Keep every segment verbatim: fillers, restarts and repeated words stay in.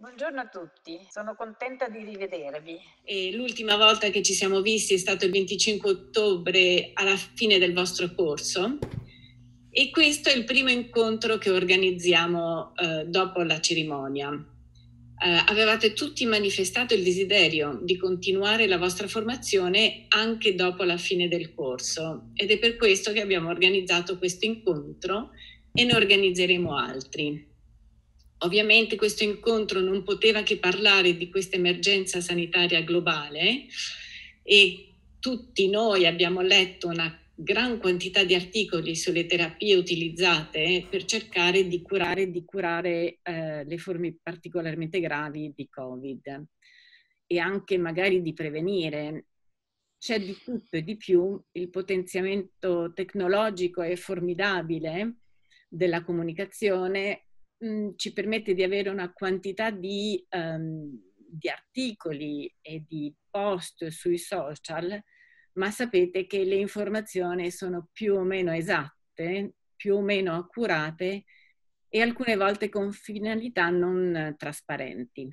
Buongiorno a tutti, sono contenta di rivedervi. E l'ultima volta che ci siamo visti è stato il venticinque ottobre alla fine del vostro corso e questo è il primo incontro che organizziamo eh, dopo la cerimonia. Eh, avevate tutti manifestato il desiderio di continuare la vostra formazione anche dopo la fine del corso ed è per questo che abbiamo organizzato questo incontro e ne organizzeremo altri. Ovviamente questo incontro non poteva che parlare di questa emergenza sanitaria globale e tutti noi abbiamo letto una gran quantità di articoli sulle terapie utilizzate per cercare di curare, di curare eh, le forme particolarmente gravi di Covid e anche magari di prevenire. C'è di tutto e di più, il potenziamento tecnologico è formidabile della comunicazione, mh, ci permette di avere una quantità di, um, di articoli e di post sui social, ma sapete che le informazioni sono più o meno esatte, più o meno accurate e alcune volte con finalità non trasparenti.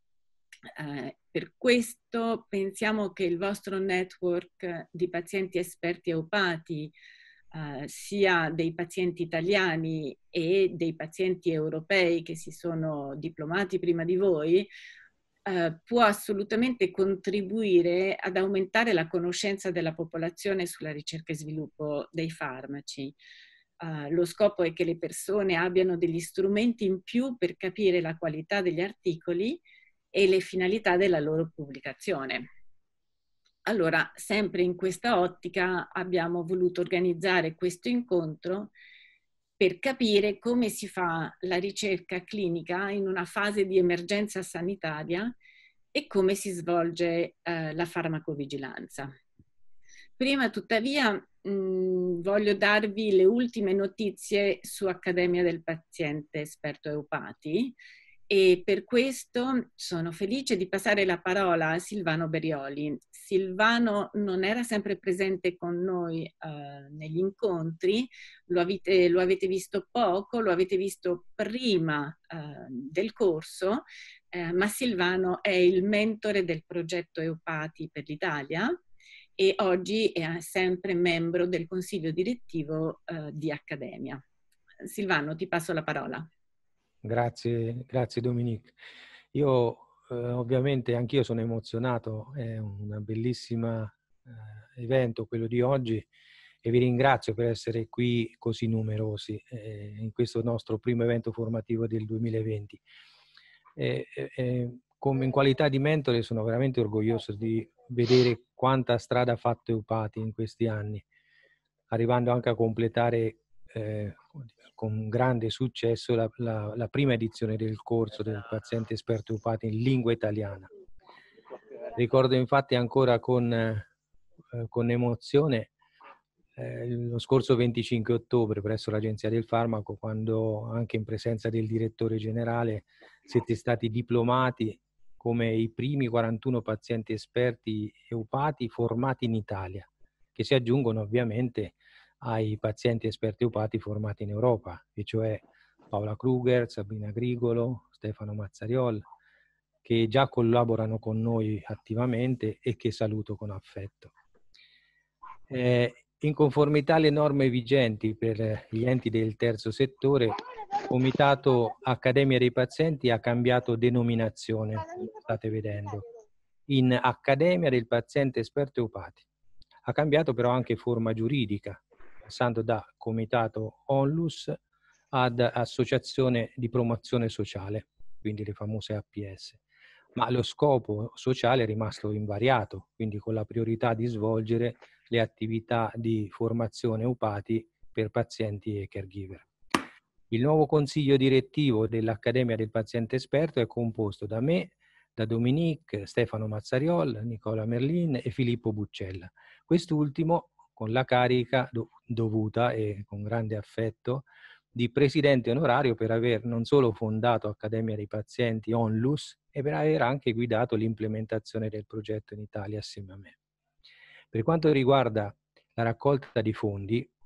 Eh, per questo pensiamo che il vostro network di pazienti esperti e opati, eh, sia dei pazienti italiani e dei pazienti europei che si sono diplomati prima di voi, eh, può assolutamente contribuire ad aumentare la conoscenza della popolazione sulla ricerca e sviluppo dei farmaci. Uh, lo scopo è che le persone abbiano degli strumenti in più per capire la qualità degli articoli e le finalità della loro pubblicazione. Allora, sempre in questa ottica abbiamo voluto organizzare questo incontro per capire come si fa la ricerca clinica in una fase di emergenza sanitaria e come si svolge eh, la farmacovigilanza. Prima, tuttavia, mh, voglio darvi le ultime notizie su Accademia del Paziente Esperto Eupati e per questo sono felice di passare la parola a Silvano Berioli. Silvano non era sempre presente con noi eh, negli incontri, lo avete, lo avete visto poco, lo avete visto prima eh, del corso, eh, ma Silvano è il mentore del progetto Eupati per l'Italia e oggi è sempre membro del consiglio direttivo eh, di Accademia. Silvano, ti passo la parola. Grazie, grazie Dominique. Io eh, ovviamente anch'io sono emozionato, è un bellissimo eh, evento quello di oggi e vi ringrazio per essere qui così numerosi eh, in questo nostro primo evento formativo del duemilaventi. Eh, eh, come in qualità di mentore sono veramente orgoglioso di vedere quanta strada ha fatto Eupati in questi anni, arrivando anche a completare eh, con grande successo la, la, la prima edizione del corso del paziente esperto Eupati in lingua italiana. Ricordo infatti ancora con, eh, con emozione eh, lo scorso venticinque ottobre presso l'Agenzia del Farmaco, quando anche in presenza del direttore generale siete stati diplomati come i primi quarantuno pazienti esperti eupati formati in Italia, che si aggiungono ovviamente ai pazienti esperti eupati formati in Europa, e cioè Paola Kruger, Sabrina Grigolo, Stefano Mazzariol, che già collaborano con noi attivamente e che saluto con affetto. Eh, in conformità alle norme vigenti per gli enti del terzo settore, il Comitato Accademia dei Pazienti ha cambiato denominazione, state vedendo, in Accademia del Paziente Esperto Eupati. Ha cambiato però anche forma giuridica, passando da Comitato Onlus ad Associazione di Promozione Sociale, quindi le famose A P S. Ma lo scopo sociale è rimasto invariato, quindi con la priorità di svolgere le attività di formazione eupati per pazienti e caregiver. Il nuovo consiglio direttivo dell'Accademia del Paziente Esperto è composto da me, da Dominique, Stefano Mazzariol, Nicola Merlin e Filippo Buccella. Quest'ultimo con la carica do- dovuta e con grande affetto di presidente onorario per aver non solo fondato Accademia dei Pazienti Onlus e per aver anche guidato l'implementazione del progetto in Italia assieme a me. Per quanto riguarda la raccolta di fondi,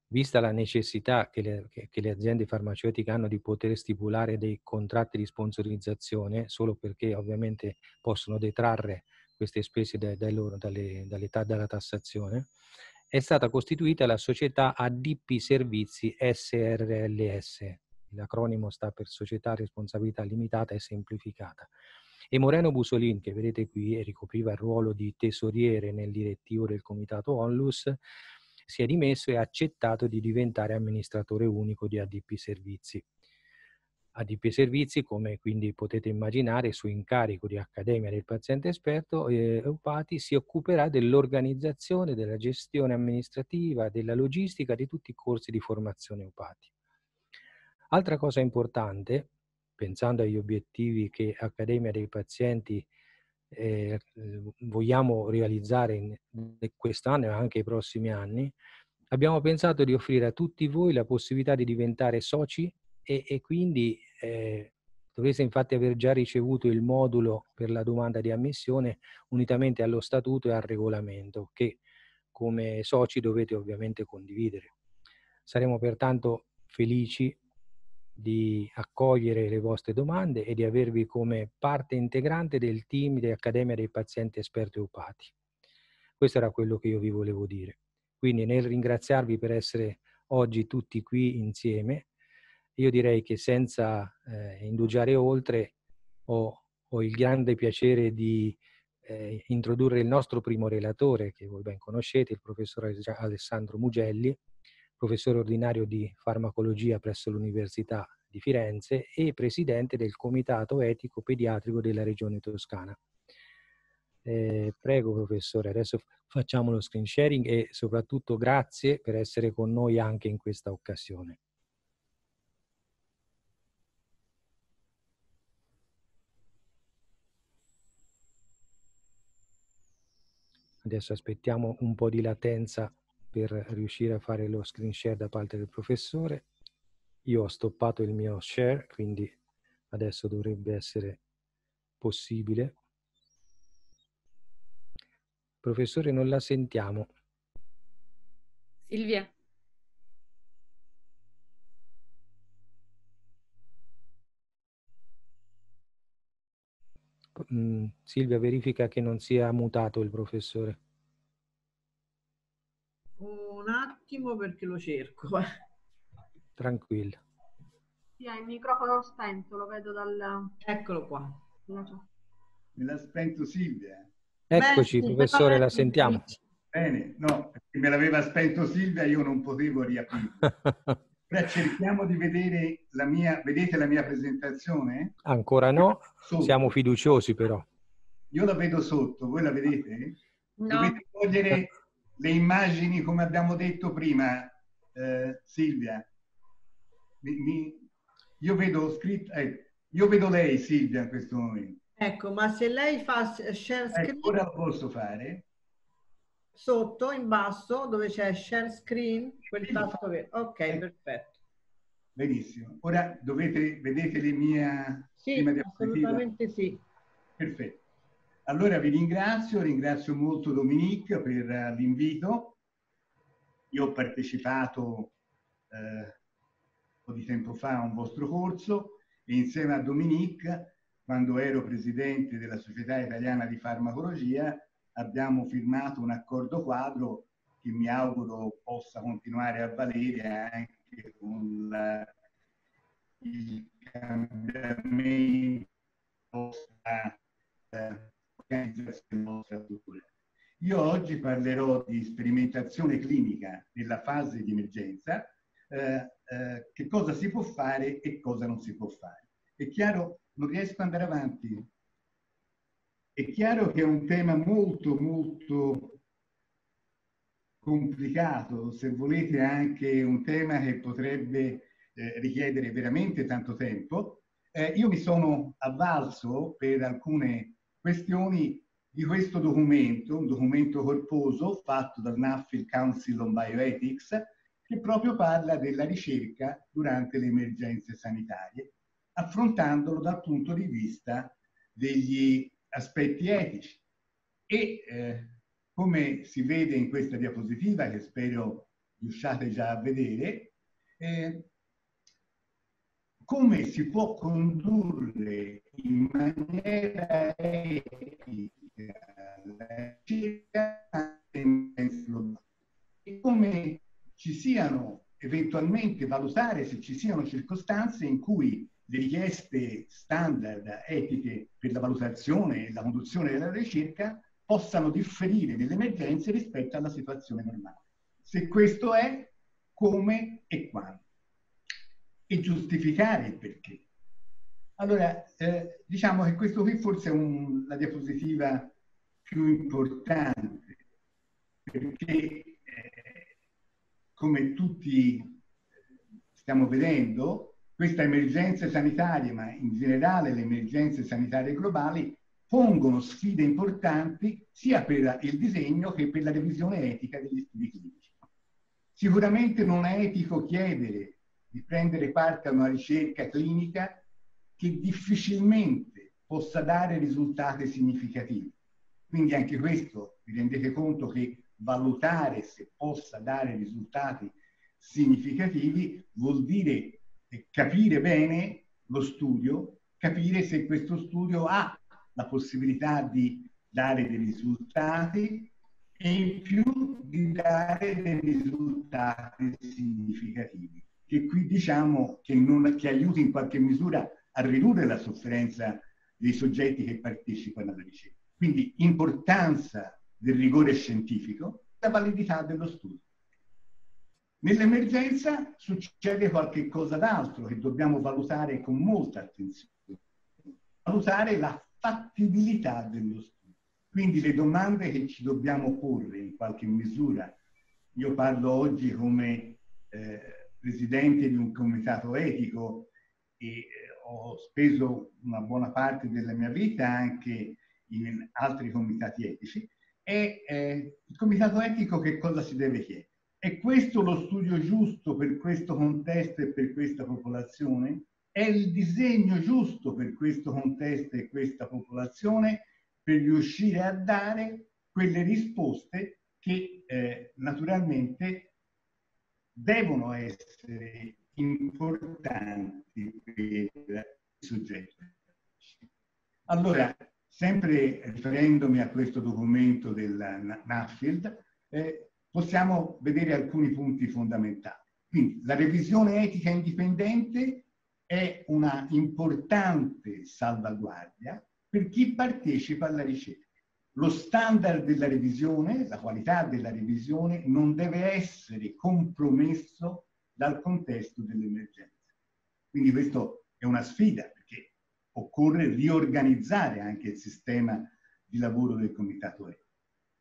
vista la necessità che le, che, che le aziende farmaceutiche hanno di poter stipulare dei contratti di sponsorizzazione, solo perché ovviamente possono detrarre queste spese dai, dai loro, dalle, dall'età della tassazione, è stata costituita la società A D P Servizi S R L S, l'acronimo sta per Società Responsabilità Limitata e Semplificata. E Moreno Busolin, che vedete qui e ricopriva il ruolo di tesoriere nel direttivo del comitato Onlus, si è dimesso e ha accettato di diventare amministratore unico di A D P Servizi. A D P Servizi, come quindi potete immaginare, su incarico di Accademia del Paziente Esperto, eh, Eupati si occuperà dell'organizzazione, della gestione amministrativa, della logistica di tutti i corsi di formazione Eupati. Altra cosa importante, pensando agli obiettivi che Accademia dei Pazienti eh, vogliamo realizzare in, in quest'anno e anche i prossimi anni, abbiamo pensato di offrire a tutti voi la possibilità di diventare soci e, e quindi eh, dovreste infatti aver già ricevuto il modulo per la domanda di ammissione unitamente allo statuto e al regolamento che come soci dovete ovviamente condividere. Saremo pertanto felici di accogliere le vostre domande e di avervi come parte integrante del team di Accademia dei Pazienti Esperti Eupati. Questo era quello che io vi volevo dire. Quindi nel ringraziarvi per essere oggi tutti qui insieme, io direi che senza eh, indugiare oltre ho, ho il grande piacere di eh, introdurre il nostro primo relatore, che voi ben conoscete, il professor Alessandro Mugelli, professore ordinario di farmacologia presso l'Università di Firenze e presidente del Comitato Etico Pediatrico della Regione Toscana. Eh, prego professore, adesso facciamo lo screen sharing e soprattutto grazie per essere con noi anche in questa occasione. Adesso aspettiamo un po' di latenza per riuscire a fare lo screen share da parte del professore. Io ho stoppato il mio share, quindi adesso dovrebbe essere possibile. Professore, non la sentiamo. Silvia. Mm, Silvia, verifica che non sia mutato il professore. Un attimo perché lo cerco. Tranquilla. Sì, ha il microfono spento, lo vedo dal... Eccolo qua. Me l'ha spento Silvia. Eccoci, Beh, professore, sì, la sentiamo. Bene, no, perché me l'aveva spento Silvia, io non potevo riaprire. Ora cerchiamo di vedere la mia, vedete la mia presentazione? Ancora no, Sotto. Siamo fiduciosi però. Io la vedo sotto, voi la vedete? No. Dovete togliere le immagini come abbiamo detto prima, eh, Silvia. Mi, mi, io vedo scritto, eh, io vedo lei Silvia in questo momento. Ecco, ma se lei fa share screen, ecco, ora lo posso fare. Sotto in basso dove c'è share screen, quel tasto verde. Ok, ecco. Perfetto. Benissimo. Ora dovete, vedete le mie... Sì, assolutamente sì. Perfetto. Allora vi ringrazio, ringrazio molto Dominique per l'invito. Io ho partecipato eh, un po' di tempo fa a un vostro corso e insieme a Dominique, quando ero presidente della Società Italiana di Farmacologia, abbiamo firmato un accordo quadro che mi auguro possa continuare a valere anche con la, il cambiamento della eh, organizzazione della nostra struttura. Io oggi parlerò di sperimentazione clinica nella fase di emergenza, eh, eh, che cosa si può fare e cosa non si può fare. È chiaro, non riesco ad andare avanti. È chiaro che è un tema molto, molto complicato, se volete anche un tema che potrebbe eh, richiedere veramente tanto tempo. Eh, io mi sono avvalso per alcune questioni di questo documento, un documento corposo fatto dal Nuffield Council on Bioethics, che proprio parla della ricerca durante le emergenze sanitarie, affrontandolo dal punto di vista degli aspetti etici. E eh, come si vede in questa diapositiva, che spero riusciate già a vedere, eh, come si può condurre in maniera etica la ricerca e come ci siano eventualmente valutare se ci siano circostanze in cui le richieste standard etiche per la valutazione e la conduzione della ricerca possano differire nelle emergenze rispetto alla situazione normale. Se questo è, come e quando. E giustificare il perché. Allora, eh, diciamo che questo qui forse è un, la diapositiva più importante, perché eh, come tutti stiamo vedendo, queste emergenze sanitarie, ma in generale le emergenze sanitarie globali, pongono sfide importanti sia per il disegno che per la revisione etica degli studi clinici. Sicuramente non è etico chiedere di prendere parte a una ricerca clinica che difficilmente possa dare risultati significativi. Quindi anche questo, vi rendete conto che valutare se possa dare risultati significativi vuol dire capire bene lo studio, capire se questo studio ha la possibilità di dare dei risultati e in più di dare dei risultati significativi, che qui diciamo che, non, che aiuti in qualche misura a ridurre la sofferenza dei soggetti che partecipano alla ricerca. Quindi importanza del rigore scientifico, la validità dello studio. Nell'emergenza succede qualche cosa d'altro che dobbiamo valutare con molta attenzione. Valutare la fattibilità dello studio. Quindi le domande che ci dobbiamo porre in qualche misura. Io parlo oggi come eh, presidente di un comitato etico e eh, ho speso una buona parte della mia vita anche in altri comitati etici. E eh, il comitato etico che cosa si deve chiedere? È questo lo studio giusto per questo contesto e per questa popolazione? È il disegno giusto per questo contesto e questa popolazione per riuscire a dare quelle risposte che eh, naturalmente devono essere importanti per il soggetto. Allora, sempre riferendomi a questo documento del Nuffield, eh, possiamo vedere alcuni punti fondamentali. Quindi la revisione etica indipendente è una importante salvaguardia per chi partecipa alla ricerca. Lo standard della revisione, la qualità della revisione, non deve essere compromesso dal contesto dell'emergenza. Quindi questa è una sfida, perché occorre riorganizzare anche il sistema di lavoro del comitato etico.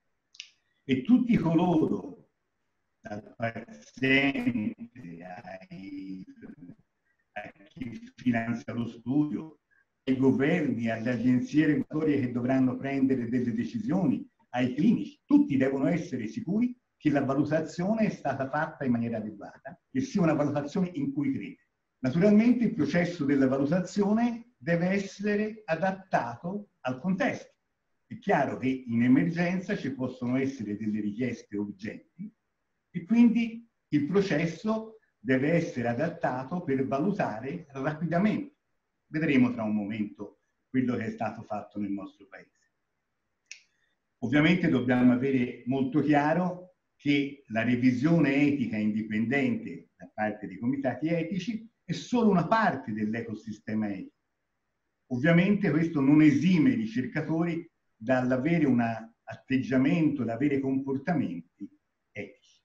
E tutti coloro, dal paziente ai, a chi finanzia lo studio, ai governi, alle agenzie regolatorie che dovranno prendere delle decisioni, ai clinici, tutti devono essere sicuri che la valutazione è stata fatta in maniera adeguata, che sia una valutazione in cui crede. Naturalmente il processo della valutazione deve essere adattato al contesto. È chiaro che in emergenza ci possono essere delle richieste urgenti e quindi il processo deve essere adattato per valutare rapidamente. Vedremo tra un momento quello che è stato fatto nel nostro paese. Ovviamente dobbiamo avere molto chiaro che la revisione etica indipendente da parte dei comitati etici è solo una parte dell'ecosistema etico. Ovviamente questo non esime i ricercatori dall'avere un atteggiamento, da avere comportamenti etici.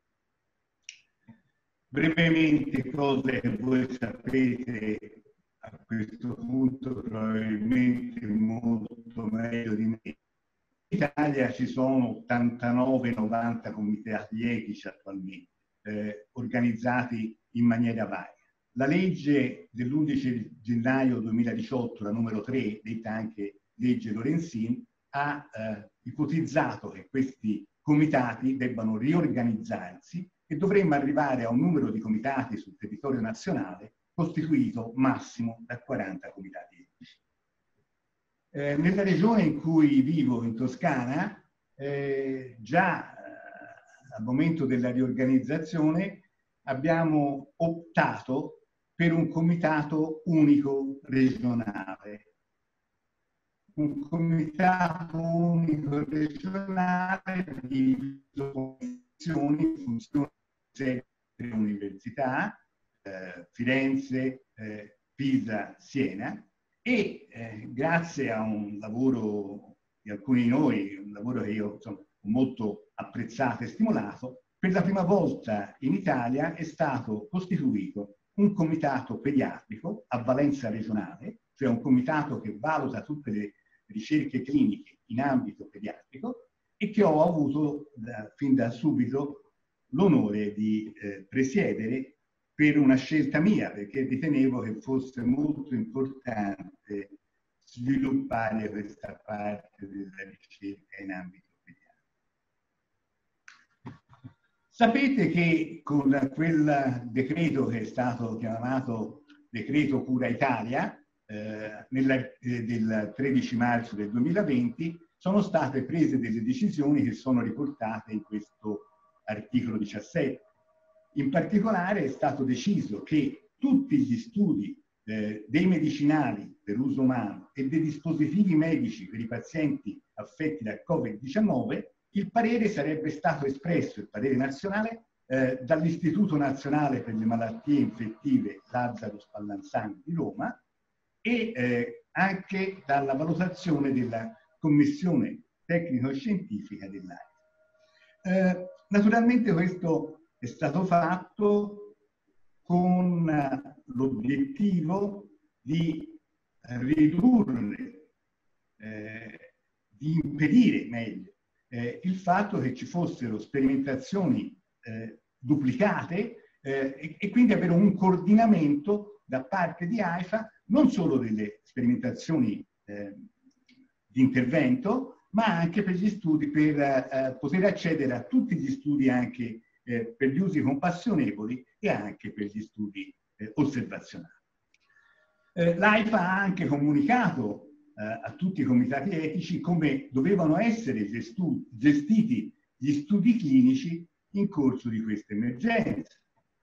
Brevemente, cose che voi sapete a questo punto probabilmente molto meglio di me. In Italia ci sono ottantanove novanta comitati etici attualmente, eh, organizzati in maniera varia. La legge dell'undici gennaio duemiladiciotto, la numero tre, detta anche legge Lorenzin, ha eh, ipotizzato che questi comitati debbano riorganizzarsi e dovremmo arrivare a un numero di comitati sul territorio nazionale costituito massimo da quaranta comitati etici. Eh, nella regione in cui vivo, in Toscana, eh, già eh, al momento della riorganizzazione abbiamo optato per un comitato unico regionale. Un comitato unico regionale di funzioni, funzioni delle università, eh, Firenze, eh, Pisa, Siena, e eh, grazie a un lavoro di alcuni di noi, un lavoro che io insomma, ho molto apprezzato e stimolato, per la prima volta in Italia è stato costituito un comitato pediatrico a valenza regionale, cioè un comitato che valuta tutte le ricerche cliniche in ambito pediatrico e che ho avuto da, fin da subito l'onore di eh, presiedere per una scelta mia, perché ritenevo che fosse molto importante sviluppare questa parte della ricerca in ambito pediatrico. Sapete che con quel decreto che è stato chiamato Decreto Cura Italia, eh, nella, eh, del tredici marzo del duemilaventi, sono state prese delle decisioni che sono riportate in questo articolo diciassette. In particolare è stato deciso che tutti gli studi eh, dei medicinali per uso umano e dei dispositivi medici per i pazienti affetti da Covid diciannove, il parere sarebbe stato espresso, il parere nazionale, eh, dall'Istituto Nazionale per le Malattie Infettive Lazzaro Spallanzani di Roma e eh, anche dalla valutazione della Commissione Tecnico-Scientifica dell'A I F A. Eh, naturalmente questo è stato fatto con l'obiettivo di ridurre, eh, di impedire meglio, eh, il fatto che ci fossero sperimentazioni eh, duplicate eh, e, e quindi avere un coordinamento da parte di A I F A non solo delle sperimentazioni eh, di intervento, ma anche per gli studi, per eh, poter accedere a tutti gli studi anche Eh, per gli usi compassionevoli e anche per gli studi eh, osservazionali. Eh, L'A I F A ha anche comunicato eh, a tutti i comitati etici come dovevano essere gestu- gestiti gli studi clinici in corso di questa emergenza.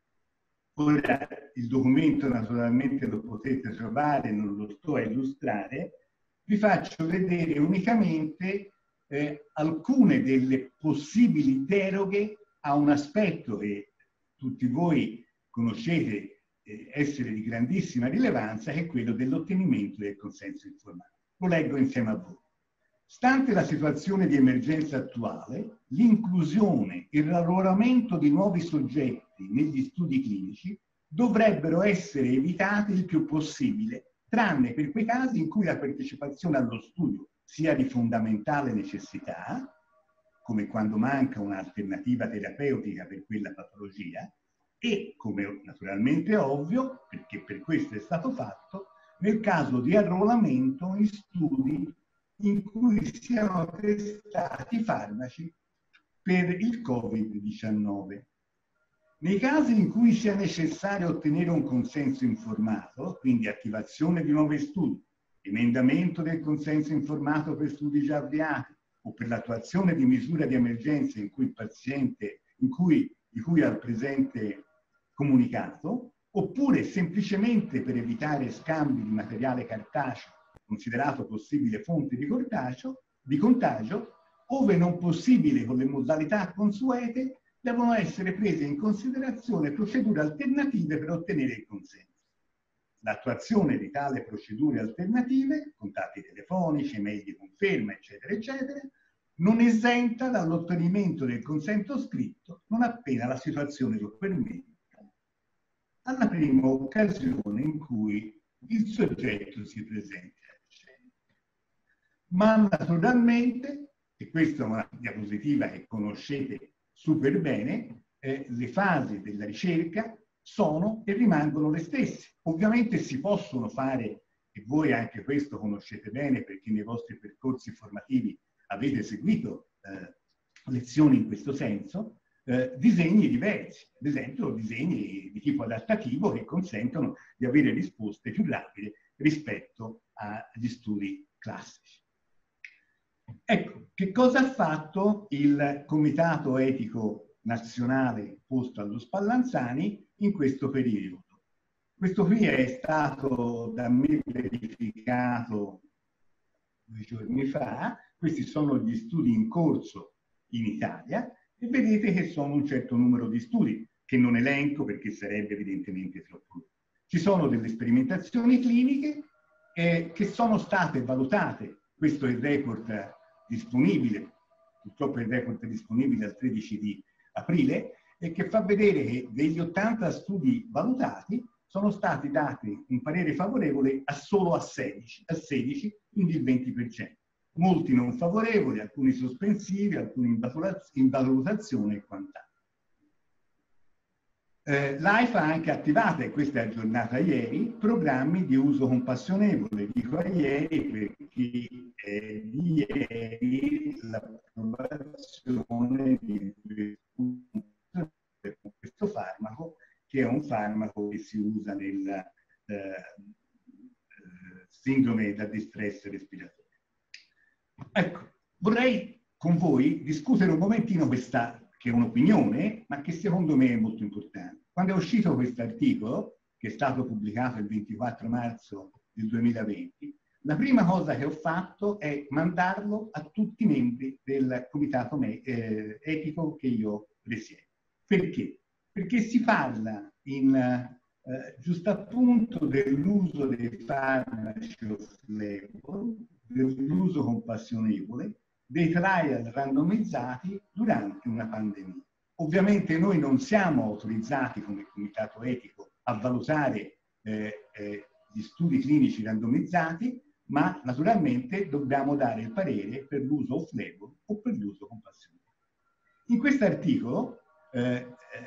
Ora il documento naturalmente lo potete trovare, non lo sto a illustrare, vi faccio vedere unicamente eh, alcune delle possibili deroghe a un aspetto che tutti voi conoscete eh, essere di grandissima rilevanza, che è quello dell'ottenimento del consenso informato. Lo leggo insieme a voi. Stante la situazione di emergenza attuale, l'inclusione e il arruolamento di nuovi soggetti negli studi clinici dovrebbero essere evitati il più possibile, tranne per quei casi in cui la partecipazione allo studio sia di fondamentale necessità, come quando manca un'alternativa terapeutica per quella patologia, e, come naturalmente è ovvio, perché per questo è stato fatto, nel caso di arruolamento in studi in cui siano testati farmaci per il Covid diciannove. Nei casi in cui sia necessario ottenere un consenso informato, quindi attivazione di nuovi studi, emendamento del consenso informato per studi già avviati, o per l'attuazione di misure di emergenza in cui il paziente, in cui, di cui al presente comunicato, oppure semplicemente per evitare scambi di materiale cartaceo, considerato possibile fonte di contagio, di contagio, ove non possibile con le modalità consuete, devono essere prese in considerazione procedure alternative per ottenere il consenso. L'attuazione di tali procedure alternative, contatti telefonici, email di conferma, eccetera, eccetera, non esenta dall'ottenimento del consenso scritto non appena la situazione lo permetta, alla prima occasione in cui il soggetto si presenti alla scena. Ma naturalmente, e questa è una diapositiva che conoscete super bene, eh, le fasi della ricerca sono e rimangono le stesse. Ovviamente si possono fare, e voi anche questo conoscete bene perché nei vostri percorsi formativi avete seguito eh, lezioni in questo senso, eh, disegni diversi, ad esempio disegni di tipo adattativo che consentono di avere risposte più rapide rispetto agli studi classici. Ecco, che cosa ha fatto il Comitato Etico nazionale posto allo Spallanzani in questo periodo. Questo qui è stato da me verificato due giorni fa. Questi sono gli studi in corso in Italia e vedete che sono un certo numero di studi che non elenco perché sarebbe evidentemente troppo lungo. Ci sono delle sperimentazioni cliniche eh, che sono state valutate. Questo è il report disponibile, purtroppo il report è disponibile al tredici di aprile, e che fa vedere che degli ottanta studi valutati sono stati dati un parere favorevole a solo a sedici, a sedici, quindi il venti per cento. Molti non favorevoli, alcuni sospensivi, alcuni in valutazione e quant'altro. Eh, L'A I F A ha anche attivato, e questa è aggiornata ieri, programmi di uso compassionevole. Dico a ieri perché è di ieri l'approvazione di questo farmaco, che è un farmaco che si usa nel eh, eh, sindrome da distress respiratorio. Ecco, vorrei con voi discutere un momentino questa, che è un'opinione, ma che secondo me è molto importante. Quando è uscito questo articolo, che è stato pubblicato il ventiquattro marzo del duemilaventi, la prima cosa che ho fatto è mandarlo a tutti i membri del comitato eh, etico che io presiedo. Perché? Perché si parla in eh, giustappunto dell'uso dei farmaci off-label, dell'uso compassionevole, dei trial randomizzati durante una pandemia. Ovviamente noi non siamo autorizzati come comitato etico a valutare eh, eh, gli studi clinici randomizzati, ma naturalmente dobbiamo dare il parere per l'uso off-label o per l'uso compassionevole. In questo articolo eh, eh,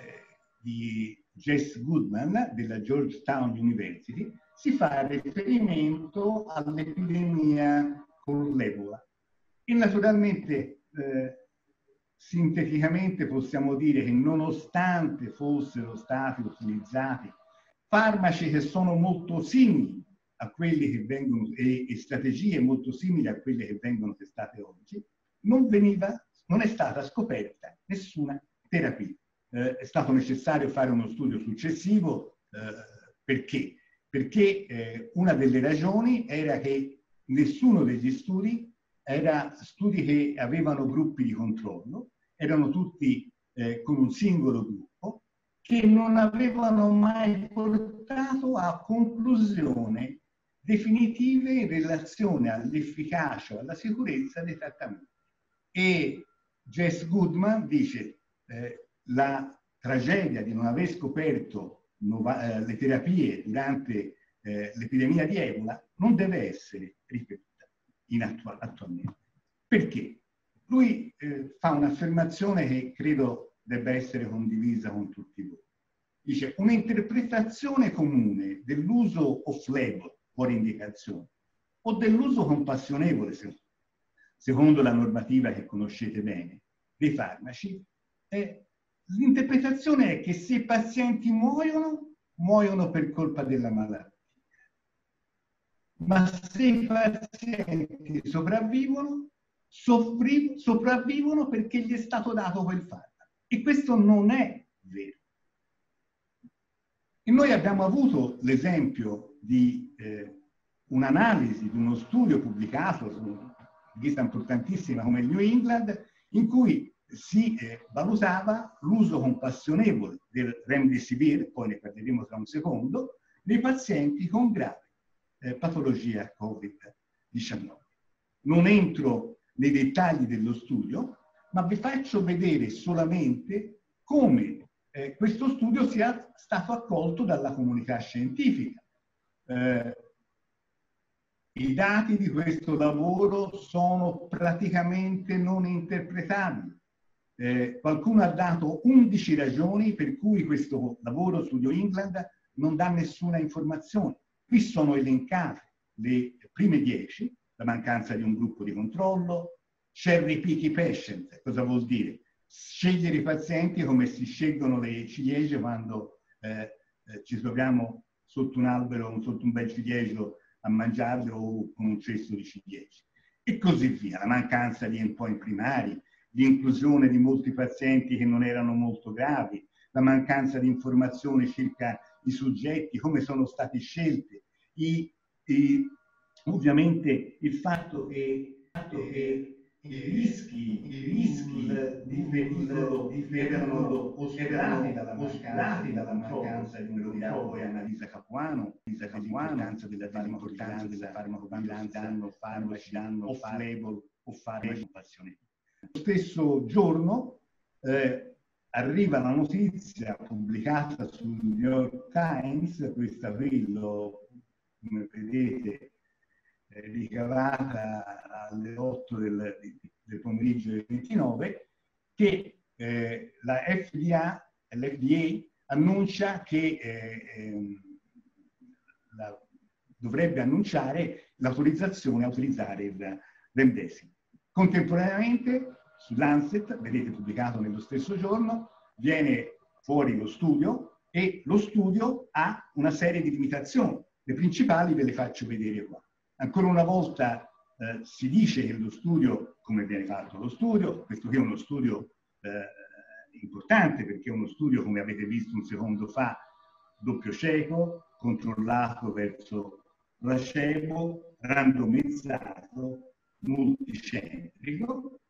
di Jess Goodman della Georgetown University si fa riferimento all'epidemia con l'Ebola. E naturalmente, eh, sinteticamente possiamo dire che nonostante fossero stati utilizzati farmaci che sono molto simili a quelli che vengono, e, e strategie molto simili a quelle che vengono testate oggi, non veniva, non è stata scoperta nessuna terapia. Eh, è stato necessario fare uno studio successivo, eh, perché? Perché eh, una delle ragioni era che nessuno degli studi era studi che avevano gruppi di controllo, erano tutti eh, con un singolo gruppo, che non avevano mai portato a conclusione definitive in relazione all'efficacia o alla sicurezza dei trattamenti. E Jess Goodman dice eh, la tragedia di non aver scoperto nuova, eh, le terapie durante eh, l'epidemia di Ebola non deve essere ripetuta in attual, attualmente. Perché? Lui eh, fa un'affermazione che credo debba essere condivisa con tutti voi. Dice: un'interpretazione comune dell'uso off-label, fuori indicazione, o dell'uso compassionevole, secondo la normativa che conoscete bene, dei farmaci, eh, l'interpretazione è che se i pazienti muoiono, muoiono per colpa della malattia. Ma se i pazienti sopravvivono, soffri, sopravvivono perché gli è stato dato quel farmaco. E questo non è vero. E noi abbiamo avuto l'esempio di eh, un'analisi, di uno studio pubblicato su una rivista importantissima come il New England, in cui si eh, valutava l'uso compassionevole del Remdesivir, poi ne parleremo tra un secondo, nei pazienti con grave eh, patologia Covid diciannove. Non entro nei dettagli dello studio, ma vi faccio vedere solamente come eh, questo studio sia stato accolto dalla comunità scientifica. Eh, I dati di questo lavoro sono praticamente non interpretabili. Eh, qualcuno ha dato undici ragioni per cui questo lavoro su New England non dà nessuna informazione. Qui sono elencate le prime dieci, la mancanza di un gruppo di controllo, cherry pick i patient, cosa vuol dire? Scegliere i pazienti come si scelgono le ciliegie quando eh, eh, ci troviamo sotto un albero, sotto un bel ciliegio a mangiarle o con un cesto di ciliegie. E così via, la mancanza di endpoint primari, l'inclusione di molti pazienti che non erano molto gravi, la mancanza di informazioni circa i soggetti, come sono stati scelti, i, i, ovviamente il fatto che, il fatto che i rischi, i rischi di pericolo erano oscurati dalla mancanza, dalla mancanza di un poi Annalisa Capuano, l'importanza della dell'importanza della farmacovigilanza, danno farmaci, danno off-label o farmaci passione. Lo stesso giorno eh, arriva la notizia pubblicata sul New York Times, questa qui l'ho, come vedete, eh, ricavata alle otto del, del pomeriggio del ventinove, che eh, la F D A, l'F D A annuncia che eh, eh, la, dovrebbe annunciare l'autorizzazione a utilizzare il Remdesivir. Contemporaneamente, su Lancet, vedete pubblicato nello stesso giorno, viene fuori lo studio e lo studio ha una serie di limitazioni. Le principali ve le faccio vedere qua. Ancora una volta eh, si dice che lo studio, come viene fatto lo studio, questo qui è uno studio eh, importante perché è uno studio, come avete visto un secondo fa, doppio cieco, controllato verso placebo, randomizzato, multicentrico,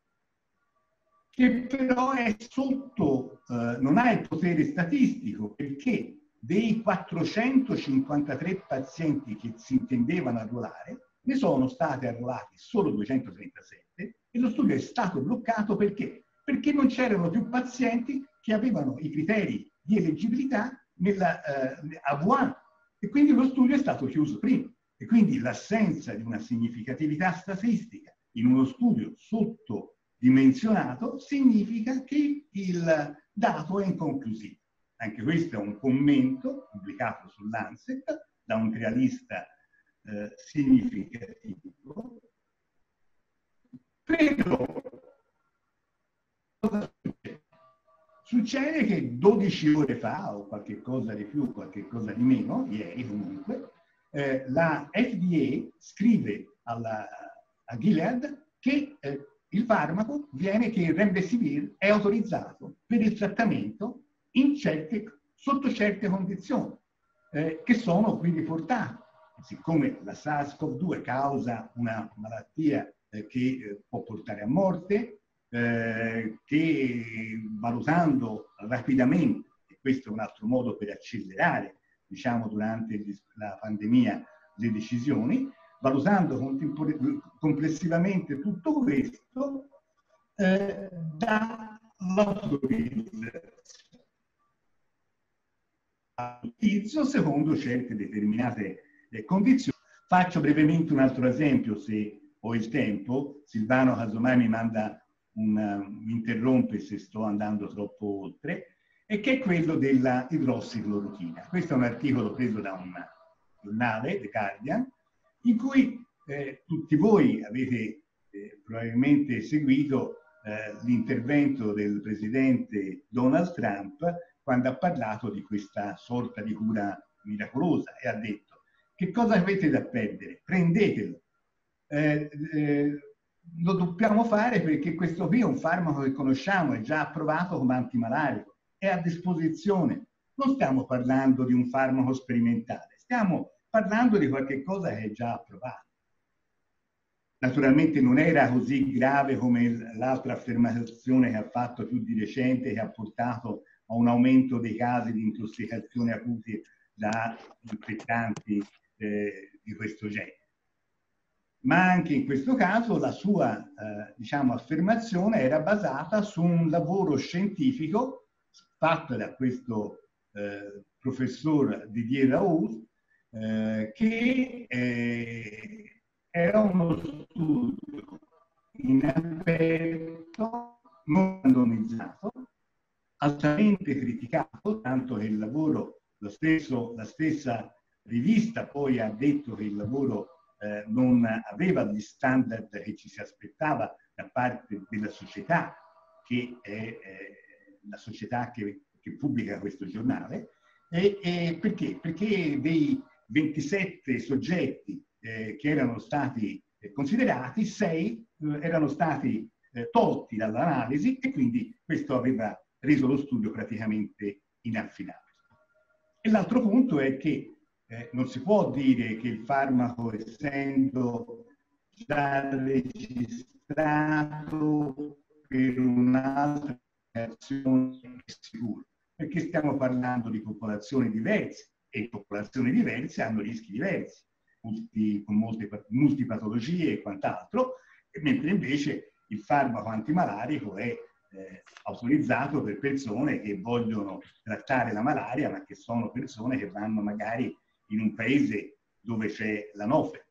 che però è sotto, eh, non ha il potere statistico, perché dei quattrocentocinquantatré pazienti che si intendevano arruolare, ne sono stati arruolati solo duecentotrentasette e lo studio è stato bloccato perché? Perché non c'erano più pazienti che avevano i criteri di eleggibilità nella eh, A V uno e quindi lo studio è stato chiuso prima. E quindi l'assenza di una significatività statistica in uno studio sottodimensionato significa che il dato è inconclusivo. Anche questo è un commento pubblicato sul Lancet da un trialista eh, significativo. Però cosa succede? Succede che dodici ore fa, o qualche cosa di più, qualche cosa di meno, ieri comunque, eh, la F D A scrive alla, a Gilead che eh, il farmaco viene, che il Remdesivir è autorizzato per il trattamento in certe, sotto certe condizioni, eh, che sono qui riportate. Siccome la SARS-CoV due causa una malattia eh, che eh, può portare a morte, eh, che valutando rapidamente, e questo è un altro modo per accelerare, diciamo, durante la pandemia le decisioni, valutando complessivamente tutto questo, eh, dà l'autorizzazione all'utilizzo secondo certe determinate eh, condizioni. Faccio brevemente un altro esempio, se ho il tempo. Silvano casomai mi manda un, uh, mi interrompe se sto andando troppo oltre, e che è quello della idrossiclorochina. Questo è un articolo preso da un giornale, The Guardian, in cui eh, tutti voi avete eh, probabilmente seguito eh, l'intervento del presidente Donald Trump quando ha parlato di questa sorta di cura miracolosa e ha detto: che cosa avete da perdere? Prendetelo. Eh, eh, lo dobbiamo fare perché questo qui è un farmaco che conosciamo, è già approvato come antimalarico, è a disposizione. Non stiamo parlando di un farmaco sperimentale, stiamo parlando di qualche cosa che è già approvato. Naturalmente non era così grave come l'altra affermazione che ha fatto più di recente, che ha portato a un aumento dei casi di intossicazione acuti da infettanti eh, di questo genere. Ma anche in questo caso la sua eh, diciamo, affermazione era basata su un lavoro scientifico fatto da questo eh, professor Didier Raoult, eh, che eh, era uno studio in aperto, non randomizzato, altamente criticato, tanto che il lavoro, lo stesso, la stessa rivista poi ha detto che il lavoro eh, non aveva gli standard che ci si aspettava da parte della società, che è eh, la società che, che pubblica questo giornale. E, e perché? Perché dei ventisette soggetti eh, che erano stati considerati, sei eh, erano stati eh, tolti dall'analisi, e quindi questo aveva reso lo studio praticamente inaffidabile. E l'altro punto è che eh, non si può dire che il farmaco, essendo già registrato per un'altra azione, è sicuro, perché stiamo parlando di popolazioni diverse, e popolazioni diverse hanno rischi diversi, multi, con molte multipatologie e quant'altro, mentre invece il farmaco antimalarico è eh, autorizzato per persone che vogliono trattare la malaria, ma che sono persone che vanno magari in un paese dove c'è l'anofe.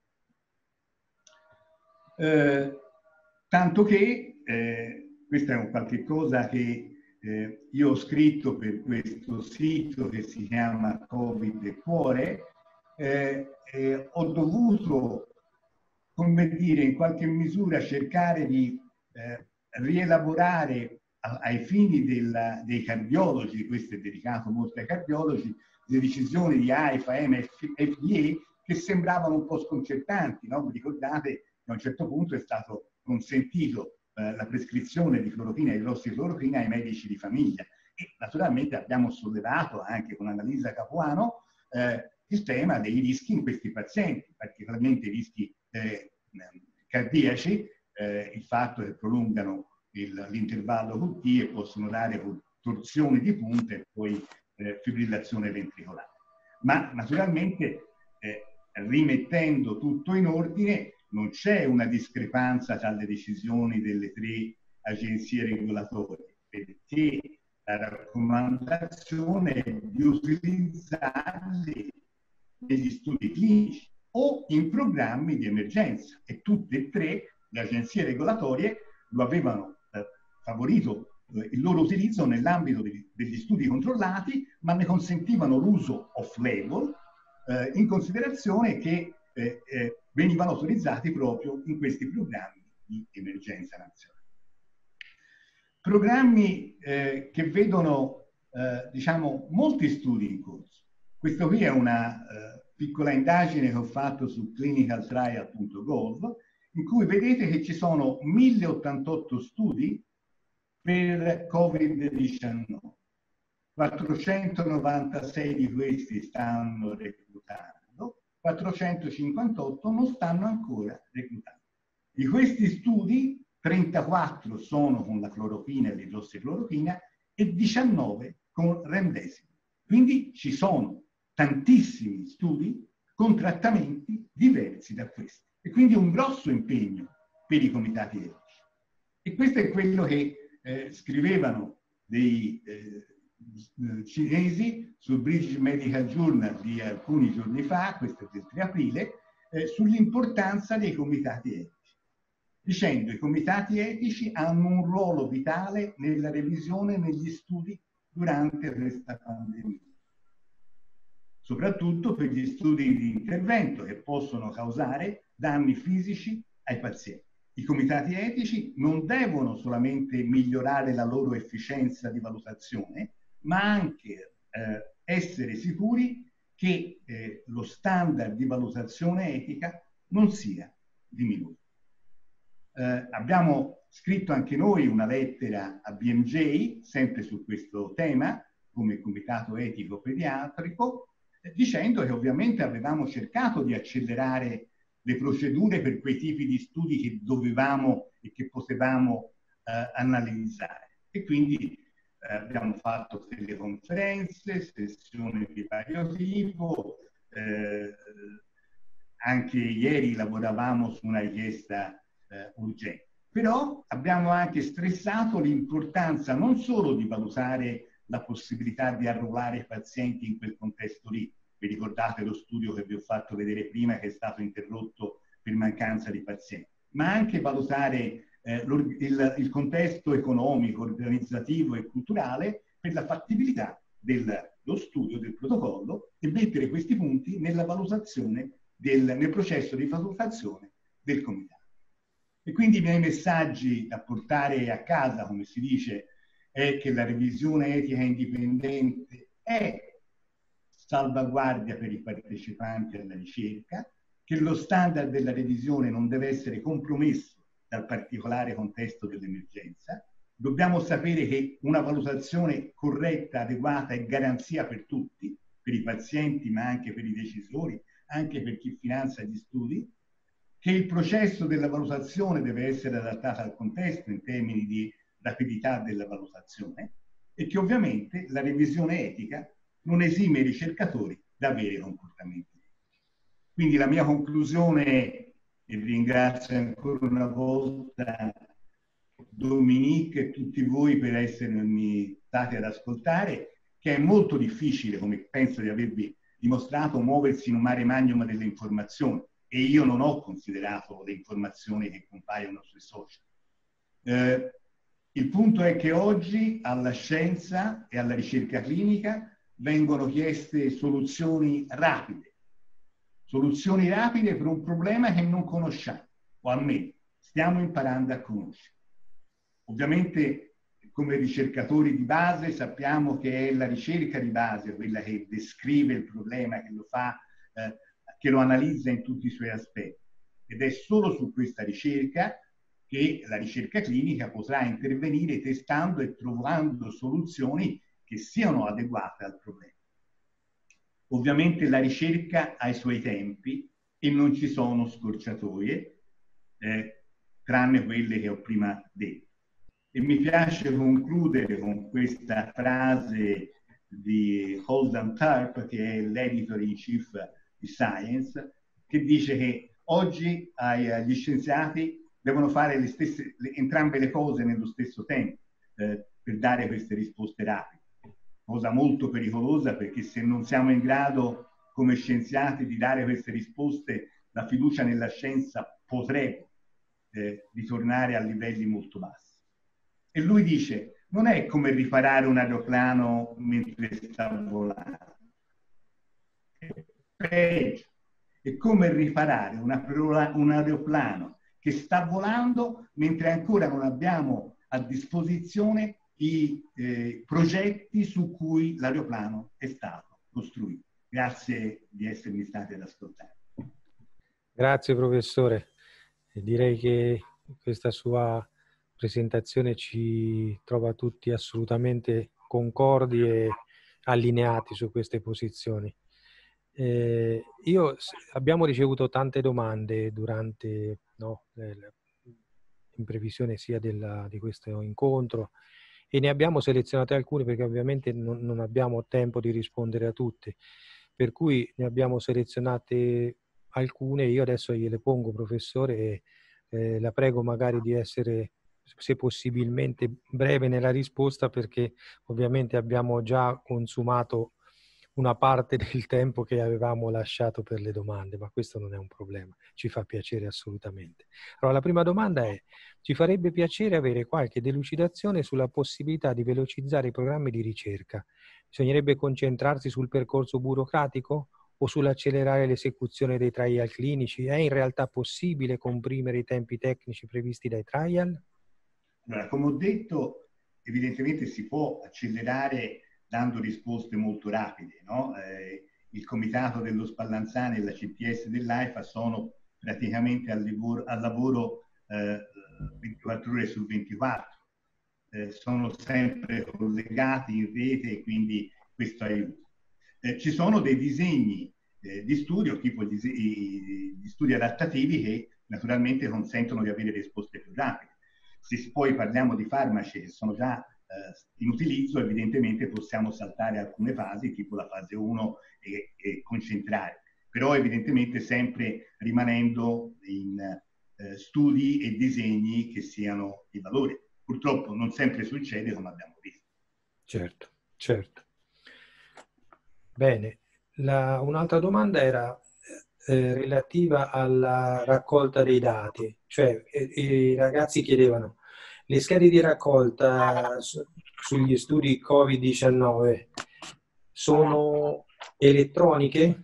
Eh, tanto che, eh, questa è un qualche cosa che eh, io ho scritto per questo sito che si chiama Covid e Cuore, eh, eh, ho dovuto, come dire, in qualche misura cercare di eh, rielaborare a, ai fini del, dei cardiologi, questo è dedicato molto ai cardiologi, le decisioni di AIFA, EMA e F D A che sembravano un po' sconcertanti, no? Vi ricordate che a un certo punto è stato consentito eh, la prescrizione di clorochina e idrossiclorochina ai medici di famiglia, e naturalmente abbiamo sollevato anche con Annalisa Capuano eh, il tema dei rischi in questi pazienti, particolarmente i rischi eh, cardiaci, eh, il fatto che prolungano l'intervallo Q T e possono dare torsioni di punta e poi eh, fibrillazione ventricolare. Ma naturalmente eh, rimettendo tutto in ordine, non c'è una discrepanza tra le decisioni delle tre agenzie regolatorie, perché la raccomandazione è di utilizzarli negli studi clinici o in programmi di emergenza, e tutte e tre le agenzie regolatorie lo avevano eh, favorito eh, il loro utilizzo nell'ambito degli, degli studi controllati, ma ne consentivano l'uso off-label eh, in considerazione che eh, eh, venivano autorizzati proprio in questi programmi di emergenza nazionale. Programmi eh, che vedono eh, diciamo, molti studi in corso. Questo qui è una eh, piccola indagine che ho fatto su clinical trial punto gov, in cui vedete che ci sono mille ottantotto studi per Covid diciannove. quattrocentonovantasei di questi stanno reclutando, quattrocentocinquantotto non stanno ancora reclutando. Di questi studi, trentaquattro sono con la clorochina e l'idrossiclorochina e diciannove con remdesivir. Quindi ci sono tantissimi studi con trattamenti diversi da questi. E quindi un grosso impegno per i comitati etici. E questo è quello che eh, scrivevano dei eh, cinesi sul British Medical Journal di alcuni giorni fa, questo è del tre aprile, eh, sull'importanza dei comitati etici, dicendo che i comitati etici hanno un ruolo vitale nella revisione negli studi durante questa pandemia, soprattutto per gli studi di intervento che possono causare danni fisici ai pazienti. I comitati etici non devono solamente migliorare la loro efficienza di valutazione, ma anche eh, essere sicuri che eh, lo standard di valutazione etica non sia diminuito. Eh, abbiamo scritto anche noi una lettera a B M J, sempre su questo tema, come comitato etico pediatrico, eh, dicendo che ovviamente avevamo cercato di accelerare le procedure per quei tipi di studi che dovevamo e che potevamo eh, analizzare. E quindi eh, abbiamo fatto teleconferenze, sessioni di vario tipo, eh, anche ieri lavoravamo su una richiesta eh, urgente. Però abbiamo anche stressato l'importanza non solo di valutare la possibilità di arruolare i pazienti in quel contesto lì. Vi ricordate lo studio che vi ho fatto vedere prima, che è stato interrotto per mancanza di pazienti, ma anche valutare eh, il, il contesto economico, organizzativo e culturale per la fattibilità dello studio, del protocollo, e mettere questi punti nella valutazione, del, nel processo di valutazione del comitato. E quindi i miei messaggi da portare a casa, come si dice, è che la revisione etica indipendente è salvaguardia per i partecipanti alla ricerca, che lo standard della revisione non deve essere compromesso dal particolare contesto dell'emergenza. Dobbiamo sapere che una valutazione corretta, adeguata è garanzia per tutti, per i pazienti ma anche per i decisori, anche per chi finanzia gli studi, che il processo della valutazione deve essere adattato al contesto in termini di rapidità della valutazione e che ovviamente la revisione etica non esime i ricercatori da avere comportamenti. Quindi la mia conclusione, e ringrazio ancora una volta Dominique e tutti voi per essermi stati ad ascoltare, che è molto difficile, come penso di avervi dimostrato, muoversi in un mare magnum delle informazioni, e io non ho considerato le informazioni che compaiono sui social. Eh, il punto è che oggi alla scienza e alla ricerca clinica vengono chieste soluzioni rapide, soluzioni rapide per un problema che non conosciamo, o almeno stiamo imparando a conoscere. Ovviamente come ricercatori di base sappiamo che è la ricerca di base quella che descrive il problema, che lo fa, eh, che lo analizza in tutti i suoi aspetti. Ed è solo su questa ricerca che la ricerca clinica potrà intervenire testando e trovando soluzioni che siano adeguate al problema. Ovviamente la ricerca ha i suoi tempi e non ci sono scorciatoie, eh, tranne quelle che ho prima detto. E mi piace concludere con questa frase di Holden Tharp, che è l'editor in chief di Science, che dice che oggi agli scienziati devono fare le stesse, le, entrambe le cose nello stesso tempo eh, per dare queste risposte rapide. Cosa molto pericolosa, perché se non siamo in grado come scienziati di dare queste risposte, la fiducia nella scienza potrebbe eh, ritornare a livelli molto bassi. E lui dice, non è come riparare un aeroplano mentre sta volando. È peggio. È come riparare una, un aeroplano che sta volando mentre ancora non abbiamo a disposizione i eh, progetti su cui l'aeroplano è stato costruito. Grazie di essermi stati ad ascoltare. Grazie professore. E direi che questa sua presentazione ci trova tutti assolutamente concordi e allineati su queste posizioni. Eh, io abbiamo ricevuto tante domande durante, no, in previsione sia della, di questo incontro, e ne abbiamo selezionate alcune perché ovviamente non, non abbiamo tempo di rispondere a tutte, per cui ne abbiamo selezionate alcune. Io adesso gliele pongo, professore, e eh, la prego magari di essere, se possibilmente, breve nella risposta, perché ovviamente abbiamo già consumato una parte del tempo che avevamo lasciato per le domande, ma questo non è un problema, ci fa piacere assolutamente. Allora, la prima domanda è: ci farebbe piacere avere qualche delucidazione sulla possibilità di velocizzare i programmi di ricerca. Bisognerebbe concentrarsi sul percorso burocratico o sull'accelerare l'esecuzione dei trial clinici? È in realtà possibile comprimere i tempi tecnici previsti dai trial? Allora, come ho detto, evidentemente si può accelerare dando risposte molto rapide, no? Eh, il comitato dello Spallanzani e la C T S dell'AIFA sono praticamente al lavoro, al lavoro eh, ventiquattro ore su ventiquattro, eh, sono sempre collegati in rete e quindi questo aiuta. Eh, ci sono dei disegni eh, di studio, tipo gli, gli studi adattativi, che naturalmente consentono di avere risposte più rapide. Se poi parliamo di farmaci che sono già eh, in utilizzo, evidentemente possiamo saltare alcune fasi, tipo la fase uno, e, e concentrare, però evidentemente sempre rimanendo in eh, studi e disegni che siano di valore. Purtroppo non sempre succede, come abbiamo visto. Certo, certo. Bene, la, un'altra domanda era eh, relativa alla raccolta dei dati, cioè eh, i ragazzi chiedevano: le schede di raccolta su, sugli studi Covid diciannove sono elettroniche?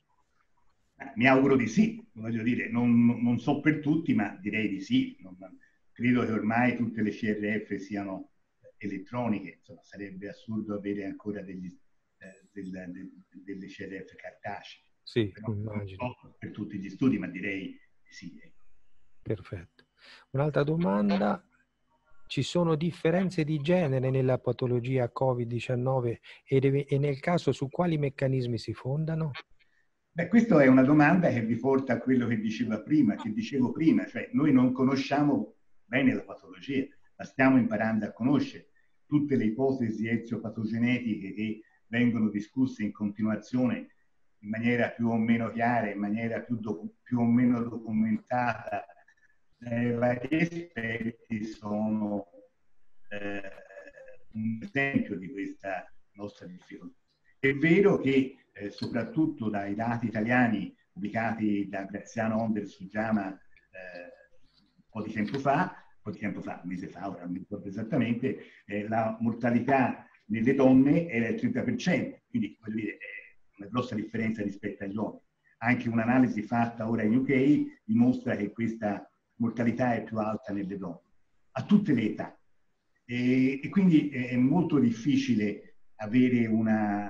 Mi auguro di sì, voglio dire, non, non so per tutti, ma direi di sì. Non, credo che ormai tutte le C R F siano elettroniche, insomma sarebbe assurdo avere ancora degli, eh, del, del, delle C R F cartacee. Sì, però, immagino. non so per tutti gli studi, ma direi di sì. Perfetto. Un'altra domanda: ci sono differenze di genere nella patologia Covid diciannove e, e nel caso su quali meccanismi si fondano? Beh, questa è una domanda che vi porta a quello che diceva prima, che dicevo prima, cioè noi non conosciamo bene la patologia, la stiamo imparando a conoscere. Tutte le ipotesi eziopatogenetiche che vengono discusse in continuazione in maniera più o meno chiara, in maniera più, più o meno documentata dai vari esperti sono eh, un esempio di questa nostra difficoltà. È vero che eh, soprattutto dai dati italiani pubblicati da Graziano Onder su JAMA eh, un po' di tempo fa, un po' di tempo fa, un mese fa, ora non mi ricordo esattamente, eh, la mortalità nelle donne era il trenta per cento, quindi voglio dire, è una grossa differenza rispetto agli uomini. Anche un'analisi fatta ora in U K dimostra che questa mortalità è più alta nelle donne, a tutte le età. E, e quindi è molto difficile avere una,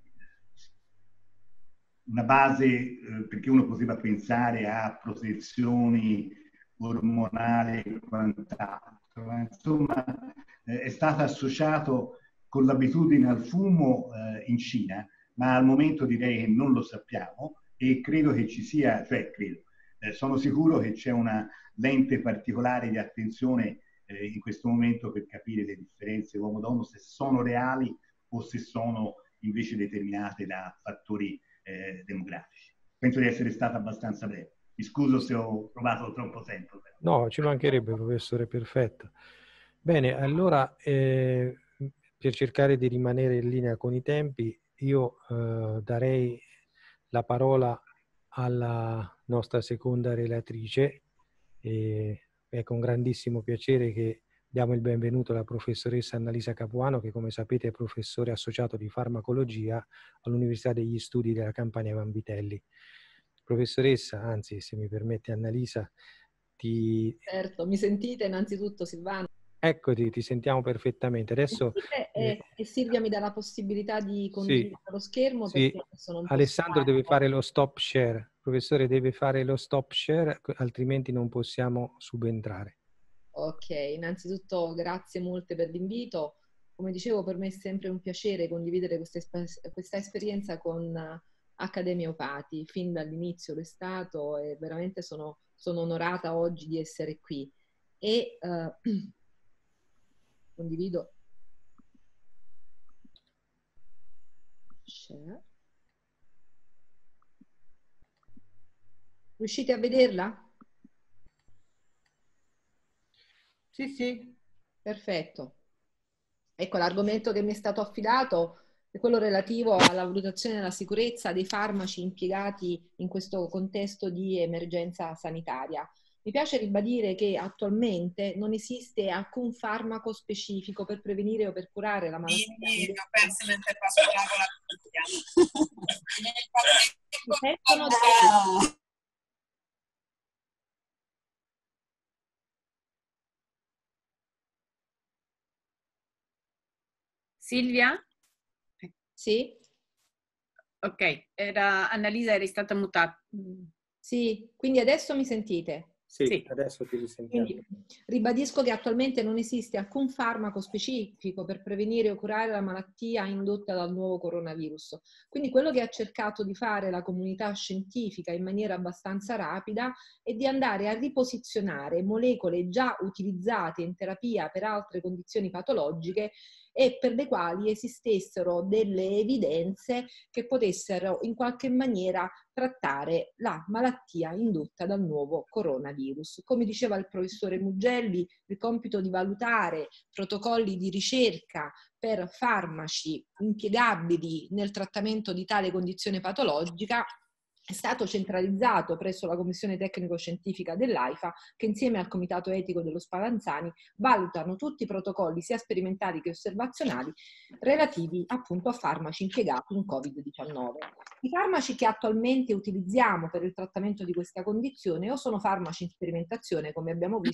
una base, eh, perché uno poteva pensare a protezioni ormonali e quant'altro. Insomma, eh, è stato associato con l'abitudine al fumo eh, in Cina, ma al momento direi che non lo sappiamo e credo che ci sia, cioè credo, eh, sono sicuro che c'è una lente particolare di attenzione eh, in questo momento per capire le differenze uomo-donna, se sono reali o se sono invece determinate da fattori eh, demografici. Penso di essere stato abbastanza breve. Mi scuso se ho provato troppo tempo. Però. No, ci mancherebbe, professore, perfetto. Bene, allora eh, per cercare di rimanere in linea con i tempi, io eh, darei la parola alla nostra seconda relatrice. E è con grandissimo piacere che diamo il benvenuto alla professoressa Annalisa Capuano, che come sapete è professore associato di farmacologia all'Università degli Studi della Campania Vanvitelli. Professoressa, anzi se mi permette Annalisa, ti... Certo, mi sentite innanzitutto Silvano? Eccoti, ti sentiamo perfettamente. Adesso e, e Silvia mi dà la possibilità di condividere sì, lo schermo sì. perché adesso non Alessandro posso deve fare lo stop share. Il professore deve fare lo stop share, altrimenti non possiamo subentrare. Ok, innanzitutto grazie molte per l'invito. Come dicevo, per me è sempre un piacere condividere questa, questa esperienza con Accademia Opati. Fin dall'inizio l'è stato e veramente sono, sono onorata oggi di essere qui. E uh, condivido. Share. Riuscite a vederla? Sì, sì. Perfetto. Ecco, l'argomento che mi è stato affidato è quello relativo alla valutazione della sicurezza dei farmaci impiegati in questo contesto di emergenza sanitaria. Mi piace ribadire che attualmente non esiste alcun farmaco specifico per prevenire o per curare la malattia. Quindi ho perso mentre passavo la mattina. Silvia? Sì? Ok, era Annalisa, eri stata mutata. Sì, quindi adesso mi sentite? Sì, sì, adesso ti risentiamo. Quindi, ribadisco che attualmente non esiste alcun farmaco specifico per prevenire o curare la malattia indotta dal nuovo coronavirus. Quindi quello che ha cercato di fare la comunità scientifica in maniera abbastanza rapida è di andare a riposizionare molecole già utilizzate in terapia per altre condizioni patologiche e per le quali esistessero delle evidenze che potessero in qualche maniera trattare la malattia indotta dal nuovo coronavirus. Come diceva il professore Mugelli, il compito di valutare protocolli di ricerca per farmaci impiegabili nel trattamento di tale condizione patologica è stato centralizzato presso la Commissione Tecnico-Scientifica dell'AIFA, che insieme al Comitato Etico dello Spallanzani valutano tutti i protocolli sia sperimentali che osservazionali relativi appunto a farmaci impiegati in Covid diciannove. I farmaci che attualmente utilizziamo per il trattamento di questa condizione o sono farmaci in sperimentazione, come abbiamo visto,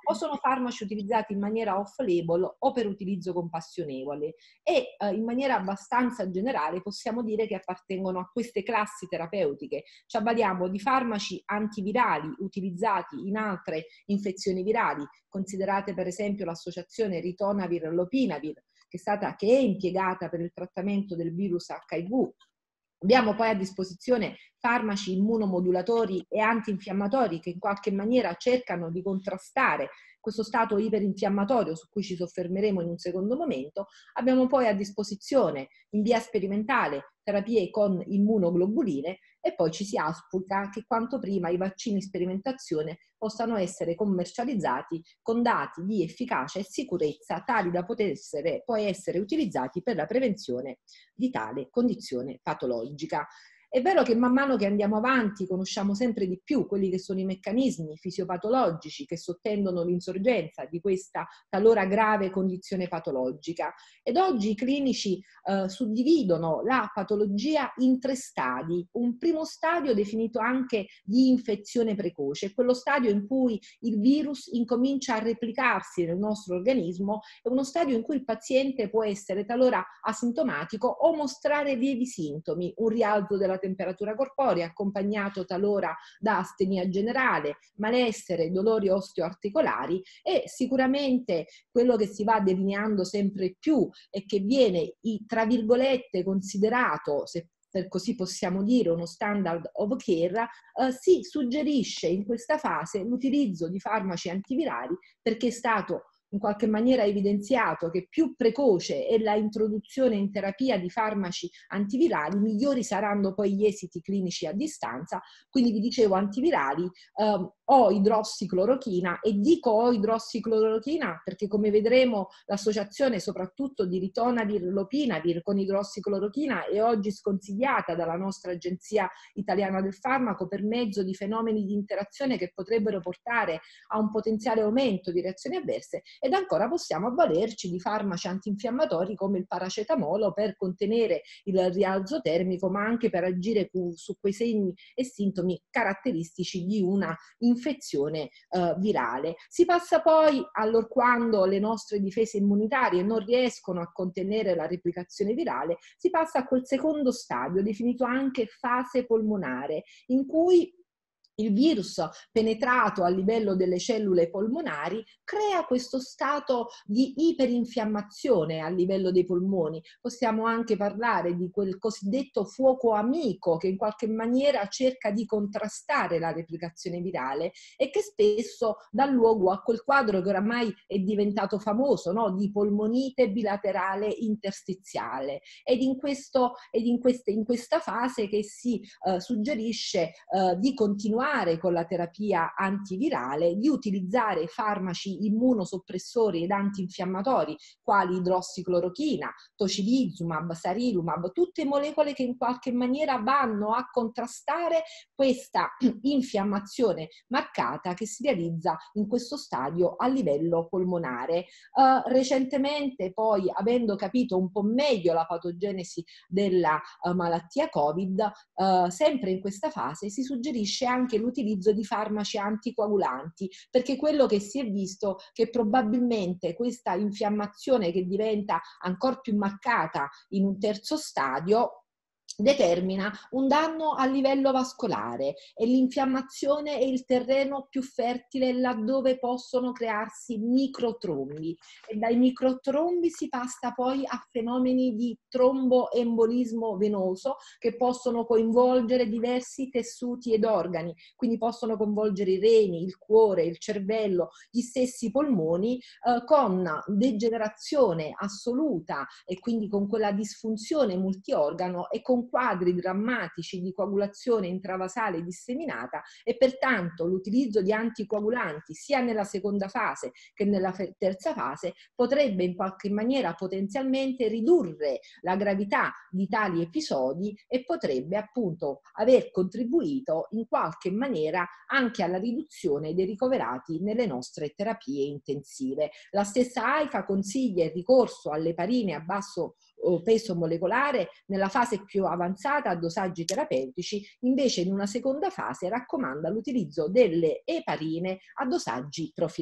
o sono farmaci utilizzati in maniera off-label o per utilizzo compassionevole e eh, in maniera abbastanza generale possiamo dire che appartengono a queste classi terapeutiche. Ci avvaliamo di farmaci antivirali utilizzati in altre infezioni virali, considerate per esempio l'associazione ritonavir-lopinavir, che è stata, che è impiegata per il trattamento del virus acca i vu. Abbiamo poi a disposizione farmaci immunomodulatori e antinfiammatori che in qualche maniera cercano di contrastare questo stato iperinfiammatorio su cui ci soffermeremo in un secondo momento. Abbiamo poi a disposizione in via sperimentale terapie con immunoglobuline e poi ci si auspica che quanto prima i vaccini sperimentazione possano essere commercializzati con dati di efficacia e sicurezza tali da poter essere, poi essere utilizzati per la prevenzione di tale condizione patologica. È vero che man mano che andiamo avanti conosciamo sempre di più quelli che sono i meccanismi fisiopatologici che sottendono l'insorgenza di questa talora grave condizione patologica ed oggi i clinici eh, suddividono la patologia in tre stadi. Un primo stadio definito anche di infezione precoce, quello stadio in cui il virus incomincia a replicarsi nel nostro organismo, è uno stadio in cui il paziente può essere talora asintomatico o mostrare lievi sintomi, un rialzo della temperatura corporea accompagnato talora da astenia generale, malessere, dolori osteoarticolari e sicuramente quello che si va delineando sempre più e che viene, tra virgolette, considerato, se per così possiamo dire, uno standard of care, eh, si suggerisce in questa fase l'utilizzo di farmaci antivirali perché è stato in qualche maniera evidenziato che più precoce è la introduzione in terapia di farmaci antivirali, migliori saranno poi gli esiti clinici a distanza. Quindi vi dicevo antivirali eh, o idrossiclorochina, e dico o idrossiclorochina perché come vedremo l'associazione soprattutto di ritonavir-lopinavir con idrossiclorochina è oggi sconsigliata dalla nostra Agenzia Italiana del Farmaco per mezzo di fenomeni di interazione che potrebbero portare a un potenziale aumento di reazioni avverse. Ed ancora possiamo avvalerci di farmaci antinfiammatori come il paracetamolo per contenere il rialzo termico, ma anche per agire su quei segni e sintomi caratteristici di una infezione eh, virale. Si passa poi, allorquando le nostre difese immunitarie non riescono a contenere la replicazione virale, si passa a quel secondo stadio, definito anche fase polmonare, in cui il virus penetrato a livello delle cellule polmonari crea questo stato di iperinfiammazione a livello dei polmoni. Possiamo anche parlare di quel cosiddetto fuoco amico che in qualche maniera cerca di contrastare la replicazione virale e che spesso dà luogo a quel quadro che oramai è diventato famoso, no? Di polmonite bilaterale interstiziale. Ed in, questo, ed in, queste, in questa fase che si eh, suggerisce eh, di continuare con la terapia antivirale, di utilizzare farmaci immunosoppressori ed antinfiammatori quali idrossiclorochina, tocilizumab, sarilumab, tutte molecole che in qualche maniera vanno a contrastare questa infiammazione marcata che si realizza in questo stadio a livello polmonare. Uh, recentemente poi, avendo capito un po' meglio la patogenesi della uh, malattia Covid, uh, sempre in questa fase si suggerisce anche l'utilizzo di farmaci anticoagulanti, perché quello che si è visto che probabilmente questa infiammazione che diventa ancora più marcata in un terzo stadio determina un danno a livello vascolare e l'infiammazione è il terreno più fertile laddove possono crearsi microtrombi e dai microtrombi si passa poi a fenomeni di tromboembolismo venoso che possono coinvolgere diversi tessuti ed organi, quindi possono coinvolgere i reni, il cuore, il cervello, gli stessi polmoni eh, con degenerazione assoluta e quindi con quella disfunzione multiorgano e con quadri drammatici di coagulazione intravasale disseminata e pertanto l'utilizzo di anticoagulanti sia nella seconda fase che nella terza fase potrebbe in qualche maniera potenzialmente ridurre la gravità di tali episodi e potrebbe appunto aver contribuito in qualche maniera anche alla riduzione dei ricoverati nelle nostre terapie intensive. La stessa AIFA consiglia il ricorso alle eparine a basso peso molecolare nella fase più avanzata a dosaggi terapeutici, invece in una seconda fase raccomanda l'utilizzo delle eparine a dosaggi profilattici.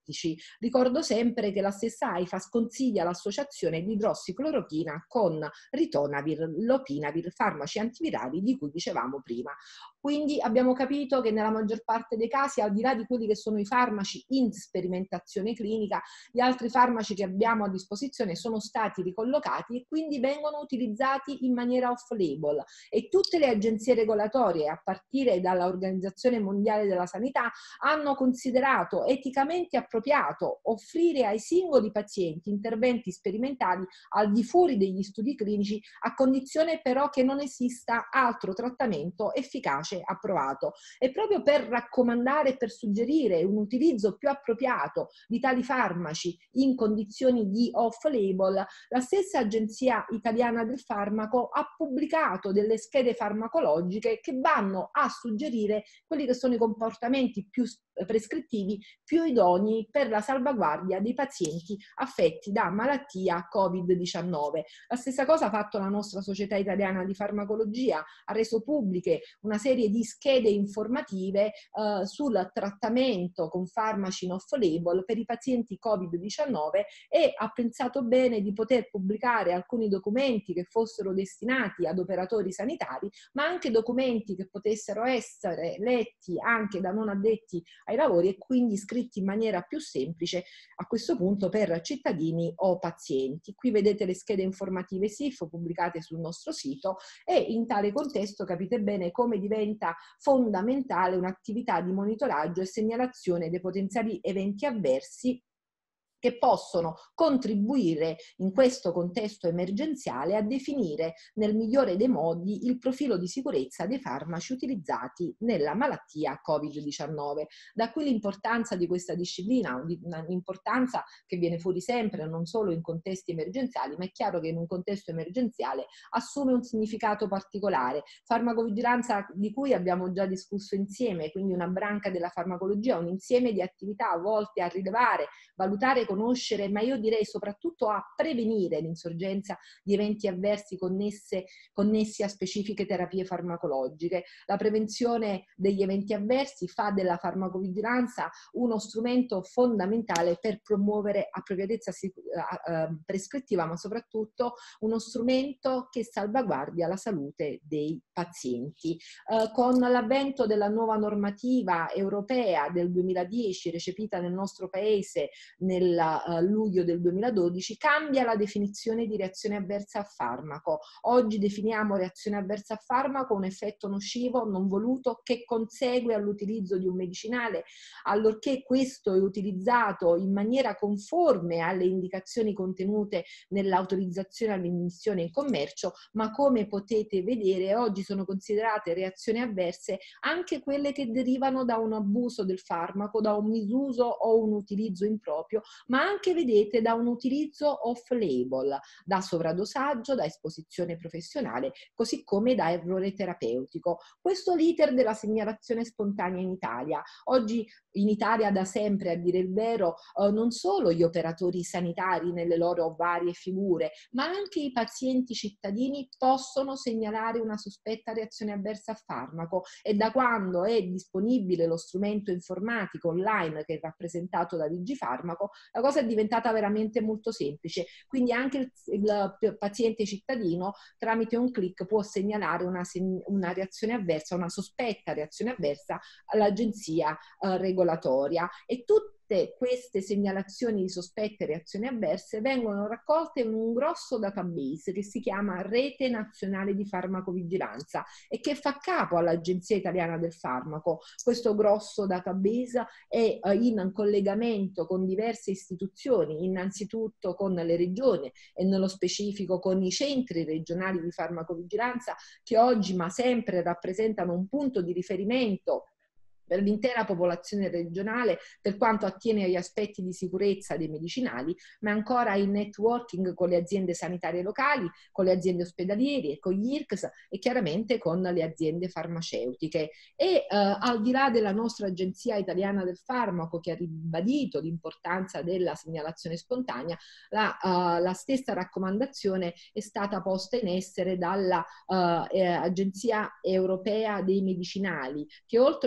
antivirettici. Ricordo sempre che la stessa AIFA sconsiglia l'associazione di idrossiclorochina con ritonavir, lopinavir, farmaci antivirali di cui dicevamo prima. Quindi abbiamo capito che nella maggior parte dei casi, al di là di quelli che sono i farmaci in sperimentazione clinica, gli altri farmaci che abbiamo a disposizione sono stati ricollocati e quindi vengono utilizzati in maniera off-label, e tutte le agenzie regolatorie, a partire dall'Organizzazione Mondiale della Sanità, hanno considerato eticamente appropriato offrire ai singoli pazienti interventi sperimentali al di fuori degli studi clinici, a condizione però che non esista altro trattamento efficace approvato. E proprio per raccomandare e per suggerire un utilizzo più appropriato di tali farmaci in condizioni di off-label, la stessa Agenzia Italiana del Farmaco ha pubblicato delle schede farmacologiche che vanno a suggerire quelli che sono i comportamenti più prescrittivi più idonei per la salvaguardia dei pazienti affetti da malattia Covid diciannove. La stessa cosa ha fatto la nostra Società Italiana di Farmacologia, ha reso pubbliche una serie di schede informative eh, sul trattamento con farmaci in off-label per i pazienti Covid diciannove, e ha pensato bene di poter pubblicare alcuni documenti che fossero destinati ad operatori sanitari, ma anche documenti che potessero essere letti anche da non addetti ai lavori e quindi scritti in maniera più semplice a questo punto per cittadini o pazienti. Qui vedete le schede informative S I F pubblicate sul nostro sito, e in tale contesto capite bene come diventa fondamentale un'attività di monitoraggio e segnalazione dei potenziali eventi avversi che possono contribuire in questo contesto emergenziale a definire nel migliore dei modi il profilo di sicurezza dei farmaci utilizzati nella malattia Covid diciannove. Da qui l'importanza di questa disciplina, un'importanza che viene fuori sempre non solo in contesti emergenziali, ma è chiaro che in un contesto emergenziale assume un significato particolare. Farmacovigilanza, di cui abbiamo già discusso insieme, quindi una branca della farmacologia, un insieme di attività volte a rilevare, valutare, conoscere, ma io direi soprattutto a prevenire l'insorgenza di eventi avversi connesse, connessi a specifiche terapie farmacologiche. La prevenzione degli eventi avversi fa della farmacovigilanza uno strumento fondamentale per promuovere appropriatezza prescrittiva, ma soprattutto uno strumento che salvaguardia la salute dei pazienti. Eh, con l'avvento della nuova normativa europea del duemiladieci, recepita nel nostro paese nel Uh, luglio del duemiladodici, cambia la definizione di reazione avversa a farmaco. Oggi definiamo reazione avversa a farmaco un effetto nocivo non voluto che consegue all'utilizzo di un medicinale, allorché questo è utilizzato in maniera conforme alle indicazioni contenute nell'autorizzazione all'immissione in commercio, ma come potete vedere oggi sono considerate reazioni avverse anche quelle che derivano da un abuso del farmaco, da un misuso o un utilizzo improprio, ma anche, vedete, da un utilizzo off-label, da sovradosaggio, da esposizione professionale, così come da errore terapeutico. Questo l'iter della segnalazione spontanea in Italia. Oggi in Italia da sempre, a dire il vero, eh, non solo gli operatori sanitari nelle loro varie figure, ma anche i pazienti cittadini possono segnalare una sospetta reazione avversa a farmaco, e da quando è disponibile lo strumento informatico online che è rappresentato da Vigifarmaco, la cosa è diventata veramente molto semplice. Quindi anche il, il paziente cittadino tramite un click può segnalare una, una reazione avversa, una sospetta reazione avversa all'agenzia eh, regolatoria, e tutti queste segnalazioni di sospette reazioni avverse vengono raccolte in un grosso database che si chiama Rete Nazionale di Farmacovigilanza e che fa capo all'Agenzia Italiana del Farmaco. Questo grosso database è in collegamento con diverse istituzioni, innanzitutto con le regioni e nello specifico con i centri regionali di farmacovigilanza, che oggi ma sempre rappresentano un punto di riferimento per l'intera popolazione regionale per quanto attiene agli aspetti di sicurezza dei medicinali, ma ancora in networking con le aziende sanitarie locali, con le aziende ospedaliere, con gli I R C S e chiaramente con le aziende farmaceutiche. E eh, al di là della nostra Agenzia Italiana del Farmaco, che ha ribadito l'importanza della segnalazione spontanea, la, uh, la stessa raccomandazione è stata posta in essere dalla uh, eh, Agenzia Europea dei Medicinali, che oltre che discutere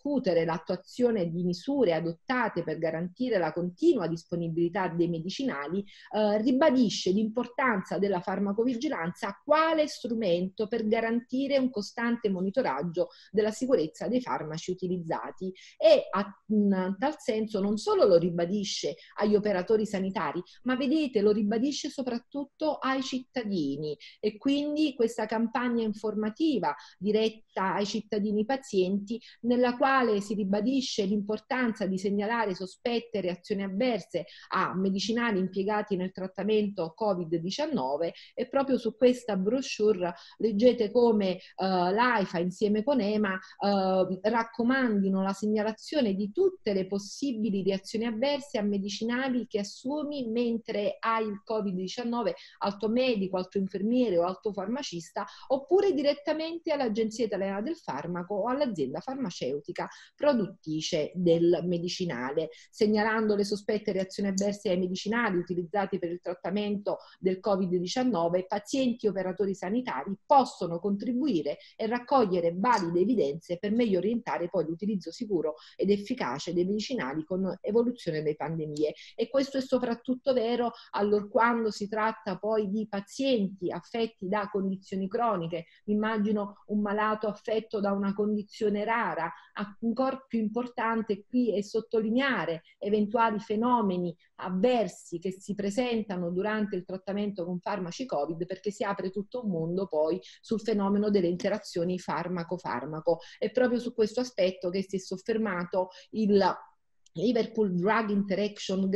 discutere l'attuazione di misure adottate per garantire la continua disponibilità dei medicinali, eh, ribadisce l'importanza della farmacovigilanza quale strumento per garantire un costante monitoraggio della sicurezza dei farmaci utilizzati, e a, in tal senso non solo lo ribadisce agli operatori sanitari, ma vedete, lo ribadisce soprattutto ai cittadini, e quindi questa campagna informativa diretta ai cittadini pazienti, nella quale si ribadisce l'importanza di segnalare sospette reazioni avverse a medicinali impiegati nel trattamento Covid diciannove, e proprio su questa brochure leggete come eh, l'AIFA insieme con EMA eh, raccomandino la segnalazione di tutte le possibili reazioni avverse a medicinali che assumi mentre hai il Covid diciannove, al tuo medico, al tuo infermiere o al tuo farmacista, oppure direttamente all'Agenzia Italiana del Farmaco o all'azienda farmaceutica produttrice del medicinale, segnalando le sospette reazioni avverse ai medicinali utilizzati per il trattamento del Covid diciannove. Pazienti e operatori sanitari possono contribuire e raccogliere valide evidenze per meglio orientare poi l'utilizzo sicuro ed efficace dei medicinali con evoluzione delle pandemie. E questo è soprattutto vero allorquando si tratta poi di pazienti affetti da condizioni croniche. Immagino un malato affetto da una condizione rara. Ancora più importante qui è sottolineare eventuali fenomeni avversi che si presentano durante il trattamento con farmaci Covid, perché si apre tutto un mondo poi sul fenomeno delle interazioni farmaco-farmaco. È proprio su questo aspetto che si è soffermato il Liverpool Drug Interaction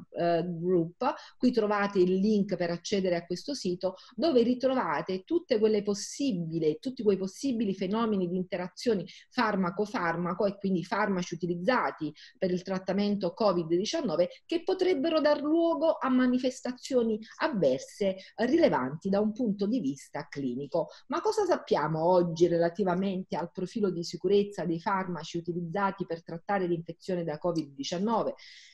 Group. Qui trovate il link per accedere a questo sito, dove ritrovate tutte quelle possibili, tutti quei possibili fenomeni di interazioni farmaco-farmaco, e quindi farmaci utilizzati per il trattamento Covid diciannove, che potrebbero dar luogo a manifestazioni avverse rilevanti da un punto di vista clinico. Ma cosa sappiamo oggi relativamente al profilo di sicurezza dei farmaci utilizzati per trattare l'infezione da Covid diciannove?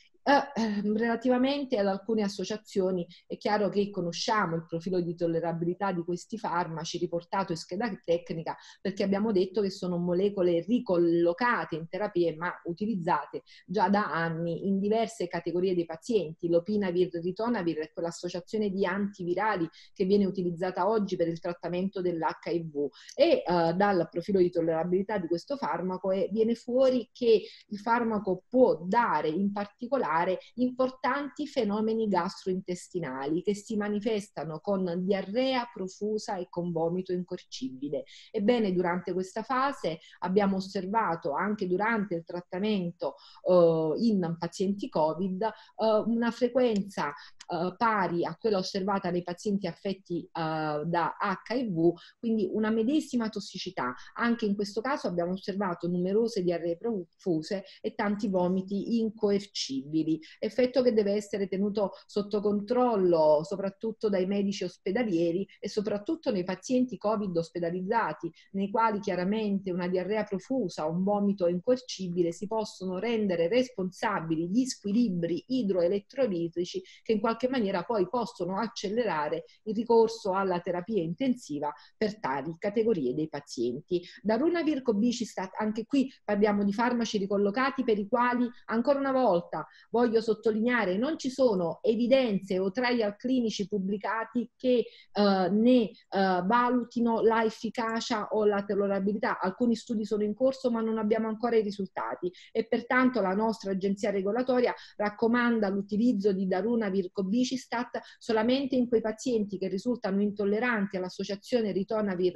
Eh, relativamente ad alcune associazioni è chiaro che conosciamo il profilo di tollerabilità di questi farmaci riportato in scheda tecnica, perché abbiamo detto che sono molecole ricollocate in terapie ma utilizzate già da anni in diverse categorie dei pazienti. L'opinavir ritonavir è quell'associazione di antivirali che viene utilizzata oggi per il trattamento dell'H I V, e eh, dal profilo di tollerabilità di questo farmaco è, viene fuori che il farmaco può dare in particolare importanti fenomeni gastrointestinali che si manifestano con diarrea profusa e con vomito incorcibile. Ebbene, durante questa fase abbiamo osservato, anche durante il trattamento eh, in pazienti Covid, eh, una frequenza eh, pari a quella osservata nei pazienti affetti eh, da H I V, quindi una medesima tossicità. Anche in questo caso abbiamo osservato numerose diarree profuse e tanti vomiti incoercibili, effetto che deve essere tenuto sotto controllo soprattutto dai medici ospedalieri e soprattutto nei pazienti Covid ospedalizzati, nei quali chiaramente una diarrea profusa o un vomito incoercibile si possono rendere responsabili di squilibri idroelettrolitici che in qualche maniera poi possono accelerare il ricorso alla terapia intensiva per tali categorie dei pazienti. Darunavir cobicistat, anche qui parliamo di farmaci ricollocati per i quali ancora una volta voglio sottolineare non ci sono evidenze o trial clinici pubblicati che eh, ne eh, valutino la efficacia o la tollerabilità. Alcuni studi sono in corso ma non abbiamo ancora i risultati, e pertanto la nostra agenzia regolatoria raccomanda l'utilizzo di darunavir cobicistat solamente in quei pazienti che risultano intolleranti all'associazione ritonavir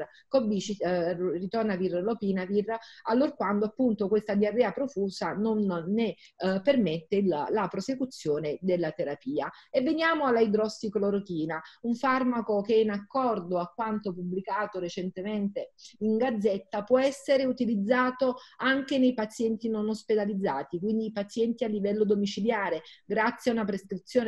eh, ritonavir lopinavir, allorquando appunto questa diarrea profusa non ne eh, permette il la prosecuzione della terapia. E veniamo alla idrossiclorochina, un farmaco che, in accordo a quanto pubblicato recentemente in Gazzetta, può essere utilizzato anche nei pazienti non ospedalizzati, quindi i pazienti a livello domiciliare, grazie a una prescrizione da parte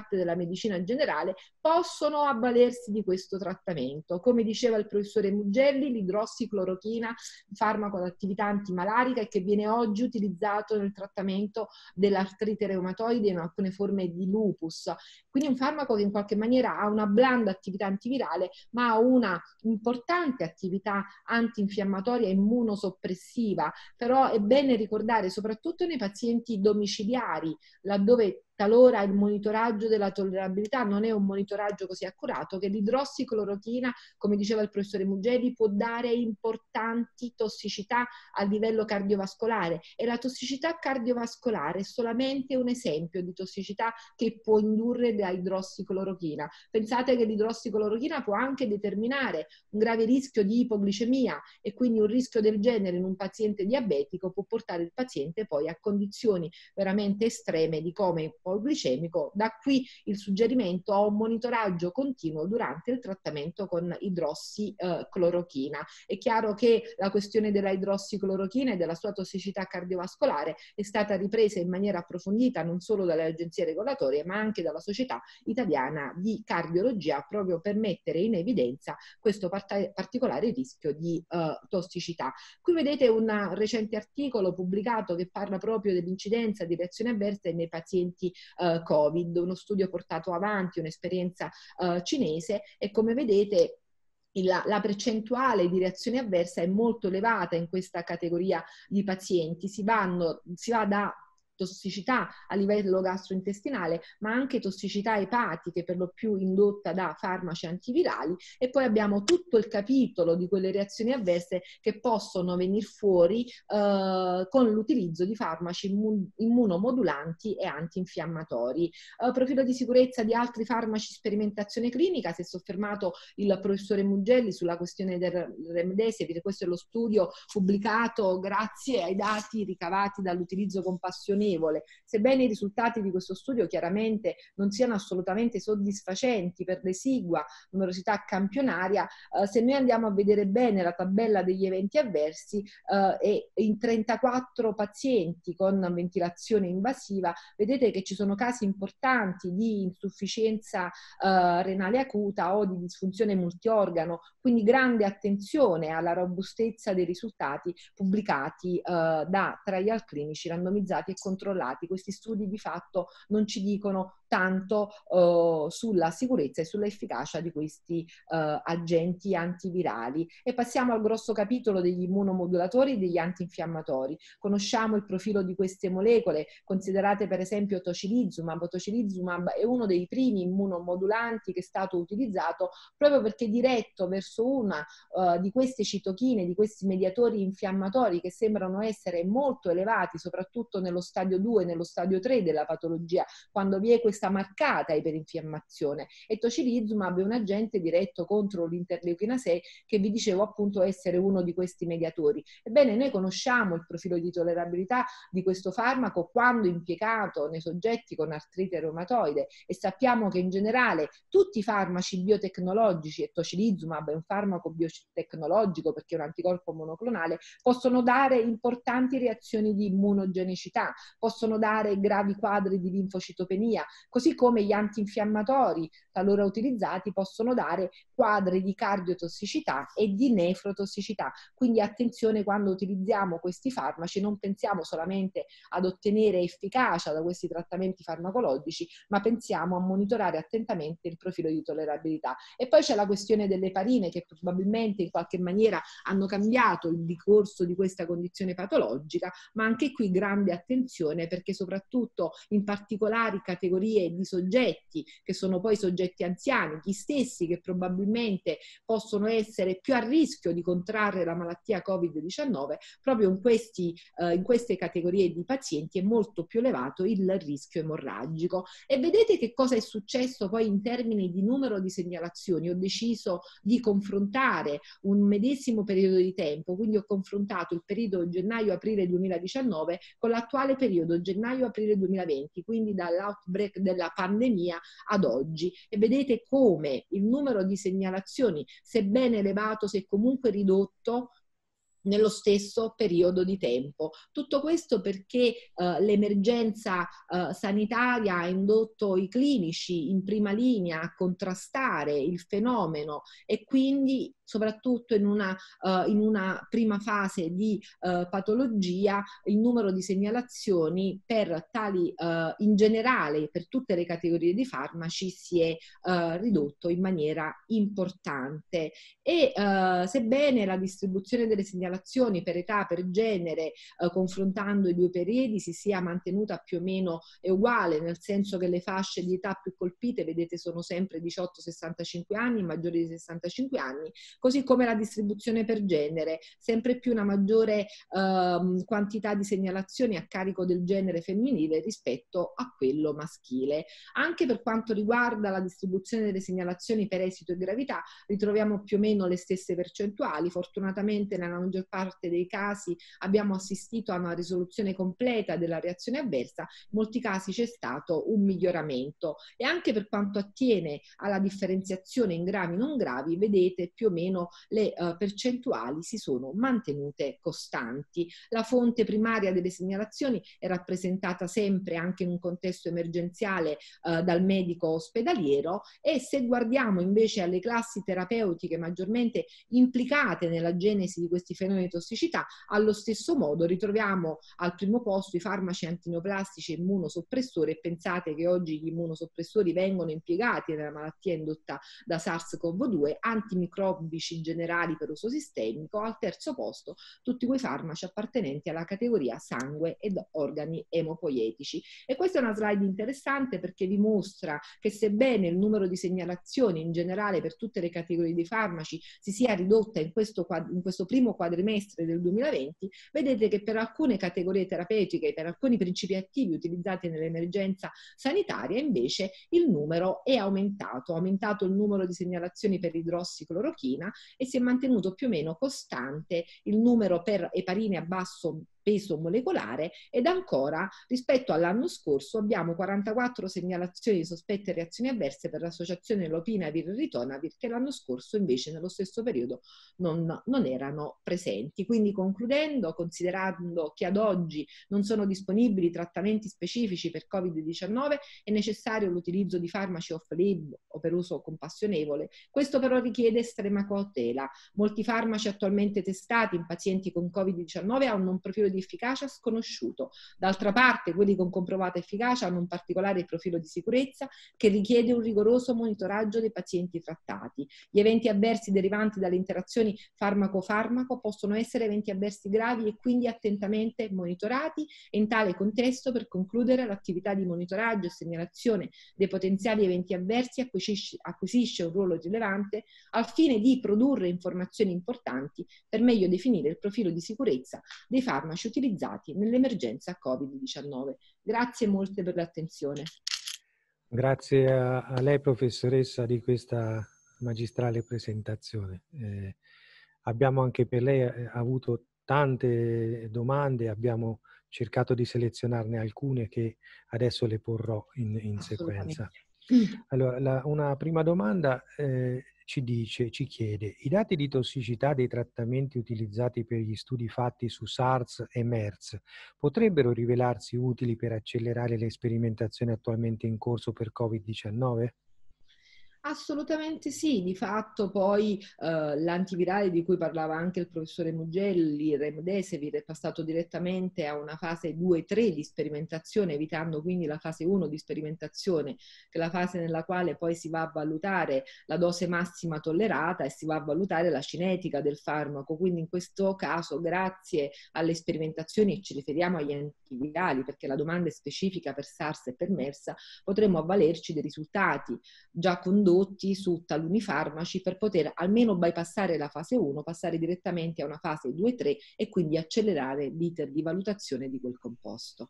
parte della medicina generale, possono avvalersi di questo trattamento. Come diceva il professore Mugelli, l'idrossiclorochina, farmaco ad attività antimalarica e che viene oggi utilizzato nel trattamento dell'artrite reumatoide in alcune forme di lupus. Quindi un farmaco che in qualche maniera ha una blanda attività antivirale, ma ha una importante attività antinfiammatoria e immunosoppressiva. Però è bene ricordare, soprattutto nei pazienti domiciliari, laddove talora il monitoraggio della tollerabilità non è un monitoraggio così accurato, che l'idrossiclorochina, come diceva il professore Mugelli, può dare importanti tossicità a livello cardiovascolare, e la tossicità cardiovascolare è solamente un esempio di tossicità che può indurre da idrossiclorochina. Pensate che l'idrossiclorochina può anche determinare un grave rischio di ipoglicemia, e quindi un rischio del genere in un paziente diabetico può portare il paziente poi a condizioni veramente estreme di coma ipoglicemico. Da qui il suggerimento a un monitoraggio continuo durante il trattamento con idrossiclorochina. È chiaro che la questione della idrossiclorochina e della sua tossicità cardiovascolare è stata ripresa in maniera approfondita non solo dalle agenzie regolatorie, ma anche dalla Società Italiana di Cardiologia, proprio per mettere in evidenza questo part- particolare rischio di uh, tossicità. Qui vedete un recente articolo pubblicato che parla proprio dell'incidenza di reazioni avverse nei pazienti uh, Covid, uno studio portato avanti, un'esperienza uh, cinese, e come vedete La, la percentuale di reazioni avverse è molto elevata in questa categoria di pazienti. Si, vanno, si va da tossicità a livello gastrointestinale, ma anche tossicità epatiche, per lo più indotta da farmaci antivirali, e poi abbiamo tutto il capitolo di quelle reazioni avverse che possono venire fuori eh, con l'utilizzo di farmaci immunomodulanti e antinfiammatori. Eh, profilo di sicurezza di altri farmaci, sperimentazione clinica. Si è soffermato il professore Mugelli sulla questione del remdesivir. Questo è lo studio pubblicato grazie ai dati ricavati dall'utilizzo compassionevole. Sebbene i risultati di questo studio chiaramente non siano assolutamente soddisfacenti per l'esigua numerosità campionaria, eh, se noi andiamo a vedere bene la tabella degli eventi avversi, eh, e in trentaquattro pazienti con ventilazione invasiva, vedete che ci sono casi importanti di insufficienza eh, renale acuta o di disfunzione multiorgano, quindi grande attenzione alla robustezza dei risultati pubblicati eh, da trial clinici randomizzati e controllati. Questi studi di fatto non ci dicono tanto uh, sulla sicurezza e sull'efficacia di questi uh, agenti antivirali. E passiamo al grosso capitolo degli immunomodulatori e degli antinfiammatori. Conosciamo il profilo di queste molecole, considerate per esempio tocilizumab. Tocilizumab è uno dei primi immunomodulanti che è stato utilizzato proprio perché è diretto verso una uh, di queste citochine, di questi mediatori infiammatori che sembrano essere molto elevati, soprattutto nello stadio due, nello stadio tre della patologia, quando vi è questa marcata iperinfiammazione. E tocilizumab è un agente diretto contro l'interleuchina sei, che vi dicevo appunto essere uno di questi mediatori. Ebbene, noi conosciamo il profilo di tollerabilità di questo farmaco quando impiegato nei soggetti con artrite reumatoide, e sappiamo che in generale tutti i farmaci biotecnologici, e tocilizumab è un farmaco biotecnologico perché è un anticorpo monoclonale, possono dare importanti reazioni di immunogenicità, possono dare gravi quadri di linfocitopenia, così come gli antinfiammatori talora utilizzati possono dare quadri di cardiotossicità e di nefrotossicità. Quindi attenzione quando utilizziamo questi farmaci, non pensiamo solamente ad ottenere efficacia da questi trattamenti farmacologici, ma pensiamo a monitorare attentamente il profilo di tollerabilità. E poi c'è la questione delle eparine, che probabilmente in qualche maniera hanno cambiato il corso di questa condizione patologica, ma anche qui grande attenzione, perché soprattutto in particolari categorie di soggetti, che sono poi soggetti anziani, gli stessi che probabilmente possono essere più a rischio di contrarre la malattia covid diciannove, proprio in, questi, eh, in queste categorie di pazienti è molto più elevato il rischio emorragico. E vedete che cosa è successo poi in termini di numero di segnalazioni. Ho deciso di confrontare un medesimo periodo di tempo, quindi ho confrontato il periodo gennaio-aprile duemiladiciannove con l'attuale periodo gennaio-aprile duemilaventi, quindi dall'outbreak della pandemia ad oggi, e vedete come il numero di segnalazioni, sebbene elevato, si è comunque ridotto nello stesso periodo di tempo. Tutto questo perché eh, l'emergenza eh, sanitaria ha indotto i clinici in prima linea a contrastare il fenomeno e quindi soprattutto in una, uh, in una prima fase di uh, patologia, il numero di segnalazioni per tali, uh, in generale, per tutte le categorie di farmaci, si è uh, ridotto in maniera importante. E uh, sebbene la distribuzione delle segnalazioni per età, per genere, uh, confrontando i due periodi, si sia mantenuta più o meno uguale, nel senso che le fasce di età più colpite, vedete, sono sempre diciotto sessantacinque anni, maggiori di sessantacinque anni, così come la distribuzione per genere, sempre più una maggiore eh, quantità di segnalazioni a carico del genere femminile rispetto a quello maschile. Anche per quanto riguarda la distribuzione delle segnalazioni per esito e gravità, ritroviamo più o meno le stesse percentuali. Fortunatamente nella maggior parte dei casi abbiamo assistito a una risoluzione completa della reazione avversa, in molti casi c'è stato un miglioramento. E anche per quanto attiene alla differenziazione in gravi e non gravi, vedete più o meno le uh, percentuali si sono mantenute costanti. La fonte primaria delle segnalazioni è rappresentata sempre, anche in un contesto emergenziale, uh, dal medico ospedaliero, e se guardiamo invece alle classi terapeutiche maggiormente implicate nella genesi di questi fenomeni di tossicità, allo stesso modo ritroviamo al primo posto i farmaci antineoplastici e immunosoppressori, e pensate che oggi gli immunosoppressori vengono impiegati nella malattia indotta da SARS-CoV due, antimicrobici generali per uso sistemico. Al terzo posto tutti quei farmaci appartenenti alla categoria sangue ed organi emopoietici. E questa è una slide interessante perché vi mostra che sebbene il numero di segnalazioni in generale per tutte le categorie di farmaci si sia ridotta in questo, in questo primo quadrimestre del duemilaventi, vedete che per alcune categorie terapeutiche, per alcuni principi attivi utilizzati nell'emergenza sanitaria, invece il numero è aumentato. Ha aumentato il numero di segnalazioni per idrossiclorochina e si è mantenuto più o meno costante il numero per eparine a basso peso molecolare, ed ancora rispetto all'anno scorso abbiamo quarantaquattro segnalazioni di sospette reazioni avverse per l'associazione lopinavir e ritonavir, che l'anno scorso invece nello stesso periodo non, non erano presenti. Quindi, concludendo, considerando che ad oggi non sono disponibili trattamenti specifici per Covid diciannove, è necessario l'utilizzo di farmaci off-label o per uso compassionevole. Questo però richiede estrema cautela. Molti farmaci attualmente testati in pazienti con Covid diciannove hanno un profilo di efficacia sconosciuto. D'altra parte, quelli con comprovata efficacia hanno un particolare profilo di sicurezza che richiede un rigoroso monitoraggio dei pazienti trattati. Gli eventi avversi derivanti dalle interazioni farmaco-farmaco possono essere eventi avversi gravi e quindi attentamente monitorati, e in tale contesto, per concludere, l'attività di monitoraggio e segnalazione dei potenziali eventi avversi acquisisce, acquisisce un ruolo rilevante al fine di produrre informazioni importanti per meglio definire il profilo di sicurezza dei farmaci utilizzati nell'emergenza Covid diciannove. Grazie molte per l'attenzione. Grazie a, a lei, professoressa, di questa magistrale presentazione. Eh, abbiamo anche per lei eh, avuto tante domande, abbiamo cercato di selezionarne alcune che adesso le porrò in, in sequenza. Allora, la, una prima domanda eh, ci dice, ci chiede: i dati di tossicità dei trattamenti utilizzati per gli studi fatti su SARS e MERS potrebbero rivelarsi utili per accelerare le sperimentazioni attualmente in corso per Covid diciannove? Assolutamente sì, di fatto poi eh, l'antivirale di cui parlava anche il professore Mugelli, Remdesivir, è passato direttamente a una fase due tre di sperimentazione, evitando quindi la fase uno di sperimentazione, che è la fase nella quale poi si va a valutare la dose massima tollerata e si va a valutare la cinetica del farmaco. Quindi in questo caso, grazie alle sperimentazioni, ci riferiamo agli antivirali perché la domanda è specifica per SARS e per MERS, potremo avvalerci dei risultati già condotti su taluni farmaci per poter almeno bypassare la fase uno, passare direttamente a una fase due tre e quindi accelerare l'iter di valutazione di quel composto.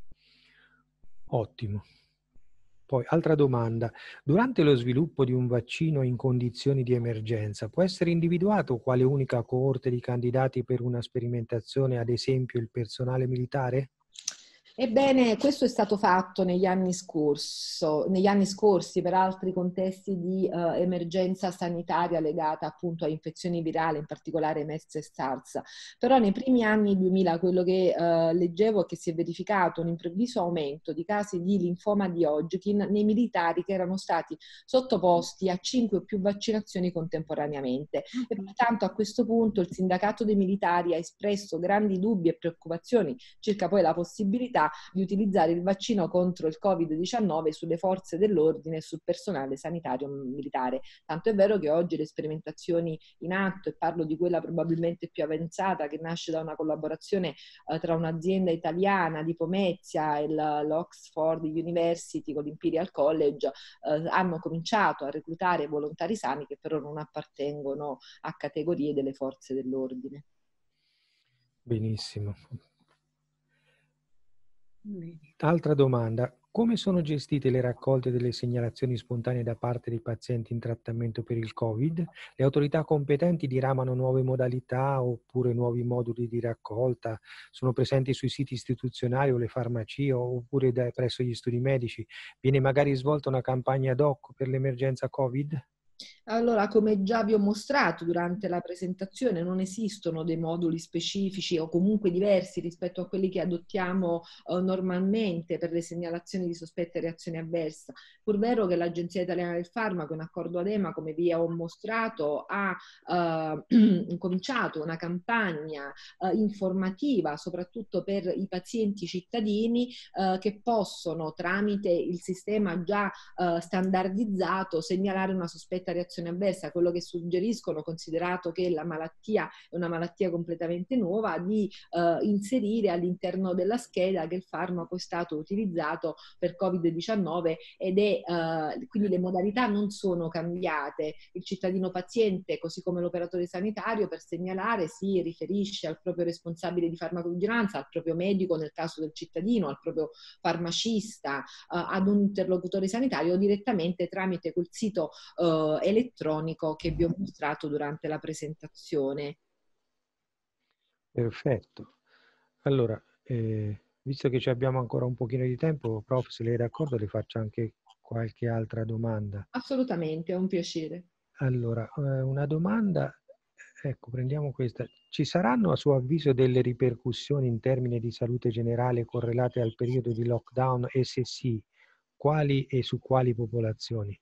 Ottimo. Poi, altra domanda. Durante lo sviluppo di un vaccino in condizioni di emergenza, può essere individuato quale unica coorte di candidati per una sperimentazione, ad esempio il personale militare? Ebbene, questo è stato fatto negli anni, scorso, negli anni scorsi per altri contesti di uh, emergenza sanitaria legata appunto a infezioni virali, in particolare MERS e SARS. Però nei primi anni duemila quello che uh, leggevo è che si è verificato un improvviso aumento di casi di linfoma di Hodgkin nei militari che erano stati sottoposti a cinque o più vaccinazioni contemporaneamente. E pertanto a questo punto il sindacato dei militari ha espresso grandi dubbi e preoccupazioni circa poi la possibilità di utilizzare il vaccino contro il Covid diciannove sulle forze dell'ordine e sul personale sanitario militare. Tanto è vero che oggi le sperimentazioni in atto, e parlo di quella probabilmente più avanzata che nasce da una collaborazione eh, tra un'azienda italiana di Pomezia e l'Oxford University con l'Imperial College, eh, hanno cominciato a reclutare volontari sani che però non appartengono a categorie delle forze dell'ordine. Benissimo. Altra domanda, come sono gestite le raccolte delle segnalazioni spontanee da parte dei pazienti in trattamento per il Covid? Le autorità competenti diramano nuove modalità oppure nuovi moduli di raccolta? Sono presenti sui siti istituzionali o le farmacie oppure da, presso gli studi medici? Viene magari svolta una campagna ad hoc per l'emergenza Covid? Allora, come già vi ho mostrato durante la presentazione, non esistono dei moduli specifici o comunque diversi rispetto a quelli che adottiamo eh, normalmente per le segnalazioni di sospette reazioni avverse. Pur vero che l'Agenzia Italiana del Farmaco, in accordo ad EMA, come vi ho mostrato, ha eh, cominciato una campagna eh, informativa, soprattutto per i pazienti cittadini eh, che possono, tramite il sistema già eh, standardizzato, segnalare una sospetta reazione avversa. Quello che suggeriscono, considerato che la malattia è una malattia completamente nuova, di eh, inserire all'interno della scheda che il farmaco è stato utilizzato per Covid diciannove ed è eh, quindi le modalità non sono cambiate. Il cittadino paziente, così come l'operatore sanitario, per segnalare si riferisce al proprio responsabile di farmacovigilanza, al proprio medico nel caso del cittadino, al proprio farmacista, eh, ad un interlocutore sanitario o direttamente tramite quel sito eh, elettronico che vi ho mostrato durante la presentazione. Perfetto. Allora, eh, visto che ci abbiamo ancora un pochino di tempo, prof, se lei è d'accordo, le faccio anche qualche altra domanda. Assolutamente, è un piacere. Allora, eh, una domanda, ecco, prendiamo questa. Ci saranno a suo avviso delle ripercussioni in termini di salute generale correlate al periodo di lockdown e se sì, quali e su quali popolazioni?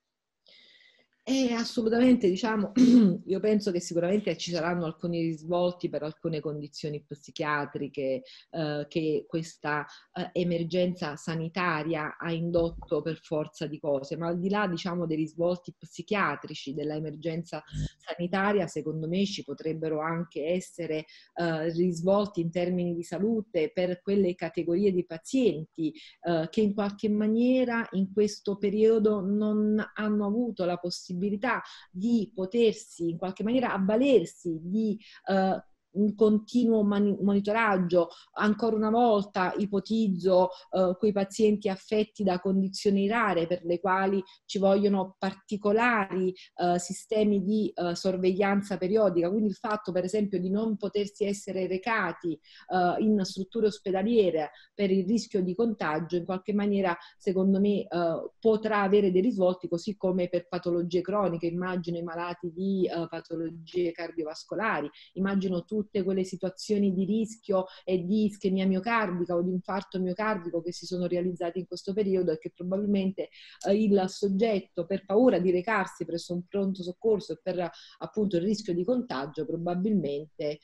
Eh, assolutamente, diciamo, io penso che sicuramente ci saranno alcuni risvolti per alcune condizioni psichiatriche eh, che questa eh, emergenza sanitaria ha indotto per forza di cose, ma al di là, diciamo, dei risvolti psichiatrici della emergenza sanitaria, secondo me ci potrebbero anche essere eh, risvolti in termini di salute per quelle categorie di pazienti eh, che in qualche maniera in questo periodo non hanno avuto la possibilità di potersi in qualche maniera avvalersi di eh, un continuo monitoraggio. Ancora una volta ipotizzo eh, quei pazienti affetti da condizioni rare per le quali ci vogliono particolari eh, sistemi di eh, sorveglianza periodica, quindi il fatto per esempio di non potersi essere recati eh, in strutture ospedaliere per il rischio di contagio in qualche maniera secondo me eh, potrà avere dei risvolti, così come per patologie croniche. Immagino i malati di eh, patologie cardiovascolari, immagino tutti tutte quelle situazioni di rischio e di ischemia miocardica o di infarto miocardico che si sono realizzati in questo periodo e che probabilmente eh, il soggetto, per paura di recarsi presso un pronto soccorso e per appunto il rischio di contagio, probabilmente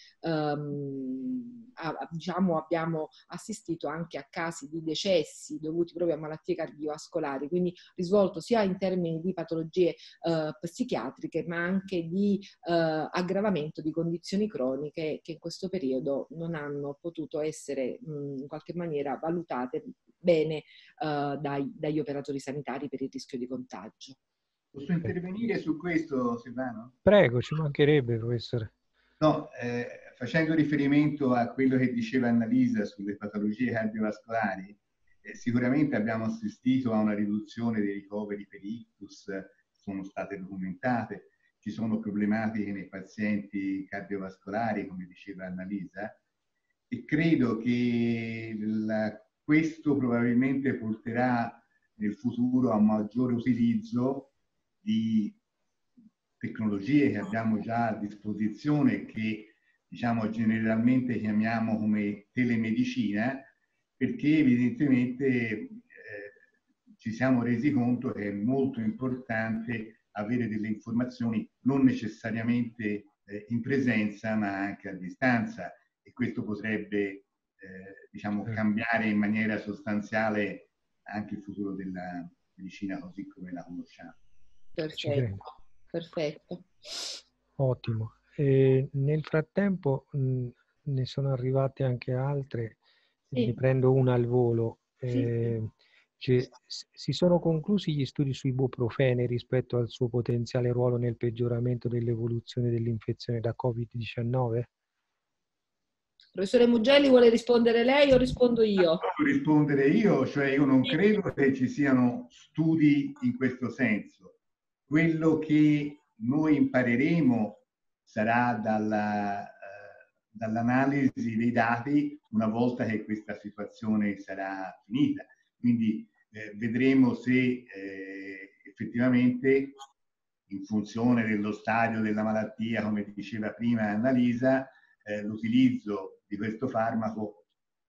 ehm, a, diciamo abbiamo assistito anche a casi di decessi dovuti proprio a malattie cardiovascolari, quindi risvolto sia in termini di patologie eh, psichiatriche ma anche di eh, aggravamento di condizioni croniche che in questo periodo non hanno potuto essere mh, in qualche maniera valutate bene uh, dai, dagli operatori sanitari per il rischio di contagio. Posso intervenire su questo, Silvano? Prego, ci mancherebbe, professore. No, eh, facendo riferimento a quello che diceva Annalisa sulle patologie cardiovascolari, eh, sicuramente abbiamo assistito a una riduzione dei ricoveri per ictus, sono state documentate. Ci sono problematiche nei pazienti cardiovascolari, come diceva Annalisa, e credo che la, questo probabilmente porterà nel futuro a un maggiore utilizzo di tecnologie che abbiamo già a disposizione, che diciamo generalmente chiamiamo come telemedicina, perché evidentemente eh, ci siamo resi conto che è molto importante avere delle informazioni non necessariamente eh, in presenza ma anche a distanza, e questo potrebbe eh, diciamo cambiare in maniera sostanziale anche il futuro della medicina così come la conosciamo. Perfetto, perfetto. Ottimo. E nel frattempo mh, ne sono arrivate anche altre, Sì. ne prendo una al volo. Sì, Eh, cioè, si sono conclusi gli studi su ibuprofene rispetto al suo potenziale ruolo nel peggioramento dell'evoluzione dell'infezione da Covid diciannove? Professore Mugelli, vuole rispondere lei o rispondo io? Posso rispondere io, cioè io non credo che ci siano studi in questo senso. Quello che noi impareremo sarà dalla, eh, dall'analisi dei dati una volta che questa situazione sarà finita. Quindi eh, vedremo se eh, effettivamente, in funzione dello stadio della malattia, come diceva prima Annalisa, eh, l'utilizzo di questo farmaco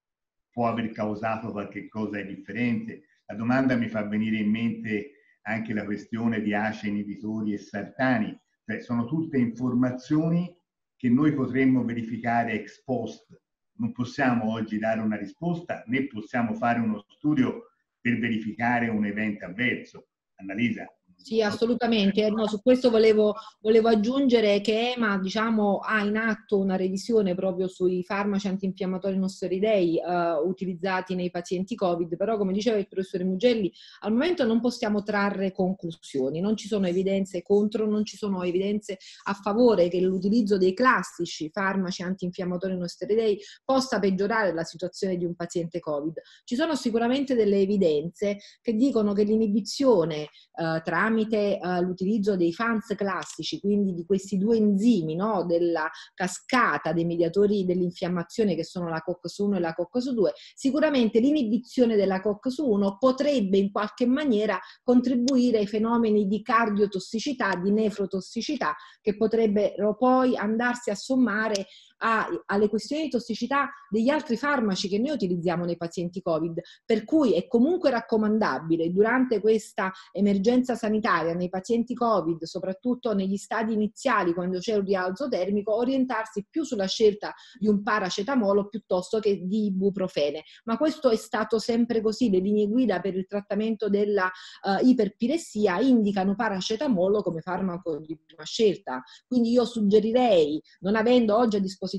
può aver causato qualche cosa di differente. La domanda mi fa venire in mente anche la questione di A C E inibitori e sartani, cioè sono tutte informazioni che noi potremmo verificare ex post. Non possiamo oggi dare una risposta, né possiamo fare uno studio per verificare un evento avverso. Annalisa? Sì, assolutamente. No, su questo volevo, volevo aggiungere che EMA, diciamo, ha in atto una revisione proprio sui farmaci antinfiammatori non steroidei eh, utilizzati nei pazienti Covid, però come diceva il professore Mugelli, al momento non possiamo trarre conclusioni, non ci sono evidenze contro, non ci sono evidenze a favore che l'utilizzo dei classici farmaci antinfiammatori non steroidei possa peggiorare la situazione di un paziente Covid. Ci sono sicuramente delle evidenze che dicono che l'inibizione eh, tra tramite uh, l'utilizzo dei F A N S classici, quindi di questi due enzimi, no, della cascata dei mediatori dell'infiammazione che sono la C O X uno e la C O X due, sicuramente l'inibizione della C O X uno potrebbe in qualche maniera contribuire ai fenomeni di cardiotossicità, di nefrotossicità, che potrebbero poi andarsi a sommare a, alle questioni di tossicità degli altri farmaci che noi utilizziamo nei pazienti Covid, per cui è comunque raccomandabile durante questa emergenza sanitaria nei pazienti Covid, soprattutto negli stadi iniziali quando c'è un rialzo termico, orientarsi più sulla scelta di un paracetamolo piuttosto che di ibuprofene. Ma questo è stato sempre così, le linee guida per il trattamento della uh, iperpiressia indicano paracetamolo come farmaco di prima scelta. Quindi io suggerirei, non avendo oggi a disposizione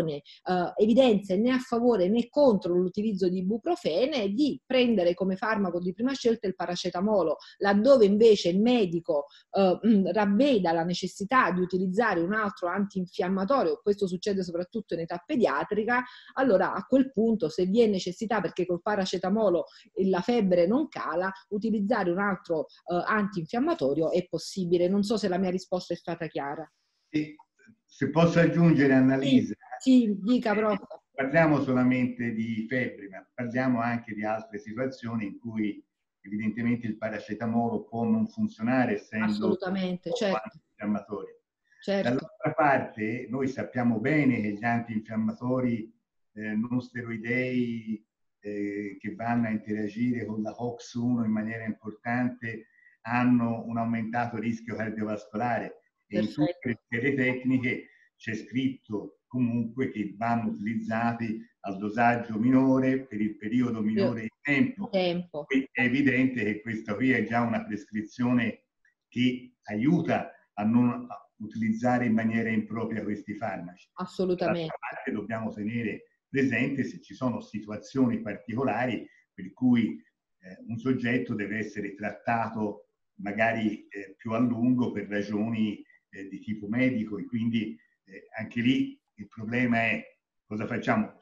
Uh, evidenze né a favore né contro l'utilizzo di ibuprofene, di prendere come farmaco di prima scelta il paracetamolo, laddove invece il medico uh, ravveda la necessità di utilizzare un altro antinfiammatorio, questo succede soprattutto in età pediatrica, allora a quel punto, se vi è necessità perché col paracetamolo la febbre non cala, utilizzare un altro uh, antinfiammatorio è possibile. Non so se la mia risposta è stata chiara. Sì. Se posso aggiungere, Annalisa, sì, sì, dica, prof. Parliamo solamente di febbre, ma parliamo anche di altre situazioni in cui evidentemente il paracetamolo può non funzionare essendo assolutamente, certo. antinfiammatori. Certo. Dall'altra parte noi sappiamo bene che gli antinfiammatori eh, non steroidei eh, che vanno a interagire con la C O X uno in maniera importante hanno un aumentato rischio cardiovascolare. E in tutte le tecniche c'è scritto comunque che vanno utilizzati al dosaggio minore per il periodo minore di tempo. tempo. Quindi è evidente che questa qui è già una prescrizione che aiuta a non utilizzare in maniera impropria questi farmaci. Assolutamente. D'altra parte dobbiamo tenere presente se ci sono situazioni particolari per cui eh, un soggetto deve essere trattato magari eh, più a lungo per ragioni di tipo medico, e quindi eh, anche lì il problema è cosa facciamo?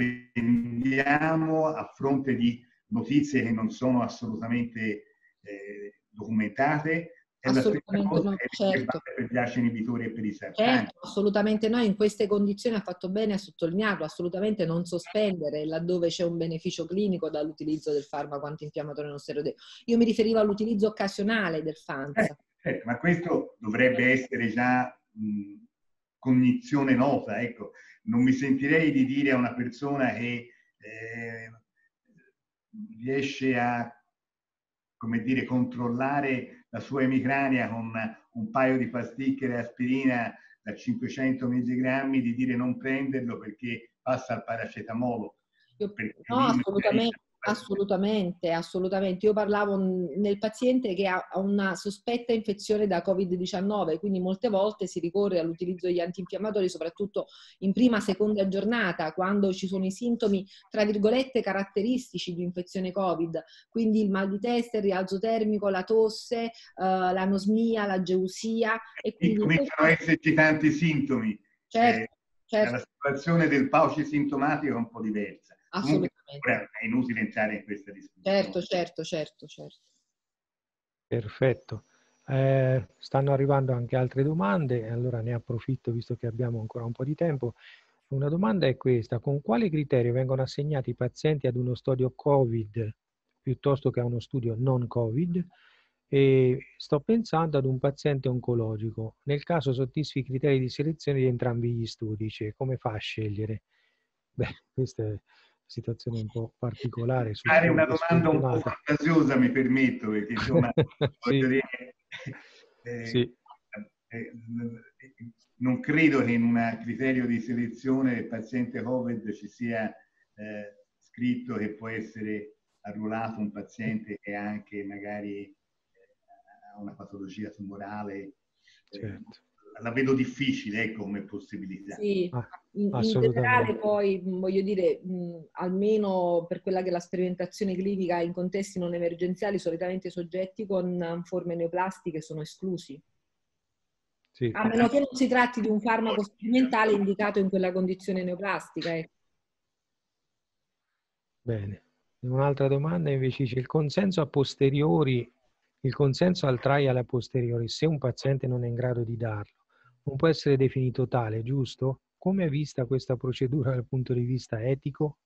Sospendiamo a fronte di notizie che non sono assolutamente eh, documentate è la stessa Assolutamente cosa no, che certo. vale per gli A C E inibitori e per i sartani. Certo, assolutamente no, in queste condizioni ha fatto bene a sottolinearlo, assolutamente non sospendere laddove c'è un beneficio clinico dall'utilizzo del farmaco antinfiammatorio non steroideo. Io mi riferivo all'utilizzo occasionale del FANSA. Eh, certo, ma questo dovrebbe essere già mh, cognizione nota, ecco. Non mi sentirei di dire a una persona che eh, riesce a, come dire, controllare la sua emicrania con un paio di pasticche aspirina da cinquecento milligrammi, di dire non prenderlo perché passa al paracetamolo. Io, Perché no, lì assolutamente, magari... assolutamente, assolutamente. Io parlavo nel paziente che ha una sospetta infezione da Covid diciannove, quindi molte volte si ricorre all'utilizzo degli antinfiammatori, soprattutto in prima, seconda giornata, quando ci sono i sintomi, tra virgolette, caratteristici di infezione Covid, quindi il mal di testa, il rialzo termico, la tosse, eh, l'anosmia, la geusia. E quindi cominciano a esserci tanti sintomi. certo, eh, certo. La situazione del pauci sintomatico è un po' diversa. Assolutamente. Comunque, è inutile entrare in questa discussione. Certo, certo, certo, certo. Perfetto. Eh, stanno arrivando anche altre domande, allora ne approfitto visto che abbiamo ancora un po' di tempo. Una domanda è questa: con quale criterio vengono assegnati i pazienti ad uno studio Covid piuttosto che a uno studio non Covid? E sto pensando ad un paziente oncologico. Nel caso soddisfi i criteri di selezione di entrambi gli studi, cioè come fa a scegliere? Beh, questa è una situazione un po' particolare. Fare una domanda un po' fantasiosa, mi permetto, perché insomma, sì. voglio dire, eh, sì. eh, non credo che in un criterio di selezione del paziente Covid ci sia eh, scritto che può essere arruolato un paziente che anche magari ha una patologia tumorale. Certo. Eh, la vedo difficile, ecco, come possibilità. Sì. In, in generale poi, voglio dire, mh, almeno per quella che è la sperimentazione clinica in contesti non emergenziali, solitamente i soggetti con forme neoplastiche sono esclusi. Sì. A meno che non si tratti di un farmaco sperimentale indicato in quella condizione neoplastica. Eh. Bene. Un'altra domanda invece dice: il consenso a posteriori, il consenso al trial a posteriori, se un paziente non è in grado di darlo, non può essere definito tale, giusto? Come è vista questa procedura dal punto di vista etico?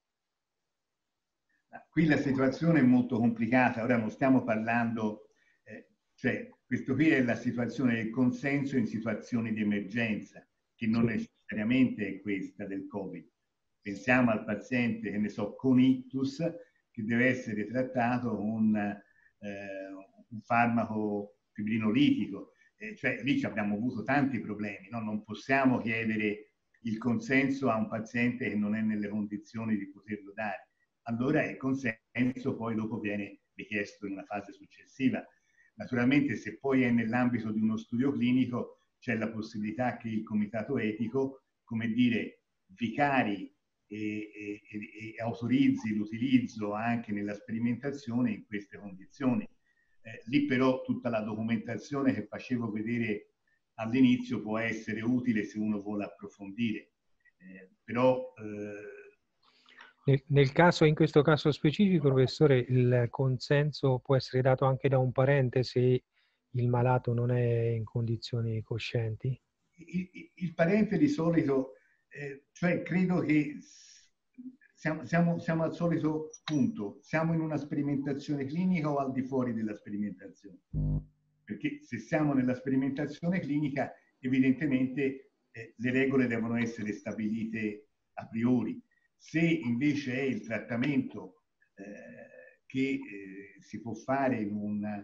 Qui la situazione è molto complicata, ora non stiamo parlando, eh, cioè questo qui è la situazione del consenso in situazioni di emergenza, che non sì. necessariamente è questa del Covid. Pensiamo al paziente, che ne so, con ictus, che deve essere trattato con eh, un farmaco fibrinolitico, eh, cioè lì abbiamo avuto tanti problemi, no? Non possiamo chiedere il consenso a un paziente che non è nelle condizioni di poterlo dare. Allora il consenso poi dopo viene richiesto in una fase successiva. Naturalmente se poi è nell'ambito di uno studio clinico c'è la possibilità che il comitato etico, come dire, vicari e, e, e autorizzi l'utilizzo anche nella sperimentazione in queste condizioni. Eh, lì però tutta la documentazione che facevo vedere all'inizio può essere utile se uno vuole approfondire. Eh, però... Eh, Nel, nel caso, in questo caso specifico, professore, il consenso può essere dato anche da un parente se il malato non è in condizioni coscienti? Il, il parente di solito, eh, cioè credo che siamo, siamo, siamo al solito punto, siamo in una sperimentazione clinica o al di fuori della sperimentazione? Perché se siamo nella sperimentazione clinica, evidentemente eh, le regole devono essere stabilite a priori. Se invece è il trattamento eh, che eh, si può fare in un eh,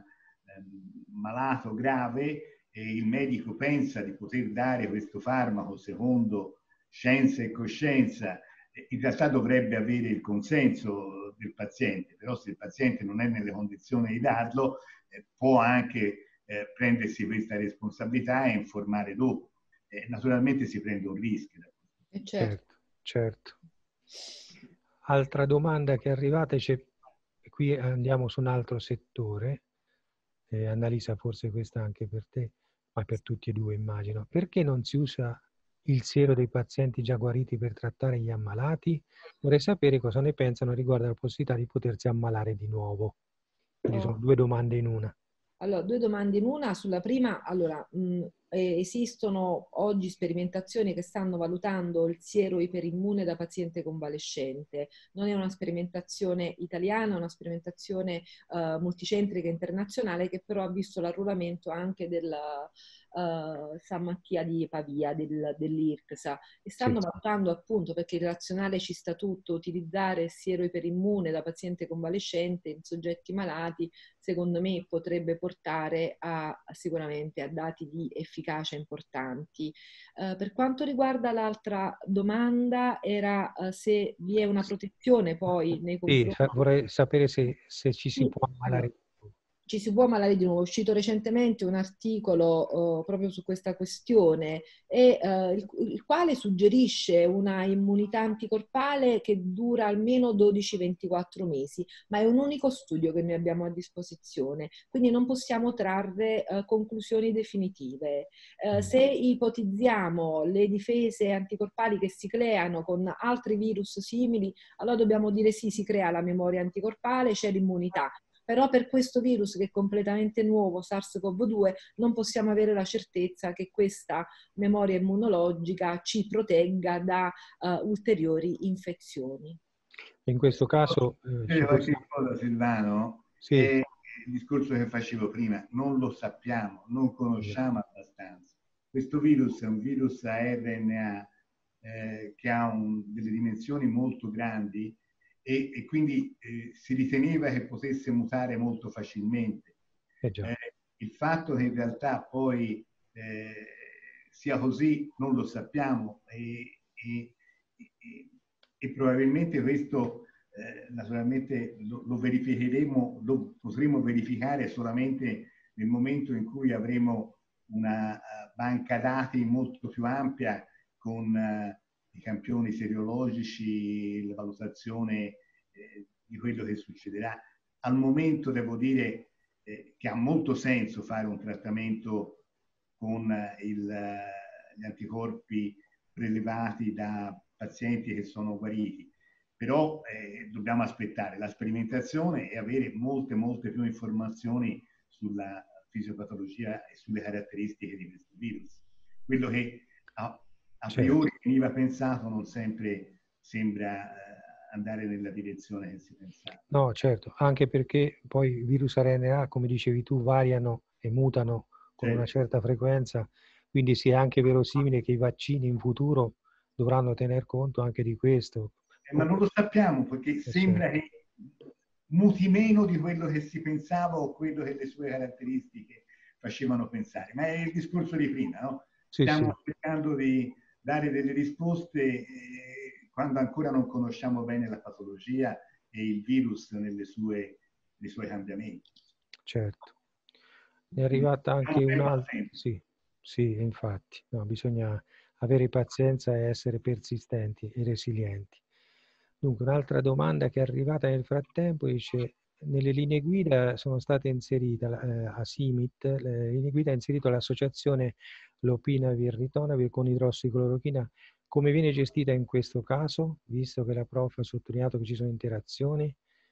malato grave e il medico pensa di poter dare questo farmaco secondo scienza e coscienza, eh, in realtà dovrebbe avere il consenso del paziente, però se il paziente non è nelle condizioni di darlo, eh, può anche eh, prendersi questa responsabilità e informare dopo. Eh, naturalmente si prende un rischio. Certo, certo. Altra domanda che è arrivata, c'è, qui andiamo su un altro settore, eh, Annalisa forse questa anche per te, ma per tutti e due immagino. Perché non si usa il siero dei pazienti già guariti per trattare gli ammalati? Vorrei sapere cosa ne pensano riguardo alla possibilità di potersi ammalare di nuovo. Quindi sono due domande in una. Allora, due domande in una. Sulla prima, allora, mh, eh, esistono oggi sperimentazioni che stanno valutando il siero iperimmune da paziente convalescente. Non è una sperimentazione italiana, è una sperimentazione eh, multicentrica internazionale che però ha visto l'arruolamento anche della uh, San Mattia di Pavia, del, dell'I R C S A, e stanno Sì. valutando appunto, perché il razionale ci sta tutto, utilizzare il siero iperimmune da paziente convalescente in soggetti malati, secondo me potrebbe portare a, a sicuramente a dati di efficacia importanti. Uh, per quanto riguarda l'altra domanda, era uh, se vi è una protezione poi nei confronti... Sì, vorrei sapere se, se ci si Sì, può ammalare. allora, ci si può ammalare di nuovo. È uscito recentemente un articolo uh, proprio su questa questione, e, uh, il, il quale suggerisce una immunità anticorpale che dura almeno dodici ventiquattro mesi, ma è un unico studio che noi abbiamo a disposizione, quindi non possiamo trarre uh, conclusioni definitive. Uh, se ipotizziamo le difese anticorpali che si creano con altri virus simili, allora dobbiamo dire sì, si crea la memoria anticorpale, c'è l'immunità. Però per questo virus che è completamente nuovo, SARS-CoV due, non possiamo avere la certezza che questa memoria immunologica ci protegga da uh, ulteriori infezioni. In questo caso... Eh, ci qualche cosa, Silvano? Sì. È il discorso che facevo prima, non lo sappiamo, non conosciamo abbastanza. Questo virus è un virus a R N A eh, che ha un, delle dimensioni molto grandi, E, e quindi eh, si riteneva che potesse mutare molto facilmente. Eh già. Eh, il fatto che in realtà poi eh, sia così non lo sappiamo, e, e, e, e probabilmente questo eh, naturalmente lo, lo verificheremo, lo potremo verificare solamente nel momento in cui avremo una uh, banca dati molto più ampia con uh, i campioni seriologici, la valutazione eh, di quello che succederà. Al momento devo dire eh, che ha molto senso fare un trattamento con il, eh, gli anticorpi prelevati da pazienti che sono guariti, però eh, dobbiamo aspettare la sperimentazione e avere molte, molte più informazioni sulla fisiopatologia e sulle caratteristiche di questo virus. Quello che a, a priori certo. veniva pensato non sempre sembra eh, andare nella direzione che si pensava. No, certo, anche perché poi i virus R N A, come dicevi tu, variano e mutano con certo. una certa frequenza, quindi sia anche verosimile che i vaccini in futuro dovranno tener conto anche di questo. Eh, ma non lo sappiamo, perché eh, sembra certo. che muti meno di quello che si pensava o quello che le sue caratteristiche facevano pensare. Ma è il discorso di prima, no? Sì, Stiamo sì. cercando di dare delle risposte eh, quando ancora non conosciamo bene la patologia e il virus nelle sue, nei suoi cambiamenti. Certo. È arrivata anche un'altra... Sì, sì, infatti. No, bisogna avere pazienza e essere persistenti e resilienti. Dunque, un'altra domanda che è arrivata nel frattempo dice: nelle linee guida sono state inserite eh, a SIMIT, le linee guida ha inserito l'associazione lopinavir ritonavir con idrossiclorochina. Come viene gestita in questo caso, visto che la prof ha sottolineato che ci sono interazioni?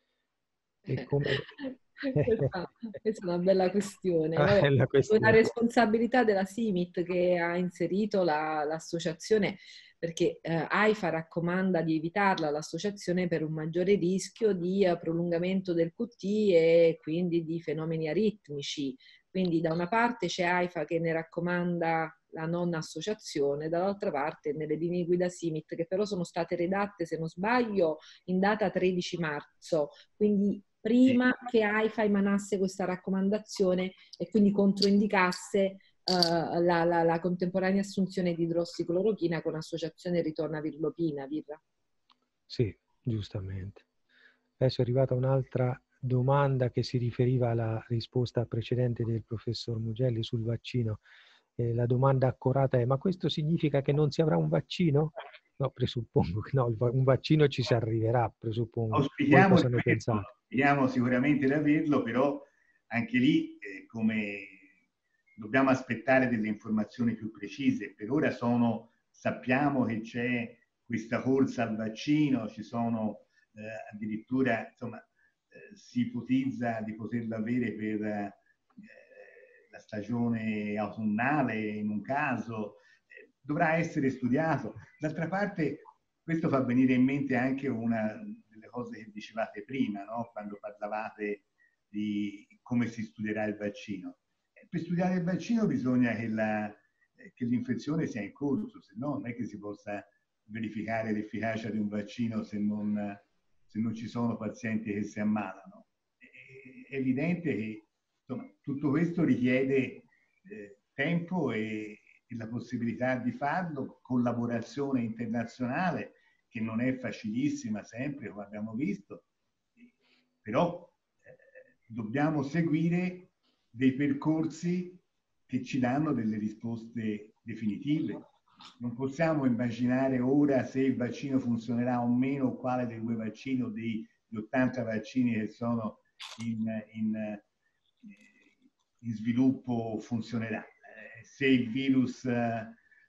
E come... questa, questa è una bella questione. Ah, Vabbè, la questione. Una responsabilità della SIMIT che ha inserito l'associazione, la, perché eh, AIFA raccomanda di evitarla l'associazione per un maggiore rischio di uh, prolungamento del Q T e quindi di fenomeni aritmici. Quindi da una parte c'è AIFA che ne raccomanda la non associazione, dall'altra parte nelle linee guida SIMIT, che però sono state redatte, se non sbaglio, in data tredici marzo, quindi prima che AIFA emanasse questa raccomandazione e quindi controindicasse uh, la, la, la contemporanea assunzione di idrossiclorochina con associazione ritonavir-lopinavir. Sì, giustamente. Adesso è arrivata un'altra domanda che si riferiva alla risposta precedente del professor Mugelli sul vaccino. Eh, la domanda accorata è: ma questo significa che non si avrà un vaccino? No, presuppongo che no, un vaccino ci si arriverà, presuppongo. Auspichiamo, cosa ne pensate? Auspichiamo sicuramente di averlo, però anche lì eh, come dobbiamo aspettare delle informazioni più precise. Per ora sono, sappiamo che c'è questa corsa al vaccino, ci sono eh, addirittura, insomma, eh, si ipotizza di poterlo avere per eh, stagione autunnale in un caso, eh, dovrà essere studiato. D'altra parte questo fa venire in mente anche una delle cose che dicevate prima, no? Quando parlavate di come si studierà il vaccino. Eh, per studiare il vaccino bisogna che la, eh, che l'infezione sia in corso, se no non è che si possa verificare l'efficacia di un vaccino se non, se non ci sono pazienti che si ammalano. È evidente che insomma, tutto questo richiede eh, tempo e, e la possibilità di farlo, collaborazione internazionale che non è facilissima sempre, come abbiamo visto, però eh, dobbiamo seguire dei percorsi che ci danno delle risposte definitive. Non possiamo immaginare ora se il vaccino funzionerà o meno, o quale dei due vaccini o degli ottanta vaccini che sono in, in, in sviluppo funzionerà. Eh, se il virus eh,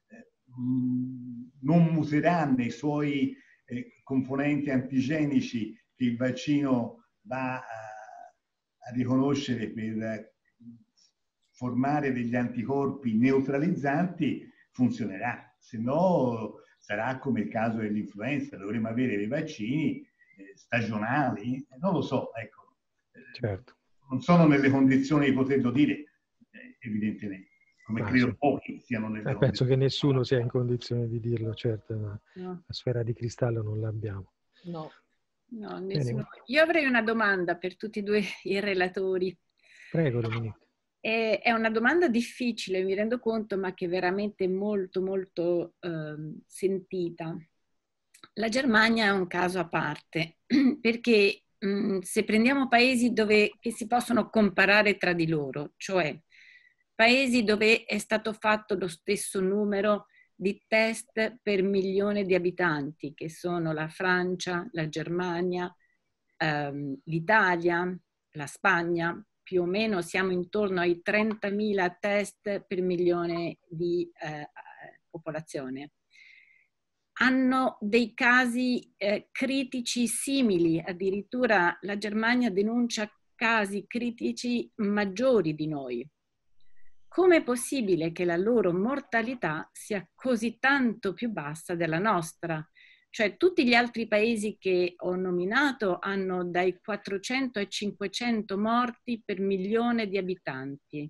non muterà nei suoi eh, componenti antigenici che il vaccino va a, a riconoscere per formare degli anticorpi neutralizzanti, funzionerà, se no sarà come il caso dell'influenza, dovremo avere dei vaccini eh, stagionali, non lo so, ecco. Certo. Non sono nelle condizioni di poterlo dire, eh, evidentemente, come ma credo sì. pochi siano nelle eh, condizioni. Penso che nessuno sia in condizione di dirlo, certo, ma No. la sfera di cristallo non l'abbiamo. No. No, nessuno. Io avrei una domanda per tutti e due i relatori. Prego, Dominique. È una domanda difficile, mi rendo conto, ma che è veramente molto, molto eh, sentita. La Germania è un caso a parte, perché mh, se prendiamo paesi dove, che si possono comparare tra di loro, cioè paesi dove è stato fatto lo stesso numero di test per milione di abitanti, che sono la Francia, la Germania, ehm, l'Italia, la Spagna, più o meno siamo intorno ai trentamila test per milione di eh, popolazione. Hanno dei casi eh, critici simili, addirittura la Germania denuncia casi critici maggiori di noi. Come è possibile che la loro mortalità sia così tanto più bassa della nostra? Cioè tutti gli altri paesi che ho nominato hanno dai quattrocento ai cinquecento morti per milione di abitanti.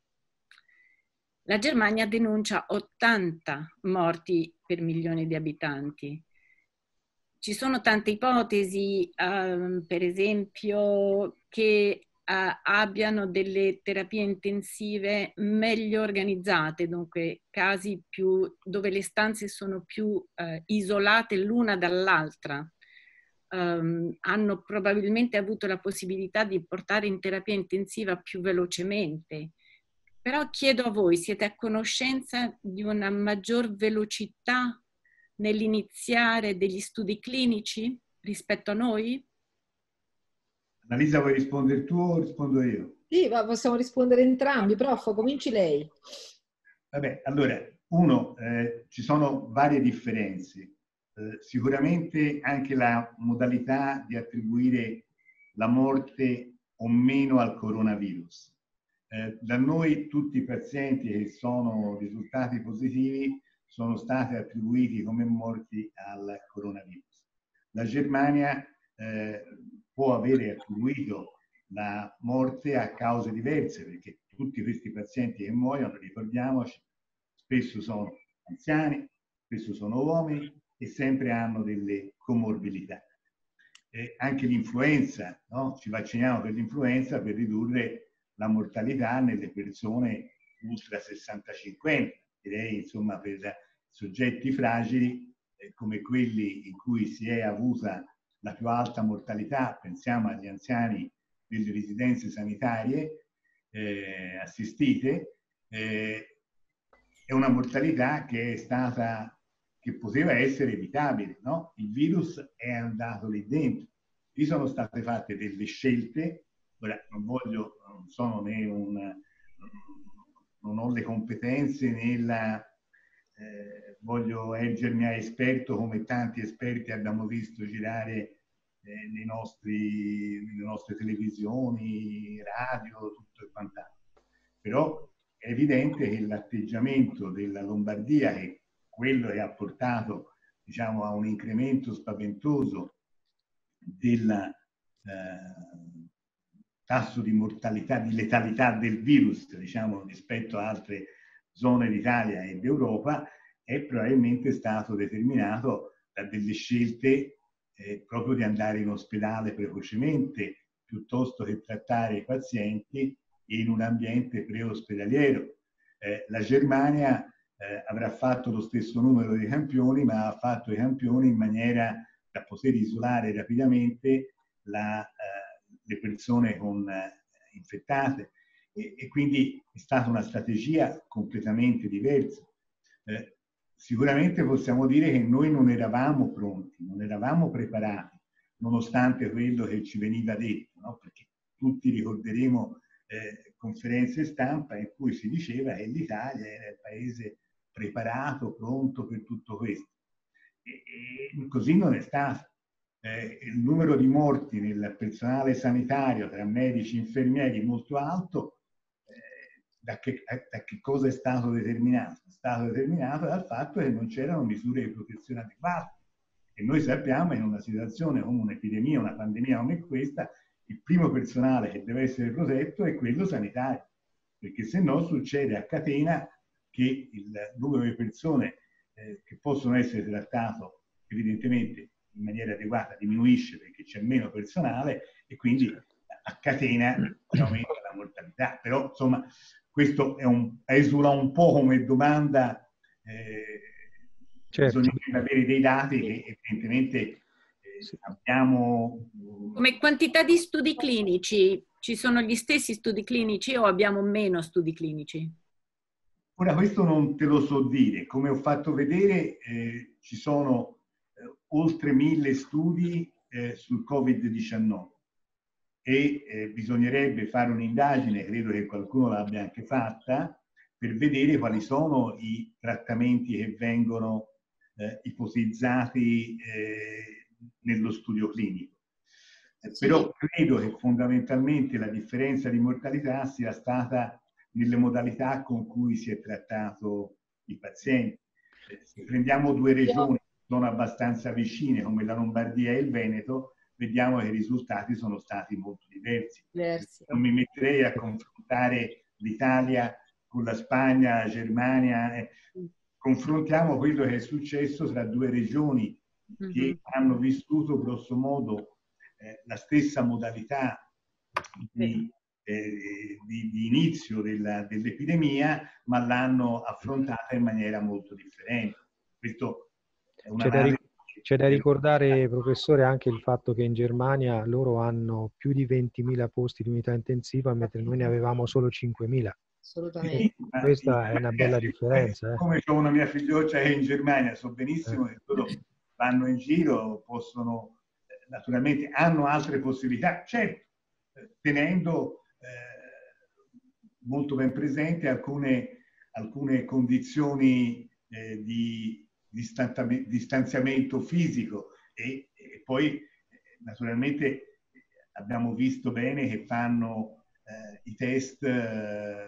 La Germania denuncia ottanta morti per milione di abitanti. Ci sono tante ipotesi, um, per esempio, che Uh, abbiano delle terapie intensive meglio organizzate, dunque casi più, dove le stanze sono più uh, isolate l'una dall'altra. Um, hanno probabilmente avuto la possibilità di portare in terapia intensiva più velocemente. Però chiedo a voi, siete a conoscenza di una maggior velocità nell'iniziare degli studi clinici rispetto a noi? Annalisa, vuoi rispondere tu o rispondo io? Sì, ma possiamo rispondere entrambi, prof, cominci lei. Vabbè, allora, uno, eh, ci sono varie differenze. Eh, sicuramente anche la modalità di attribuire la morte o meno al coronavirus. Eh, da noi tutti i pazienti che sono risultati positivi sono stati attribuiti come morti al coronavirus. La Germania eh, può avere attribuito la morte a cause diverse, perché tutti questi pazienti che muoiono, ricordiamoci, spesso sono anziani, spesso sono uomini e sempre hanno delle comorbilità. E anche l'influenza, no? Ci vacciniamo per l'influenza per ridurre la mortalità nelle persone ultra sessantacinquenne, direi insomma per soggetti fragili eh, come quelli in cui si è avuta la più alta mortalità, pensiamo agli anziani delle residenze sanitarie eh, assistite, eh, è una mortalità che è stata, che poteva essere evitabile, no? Il virus è andato lì dentro. Lì sono state fatte delle scelte, ora non voglio, non sono né un, non ho le competenze nella, eh, voglio ergermi a esperto come tanti esperti abbiamo visto girare eh, nei nostri, nelle nostre televisioni, radio, tutto e quant'altro. Però evidente che l'atteggiamento della Lombardia, che è quello che ha portato, diciamo, a un incremento spaventoso del eh, tasso di mortalità, di letalità del virus, diciamo, rispetto a altre zone d'Italia e d'Europa, è probabilmente stato determinato da delle scelte eh, proprio di andare in ospedale precocemente, piuttosto che trattare i pazienti in un ambiente preospedaliero. Eh, la Germania eh, avrà fatto lo stesso numero di campioni, ma ha fatto i campioni in maniera da poter isolare rapidamente la, eh, le persone con, eh, infettate, e, e quindi è stata una strategia completamente diversa. Eh, sicuramente possiamo dire che noi non eravamo pronti, non eravamo preparati, nonostante quello che ci veniva detto, no? Perché tutti ricorderemo eh, conferenze stampa in cui si diceva che l'Italia era il paese preparato, pronto per tutto questo. E, e così non è stato. Eh, il numero di morti nel personale sanitario, tra medici e infermieri, molto alto. Eh, da, che, da che cosa è stato determinato? È stato determinato dal fatto che non c'erano misure di protezione adeguate. E noi sappiamo che in una situazione come un'epidemia, una pandemia come questa, il primo personale che deve essere protetto è quello sanitario, perché se no succede a catena che il numero di persone eh, che possono essere trattate evidentemente in maniera adeguata diminuisce perché c'è meno personale e quindi a catena aumenta la mortalità. Però insomma questo è un, esula un po' come domanda, eh, certo. Bisogna avere dei dati che evidentemente eh, abbiamo. Come quantità di studi clinici, ci sono gli stessi studi clinici o abbiamo meno studi clinici? Ora questo non te lo so dire, come ho fatto vedere eh, ci sono eh, oltre mille studi eh, sul Covid diciannove e eh, bisognerebbe fare un'indagine, credo che qualcuno l'abbia anche fatta, per vedere quali sono i trattamenti che vengono eh, ipotizzati eh, nello studio clinico. Eh, sì. Però credo che fondamentalmente la differenza di mortalità sia stata nelle modalità con cui si è trattato i pazienti. Eh, se prendiamo due regioni che sono abbastanza vicine, come la Lombardia e il Veneto, vediamo che i risultati sono stati molto diversi. diversi. Non mi metterei a confrontare l'Italia con la Spagna, la Germania. Eh. Confrontiamo quello che è successo tra due regioni mm-hmm. che hanno vissuto grosso modo eh, la stessa modalità di Eh, di, di inizio della, dell'epidemia, ma l'hanno affrontata in maniera molto differente. Questo è una c'è, da ric- c'è da ricordare, professore, anche il fatto che in Germania loro hanno più di ventimila posti di unità intensiva, mentre noi ne avevamo solo cinquemila. Assolutamente. E questa è una bella differenza. Eh. Come c'è una mia figlioccia che è in Germania, so benissimo eh. che loro vanno in giro, possono, naturalmente, hanno altre possibilità, certo, tenendo molto ben presente alcune, alcune condizioni eh, di distanziamento fisico e, e poi eh, naturalmente abbiamo visto bene che fanno eh, i test eh,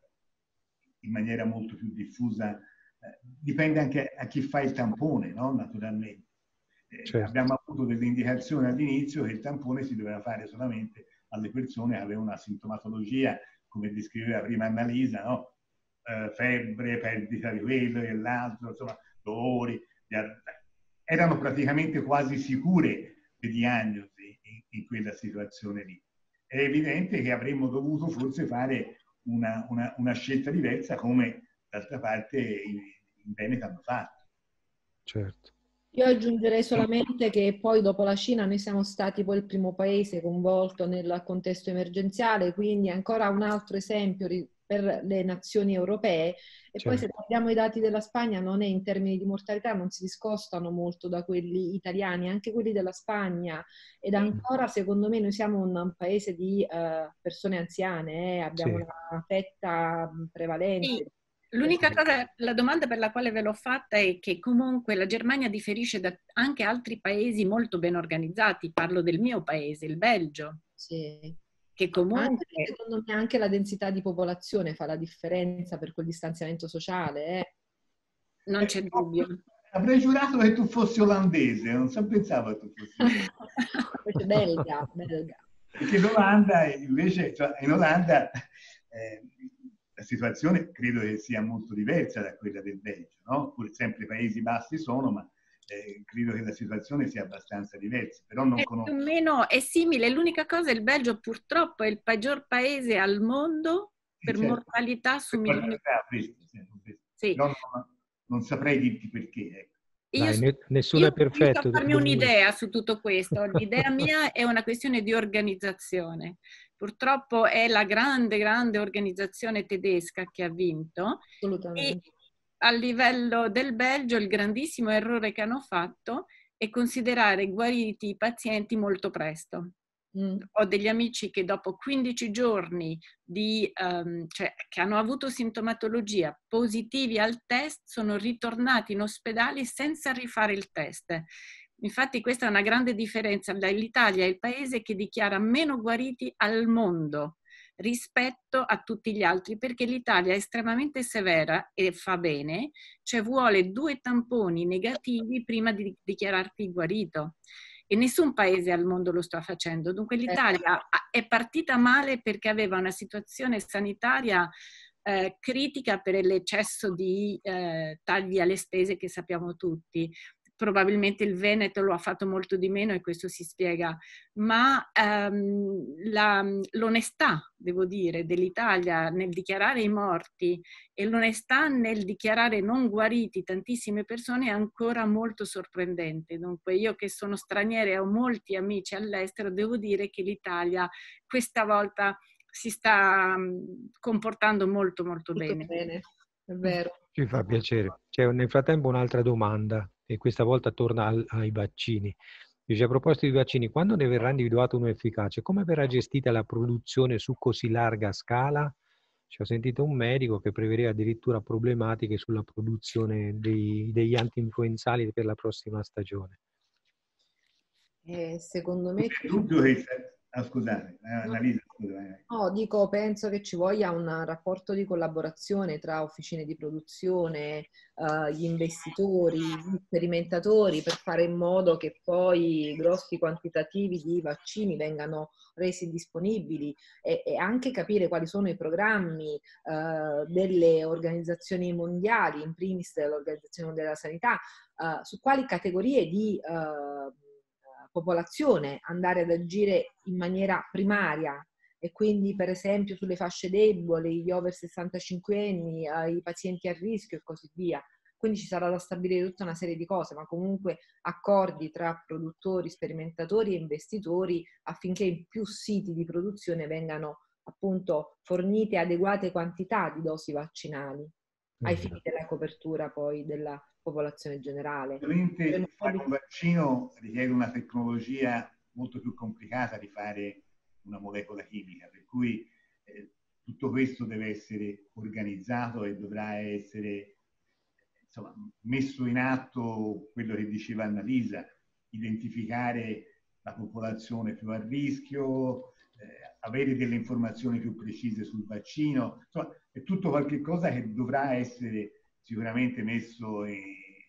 in maniera molto più diffusa. Eh, dipende anche a chi fa il tampone, no? Naturalmente. Eh, certo. Abbiamo avuto delle indicazioni all'inizio che il tampone si doveva fare solamente alle persone che avevano una sintomatologia, come descriveva prima Annalisa, no? eh, febbre, perdita di quello e l'altro, insomma, dolori. Erano praticamente quasi sicure le diagnosi in, in quella situazione lì. È evidente che avremmo dovuto forse fare una, una, una scelta diversa, come d'altra parte in, in Veneto hanno fatto. Certo. Io aggiungerei solamente che poi dopo la Cina noi siamo stati poi il primo paese coinvolto nel contesto emergenziale, quindi ancora un altro esempio per le nazioni europee. E certo. Poi se guardiamo i dati della Spagna, non è in termini di mortalità, non si discostano molto da quelli italiani, anche quelli della Spagna. Ed ancora, secondo me, noi siamo un, un paese di uh, persone anziane, eh? abbiamo sì. una fetta prevalente. Sì. L'unica cosa, la domanda per la quale ve l'ho fatta è che comunque la Germania differisce da anche altri paesi molto ben organizzati. Parlo del mio paese, il Belgio. Sì. che comunque... Anche, secondo me anche la densità di popolazione fa la differenza per quel distanziamento sociale. Eh. Non c'è dubbio. Avrei giurato che tu fossi olandese, non so, pensavo che tu fossi Invece belga, belga. Perché in Olanda, invece, cioè, in Olanda eh, la situazione credo che sia molto diversa da quella del Belgio, no? Pur sempre Paesi Bassi sono, ma eh, credo che la situazione sia abbastanza diversa, però non È conosco. più o meno è simile, l'unica cosa è il Belgio purtroppo è il peggior paese al mondo Sì, per certo. mortalità su Per milioni. questo, sì, questo. Sì. Però non, non saprei dirti perché. Ecco. Io, Dai, nessuno io è perfetto. riesco a farmi un'idea su tutto questo. L'idea mia è una questione di organizzazione. Purtroppo è la grande, grande organizzazione tedesca che ha vinto. Assolutamente. E a livello del Belgio il grandissimo errore che hanno fatto è considerare guariti i pazienti molto presto. Mm. Ho degli amici che dopo quindici giorni di, um, cioè, che hanno avuto sintomatologia positivi al test sono ritornati in ospedale senza rifare il test. Infatti questa è una grande differenza. L'Italia è il paese che dichiara meno guariti al mondo rispetto a tutti gli altri, perché l'Italia è estremamente severa e fa bene, cioè vuole due tamponi negativi prima di dichiararti guarito. E nessun paese al mondo lo sta facendo. Dunque l'Italia è partita male perché aveva una situazione sanitaria eh, critica per l'eccesso di eh, tagli alle spese che sappiamo tutti. Probabilmente il Veneto lo ha fatto molto di meno e questo si spiega, ma ehm, la, l'onestà, devo dire, dell'Italia nel dichiarare i morti e l'onestà nel dichiarare non guariti tantissime persone è ancora molto sorprendente. Dunque io che sono straniera e ho molti amici all'estero, devo dire che l'Italia questa volta si sta comportando molto molto Tutto bene. bene, è vero. Ci fa piacere. C'è nel frattempo un'altra domanda e questa volta torna al, ai vaccini. Dice, a proposito di vaccini, quando ne verrà individuato uno efficace, come verrà gestita la produzione su così larga scala? Ci ho sentito un medico che prevedeva addirittura problematiche sulla produzione dei, degli antinfluenzali per la prossima stagione. Eh, secondo me... C'è dubbio che... Ah, scusate, Annalisa, scusate. No, dico, penso che ci voglia un rapporto di collaborazione tra officine di produzione, eh, gli investitori, gli sperimentatori, per fare in modo che poi grossi quantitativi di vaccini vengano resi disponibili e, e anche capire quali sono i programmi eh, delle organizzazioni mondiali, in primis dell'Organizzazione Mondiale della Sanità, eh, su quali categorie di eh, popolazione andare ad agire in maniera primaria. E quindi per esempio sulle fasce deboli, gli over sessantacinque anni, i pazienti a rischio e così via. Quindi ci sarà da stabilire tutta una serie di cose, ma comunque accordi tra produttori, sperimentatori e investitori affinché in più siti di produzione vengano appunto fornite adeguate quantità di dosi vaccinali ai fini della copertura poi della popolazione generale. Ovviamente fare un vaccino richiede una tecnologia molto più complicata di fare una molecola chimica, per cui eh, tutto questo deve essere organizzato e dovrà essere insomma, messo in atto quello che diceva Annalisa, identificare la popolazione più a rischio, eh, avere delle informazioni più precise sul vaccino, insomma è tutto qualche cosa che dovrà essere sicuramente messo in,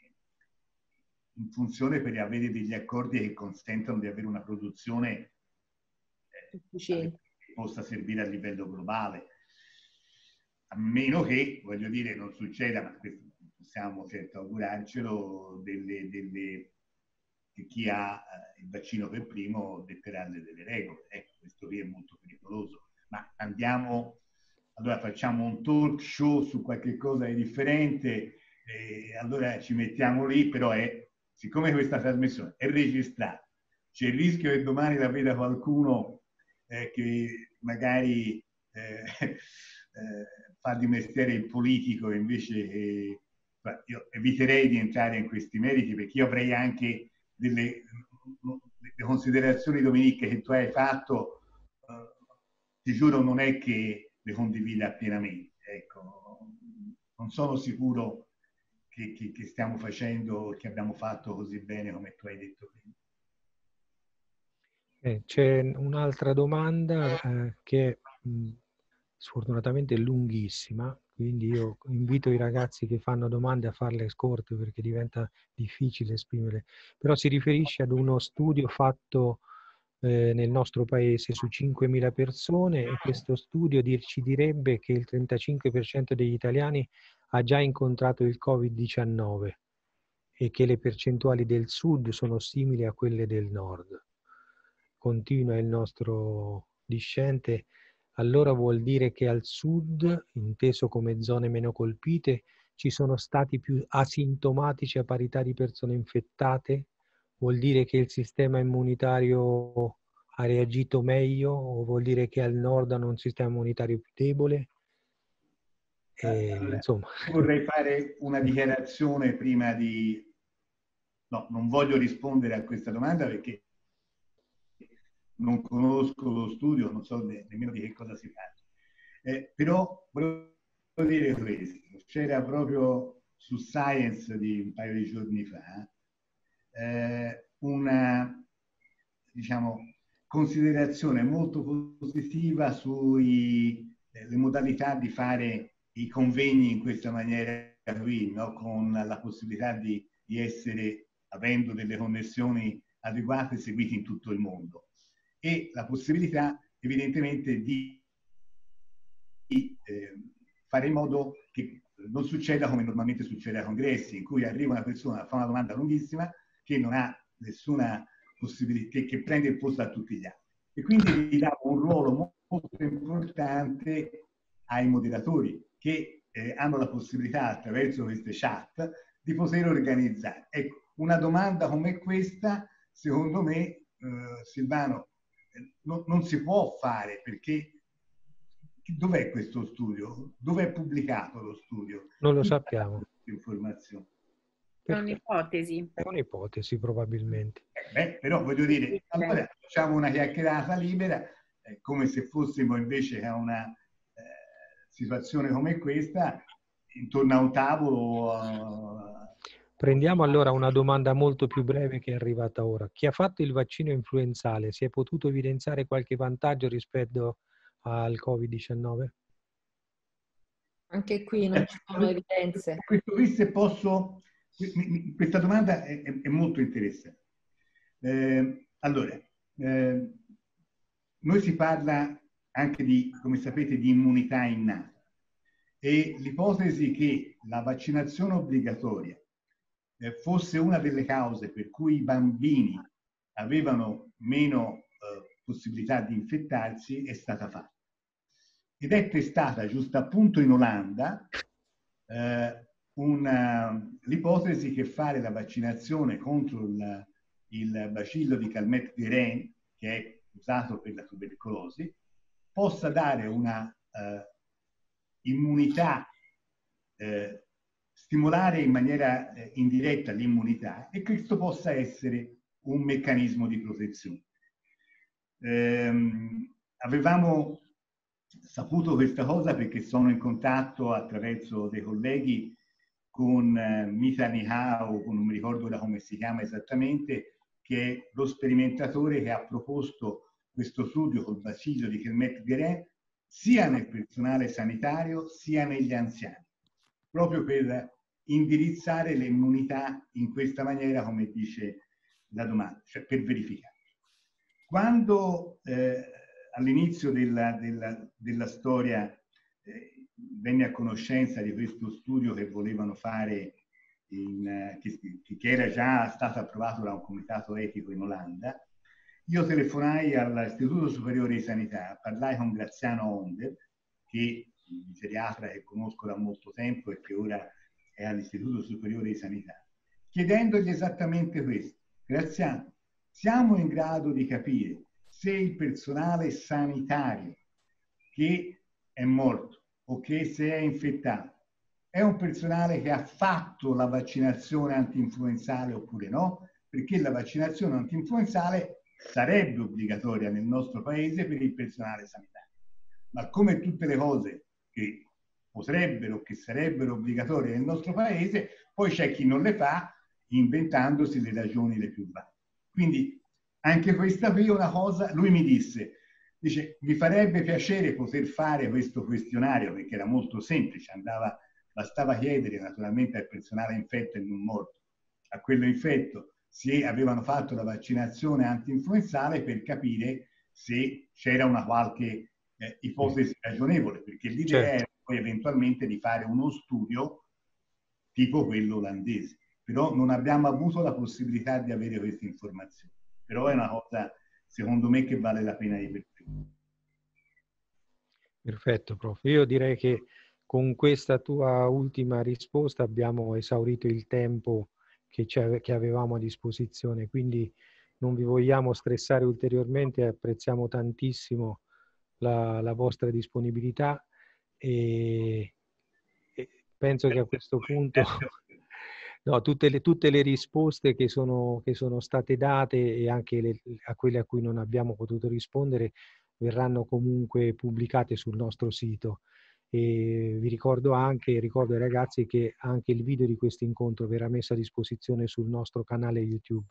in funzione per avere degli accordi che consentano di avere una produzione che possa servire a livello globale, a meno che, voglio dire, non succeda, ma questo possiamo certo augurarcelo, delle, delle, che chi ha il vaccino per primo detterà delle regole. Ecco, questo qui è molto pericoloso. Ma andiamo, allora facciamo un talk show su qualche cosa di differente, eh, allora ci mettiamo lì, però è, siccome questa trasmissione è registrata, c'è il rischio che domani la veda qualcuno Eh, che magari eh, eh, fa di mestiere il politico, invece eh, io eviterei di entrare in questi meriti, perché io avrei anche delle, delle considerazioni, Dominique, che tu hai fatto, eh, ti giuro non è che le condivida pienamente, ecco, non sono sicuro che, che, che stiamo facendo, che abbiamo fatto così bene come tu hai detto prima. Eh, c'è un'altra domanda eh, che mh, sfortunatamente è lunghissima, quindi io invito i ragazzi che fanno domande a farle corte perché diventa difficile esprimere, però si riferisce ad uno studio fatto eh, nel nostro paese su cinquemila persone, e questo studio dir- ci direbbe che il trentacinque per cento degli italiani ha già incontrato il covid diciannove e che le percentuali del sud sono simili a quelle del nord. Continua il nostro discente, allora vuol dire che al sud, inteso come zone meno colpite, ci sono stati più asintomatici a parità di persone infettate? Vuol dire che il sistema immunitario ha reagito meglio, o vuol dire che al nord hanno un sistema immunitario più debole? E, allora, insomma. vorrei fare una dichiarazione prima di... No, non voglio rispondere a questa domanda perché non conosco lo studio, non so ne, nemmeno di che cosa si parla. Eh, però volevo dire questo, c'era proprio su Science di un paio di giorni fa eh, una, diciamo, considerazione molto positiva sulle eh, modalità di fare i convegni in questa maniera qui, no? Con la possibilità di, di essere, avendo delle connessioni adeguate, seguiti in tutto il mondo, e la possibilità evidentemente di, di eh, fare in modo che non succeda come normalmente succede ai congressi, in cui arriva una persona, fa una domanda lunghissima che non ha nessuna possibilità, che, che prende il posto a tutti gli altri. E quindi gli dà un ruolo molto importante ai moderatori che eh, hanno la possibilità attraverso queste chat di poter organizzare. Ecco, una domanda come questa, secondo me, eh, Silvano, eh, no, non si può fare perché dov'è questo studio? Dov'è pubblicato lo studio? Non lo sappiamo. Informazioni. È un'ipotesi. È un'ipotesi probabilmente. Eh beh, però voglio dire, allora facciamo una chiacchierata libera, eh, come se fossimo invece a una eh, situazione come questa, intorno a un tavolo. Uh... Prendiamo allora una domanda molto più breve che è arrivata ora. Chi ha fatto il vaccino influenzale, si è potuto evidenziare qualche vantaggio rispetto al covid diciannove? Anche qui non ci sono evidenze. Questo qui, se posso, questa domanda è, è molto interessante. Eh, allora, eh, noi si parla anche di, come sapete, di immunità innata, e l'ipotesi che la vaccinazione obbligatoria eh, fosse una delle cause per cui i bambini avevano meno eh, possibilità di infettarsi è stata fatta. Ed è testata giusto appunto in Olanda eh, l'ipotesi che fare la vaccinazione contro il, il bacillo di Calmette-Guerin, che è usato per la tubercolosi, possa dare una eh, immunità, eh, stimolare in maniera eh, indiretta l'immunità, e questo possa essere un meccanismo di protezione. Ehm, avevamo saputo questa cosa perché sono in contatto attraverso dei colleghi con eh, Mita Nihao, non mi ricordo ora come si chiama esattamente, che è lo sperimentatore che ha proposto questo studio col bacillo di Calmette-Guerin sia nel personale sanitario sia negli anziani, proprio per indirizzare l'immunità in questa maniera, come dice la domanda, cioè per verificare. Quando eh, all'inizio della, della, della storia eh, venne a conoscenza di questo studio che volevano fare, in, che, che era già stato approvato da un comitato etico in Olanda, io telefonai all'Istituto Superiore di Sanità, parlai con Graziano Onder, che è un geriatra che conosco da molto tempo e che ora è all'Istituto Superiore di Sanità, chiedendogli esattamente questo. Graziano, siamo in grado di capire se il personale sanitario che è morto o che se è infettato è un personale che ha fatto la vaccinazione antinfluenzale oppure no? Perché la vaccinazione antinfluenzale sarebbe obbligatoria nel nostro paese per il personale sanitario. Ma come tutte le cose che potrebbero, che sarebbero obbligatorie nel nostro paese, poi c'è chi non le fa inventandosi le ragioni le più varie. Quindi anche questa qui è una cosa, lui mi disse, dice, mi farebbe piacere poter fare questo questionario perché era molto semplice, andava, bastava chiedere naturalmente al personale infetto e non morto, a quello infetto, se avevano fatto la vaccinazione anti-influenzale per capire se c'era una qualche eh, ipotesi ragionevole, perché l'idea certo. era poi eventualmente di fare uno studio tipo quello olandese, però non abbiamo avuto la possibilità di avere queste informazioni, però è una cosa secondo me che vale la pena di percorrere. Perfetto, prof. Io direi che con questa tua ultima risposta abbiamo esaurito il tempo che, che avevamo a disposizione, quindi non vi vogliamo stressare ulteriormente, apprezziamo tantissimo la, la vostra disponibilità e, e penso che a questo punto no, tutte, le, tutte le risposte che sono, che sono state date e anche le, a quelle a cui non abbiamo potuto rispondere verranno comunque pubblicate sul nostro sito. E vi ricordo anche, ricordo ai ragazzi che anche il video di questo incontro verrà messo a disposizione sul nostro canale YouTube.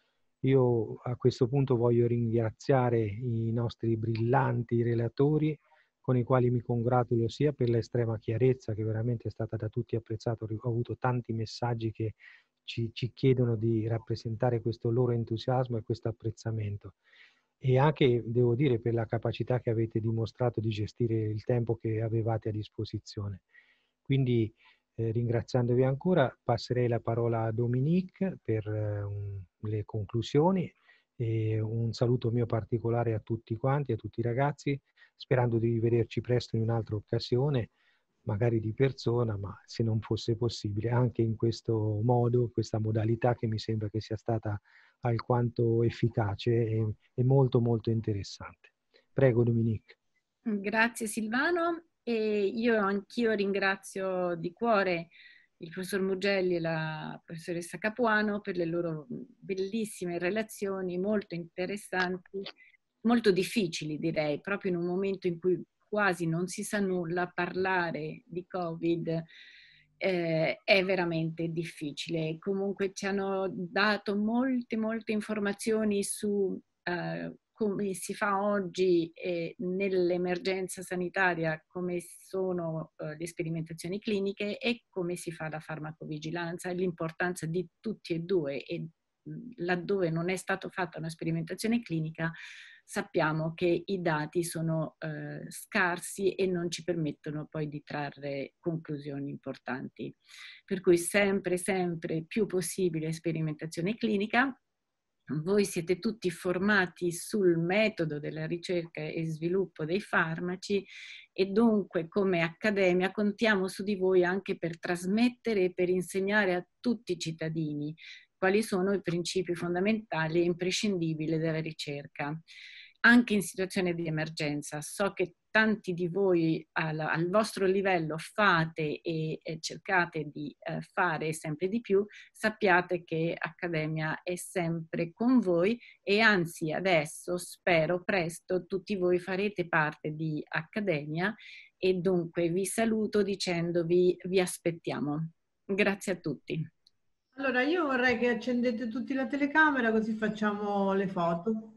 Io a questo punto voglio ringraziare i nostri brillanti relatori con i quali mi congratulo sia per l'estrema chiarezza che veramente è stata da tutti apprezzata, ho avuto tanti messaggi che ci, ci chiedono di rappresentare questo loro entusiasmo e questo apprezzamento. E anche, devo dire, per la capacità che avete dimostrato di gestire il tempo che avevate a disposizione. Quindi, eh, ringraziandovi ancora, passerei la parola a Dominique per eh, un, le conclusioni e un saluto mio particolare a tutti quanti, a tutti i ragazzi, sperando di rivederci presto in un'altra occasione, magari di persona, ma se non fosse possibile, anche in questo modo, questa modalità che mi sembra che sia stata alquanto efficace e, e molto molto interessante. Prego Dominique. Grazie Silvano, e io anch'io ringrazio di cuore il professor Mugelli e la professoressa Capuano per le loro bellissime relazioni, molto interessanti, molto difficili direi, proprio in un momento in cui quasi non si sa nulla, parlare di Covid Eh, è veramente difficile. Comunque ci hanno dato molte, molte informazioni su eh, come si fa oggi eh, nell'emergenza sanitaria, come sono eh, le sperimentazioni cliniche e come si fa la farmacovigilanza e l'importanza di tutti e due. E laddove non è stata fatta una sperimentazione clinica, sappiamo che i dati sono eh, scarsi e non ci permettono poi di trarre conclusioni importanti. Per cui sempre, sempre più possibile sperimentazione clinica. Voi siete tutti formati sul metodo della ricerca e sviluppo dei farmaci e dunque come Accademia contiamo su di voi anche per trasmettere e per insegnare a tutti i cittadini quali sono i principi fondamentali e imprescindibili della ricerca. Anche in situazione di emergenza, so che tanti di voi al, al vostro livello fate e, e cercate di eh, fare sempre di più, sappiate che Accademia è sempre con voi e anzi adesso spero presto tutti voi farete parte di Accademia e dunque vi saluto dicendovi vi aspettiamo. Grazie a tutti. Allora io vorrei che accendete tutti la telecamera così facciamo le foto.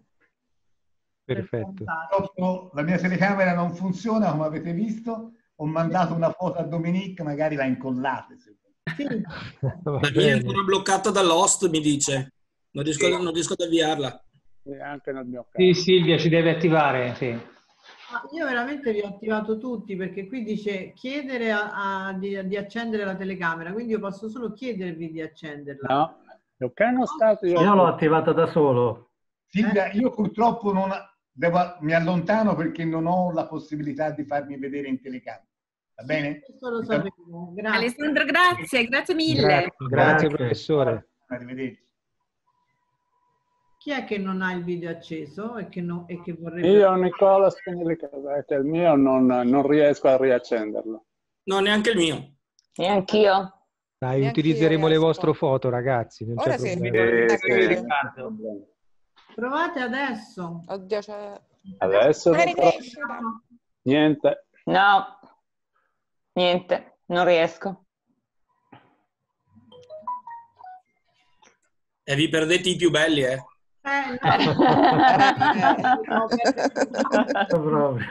Perfetto. Purtroppo la mia telecamera non funziona, come avete visto. Ho mandato una foto a Dominique, magari la incollate. Se sì. La mia è ancora bloccata dall'host, mi dice. Non riesco, sì. non riesco ad avviarla. E anche nel mio caso. Sì, Silvia, si deve attivare, sì. Ma io veramente vi ho attivato tutti perché qui dice chiedere a, a, di, di accendere la telecamera, quindi io posso solo chiedervi di accenderla. No, ok, non stato io, io l'ho attivata da solo. Silvia, io purtroppo non devo, mi allontano perché non ho la possibilità di farmi vedere in telecamera. Va bene? Questo lo sapevo. Grazie. Alessandro, grazie, grazie mille. Grazie, grazie professore. Arrivederci. Chi è che non ha il video acceso e che, no, e che vorrebbe... Io, Nicola, spegnere che il mio non, non riesco a riaccenderlo. No, neanche il mio. Neanch'io. Dai, Neanche utilizzeremo le vostre foto, ragazzi. Non Ora c'è sì. problema. Eh, sì. Provate adesso. Oddio, c'è... Adesso niente. No, niente, non riesco. E vi perdete i più belli, eh? Eh, no. Proprio.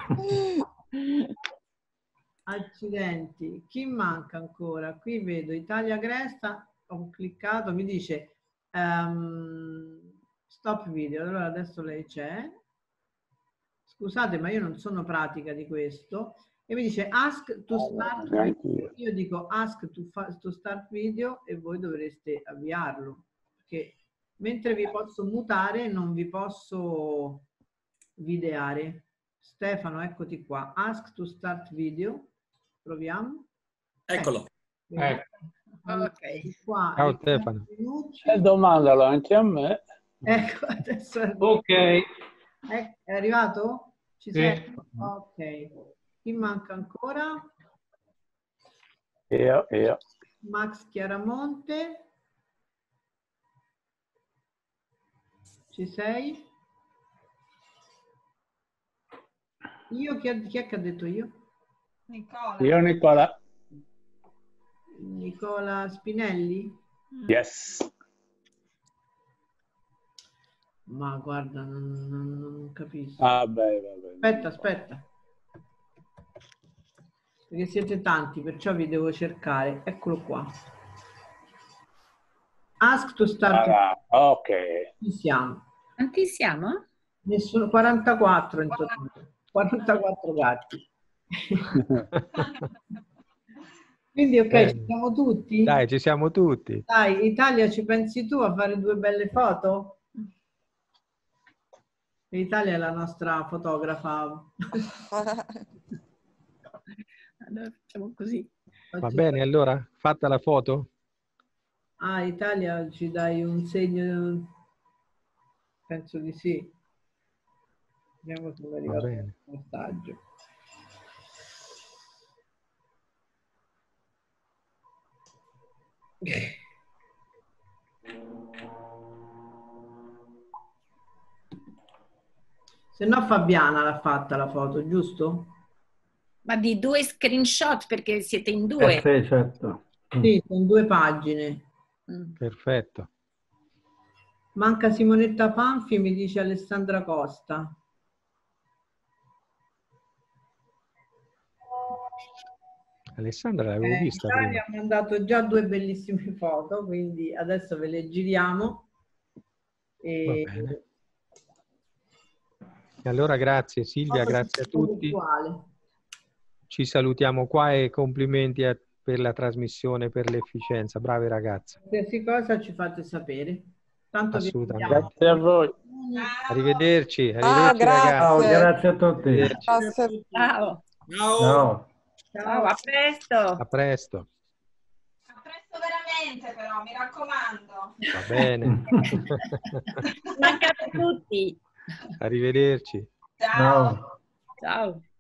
Accidenti. Chi manca ancora? Qui vedo Italia Cresta, ho cliccato, mi dice um, stop video. Allora adesso lei c'è. Scusate, ma io non sono pratica di questo. E mi dice ask to start video. Io dico ask to, to start video e voi dovreste avviarlo. Perché mentre vi posso mutare non vi posso videare. Stefano, eccoti qua. Ask to start video. Proviamo. Eccolo. Eh. Ok. Qua, ciao Stefano. E domandalo anche a me. Ecco, adesso è... Ok. È, è arrivato? Ci Sì. sei? Ok. Chi manca ancora? Io, io. Max Chiaramonte. Ci sei? Io? Chi, ha, chi è che ha detto io? Nicola. Io Nicola. Nicola Spinelli? Yes. Ma guarda, non, non, non capisco. Ah, beh, vabbè. Aspetta, aspetta. Perché siete tanti, perciò vi devo cercare. Eccolo qua. Ask to start. Ah, ok. Ci siamo. Quanti siamo? Nessuno, quarantaquattro in totale. quarantaquattro gatti. Quindi ok, Bene. ci siamo tutti? Dai, ci siamo tutti. Dai, Italia, ci pensi tu a fare due belle foto? Italia è la nostra fotografa. Allora facciamo così. Va bene, allora, fatta la foto? Ah, Italia, ci dai un segno? Penso di sì. Vediamo se mi è arrivato il messaggio. Se no Fabiana l'ha fatta la foto, giusto? Ma di due screenshot perché siete in due. Eh sì, certo. Sì, sono due pagine. Mm. Perfetto. Manca Simonetta Panfi, mi dice Alessandra Costa. Alessandra l'avevo Eh, vista Italia prima. ha mandato già due bellissime foto, quindi adesso ve le giriamo. E... Va bene. E allora grazie Silvia, grazie a tutti. Virtuale. Ci salutiamo qua e complimenti a, per la trasmissione, per l'efficienza. Brave ragazze. Qualsiasi cosa ci fate sapere. Tanto vi Assolutamente. vediamo. Grazie a voi. Arrivederci. Arrivederci Ah, ragazzi. Ciao, grazie. grazie a tutti. Arrivederci. Grazie. Ciao. Ciao. Ciao. Ciao, a presto. A presto. A presto veramente però, mi raccomando. Va bene. Mancate tutti. Arrivederci. Ciao. Ciao. Ciao.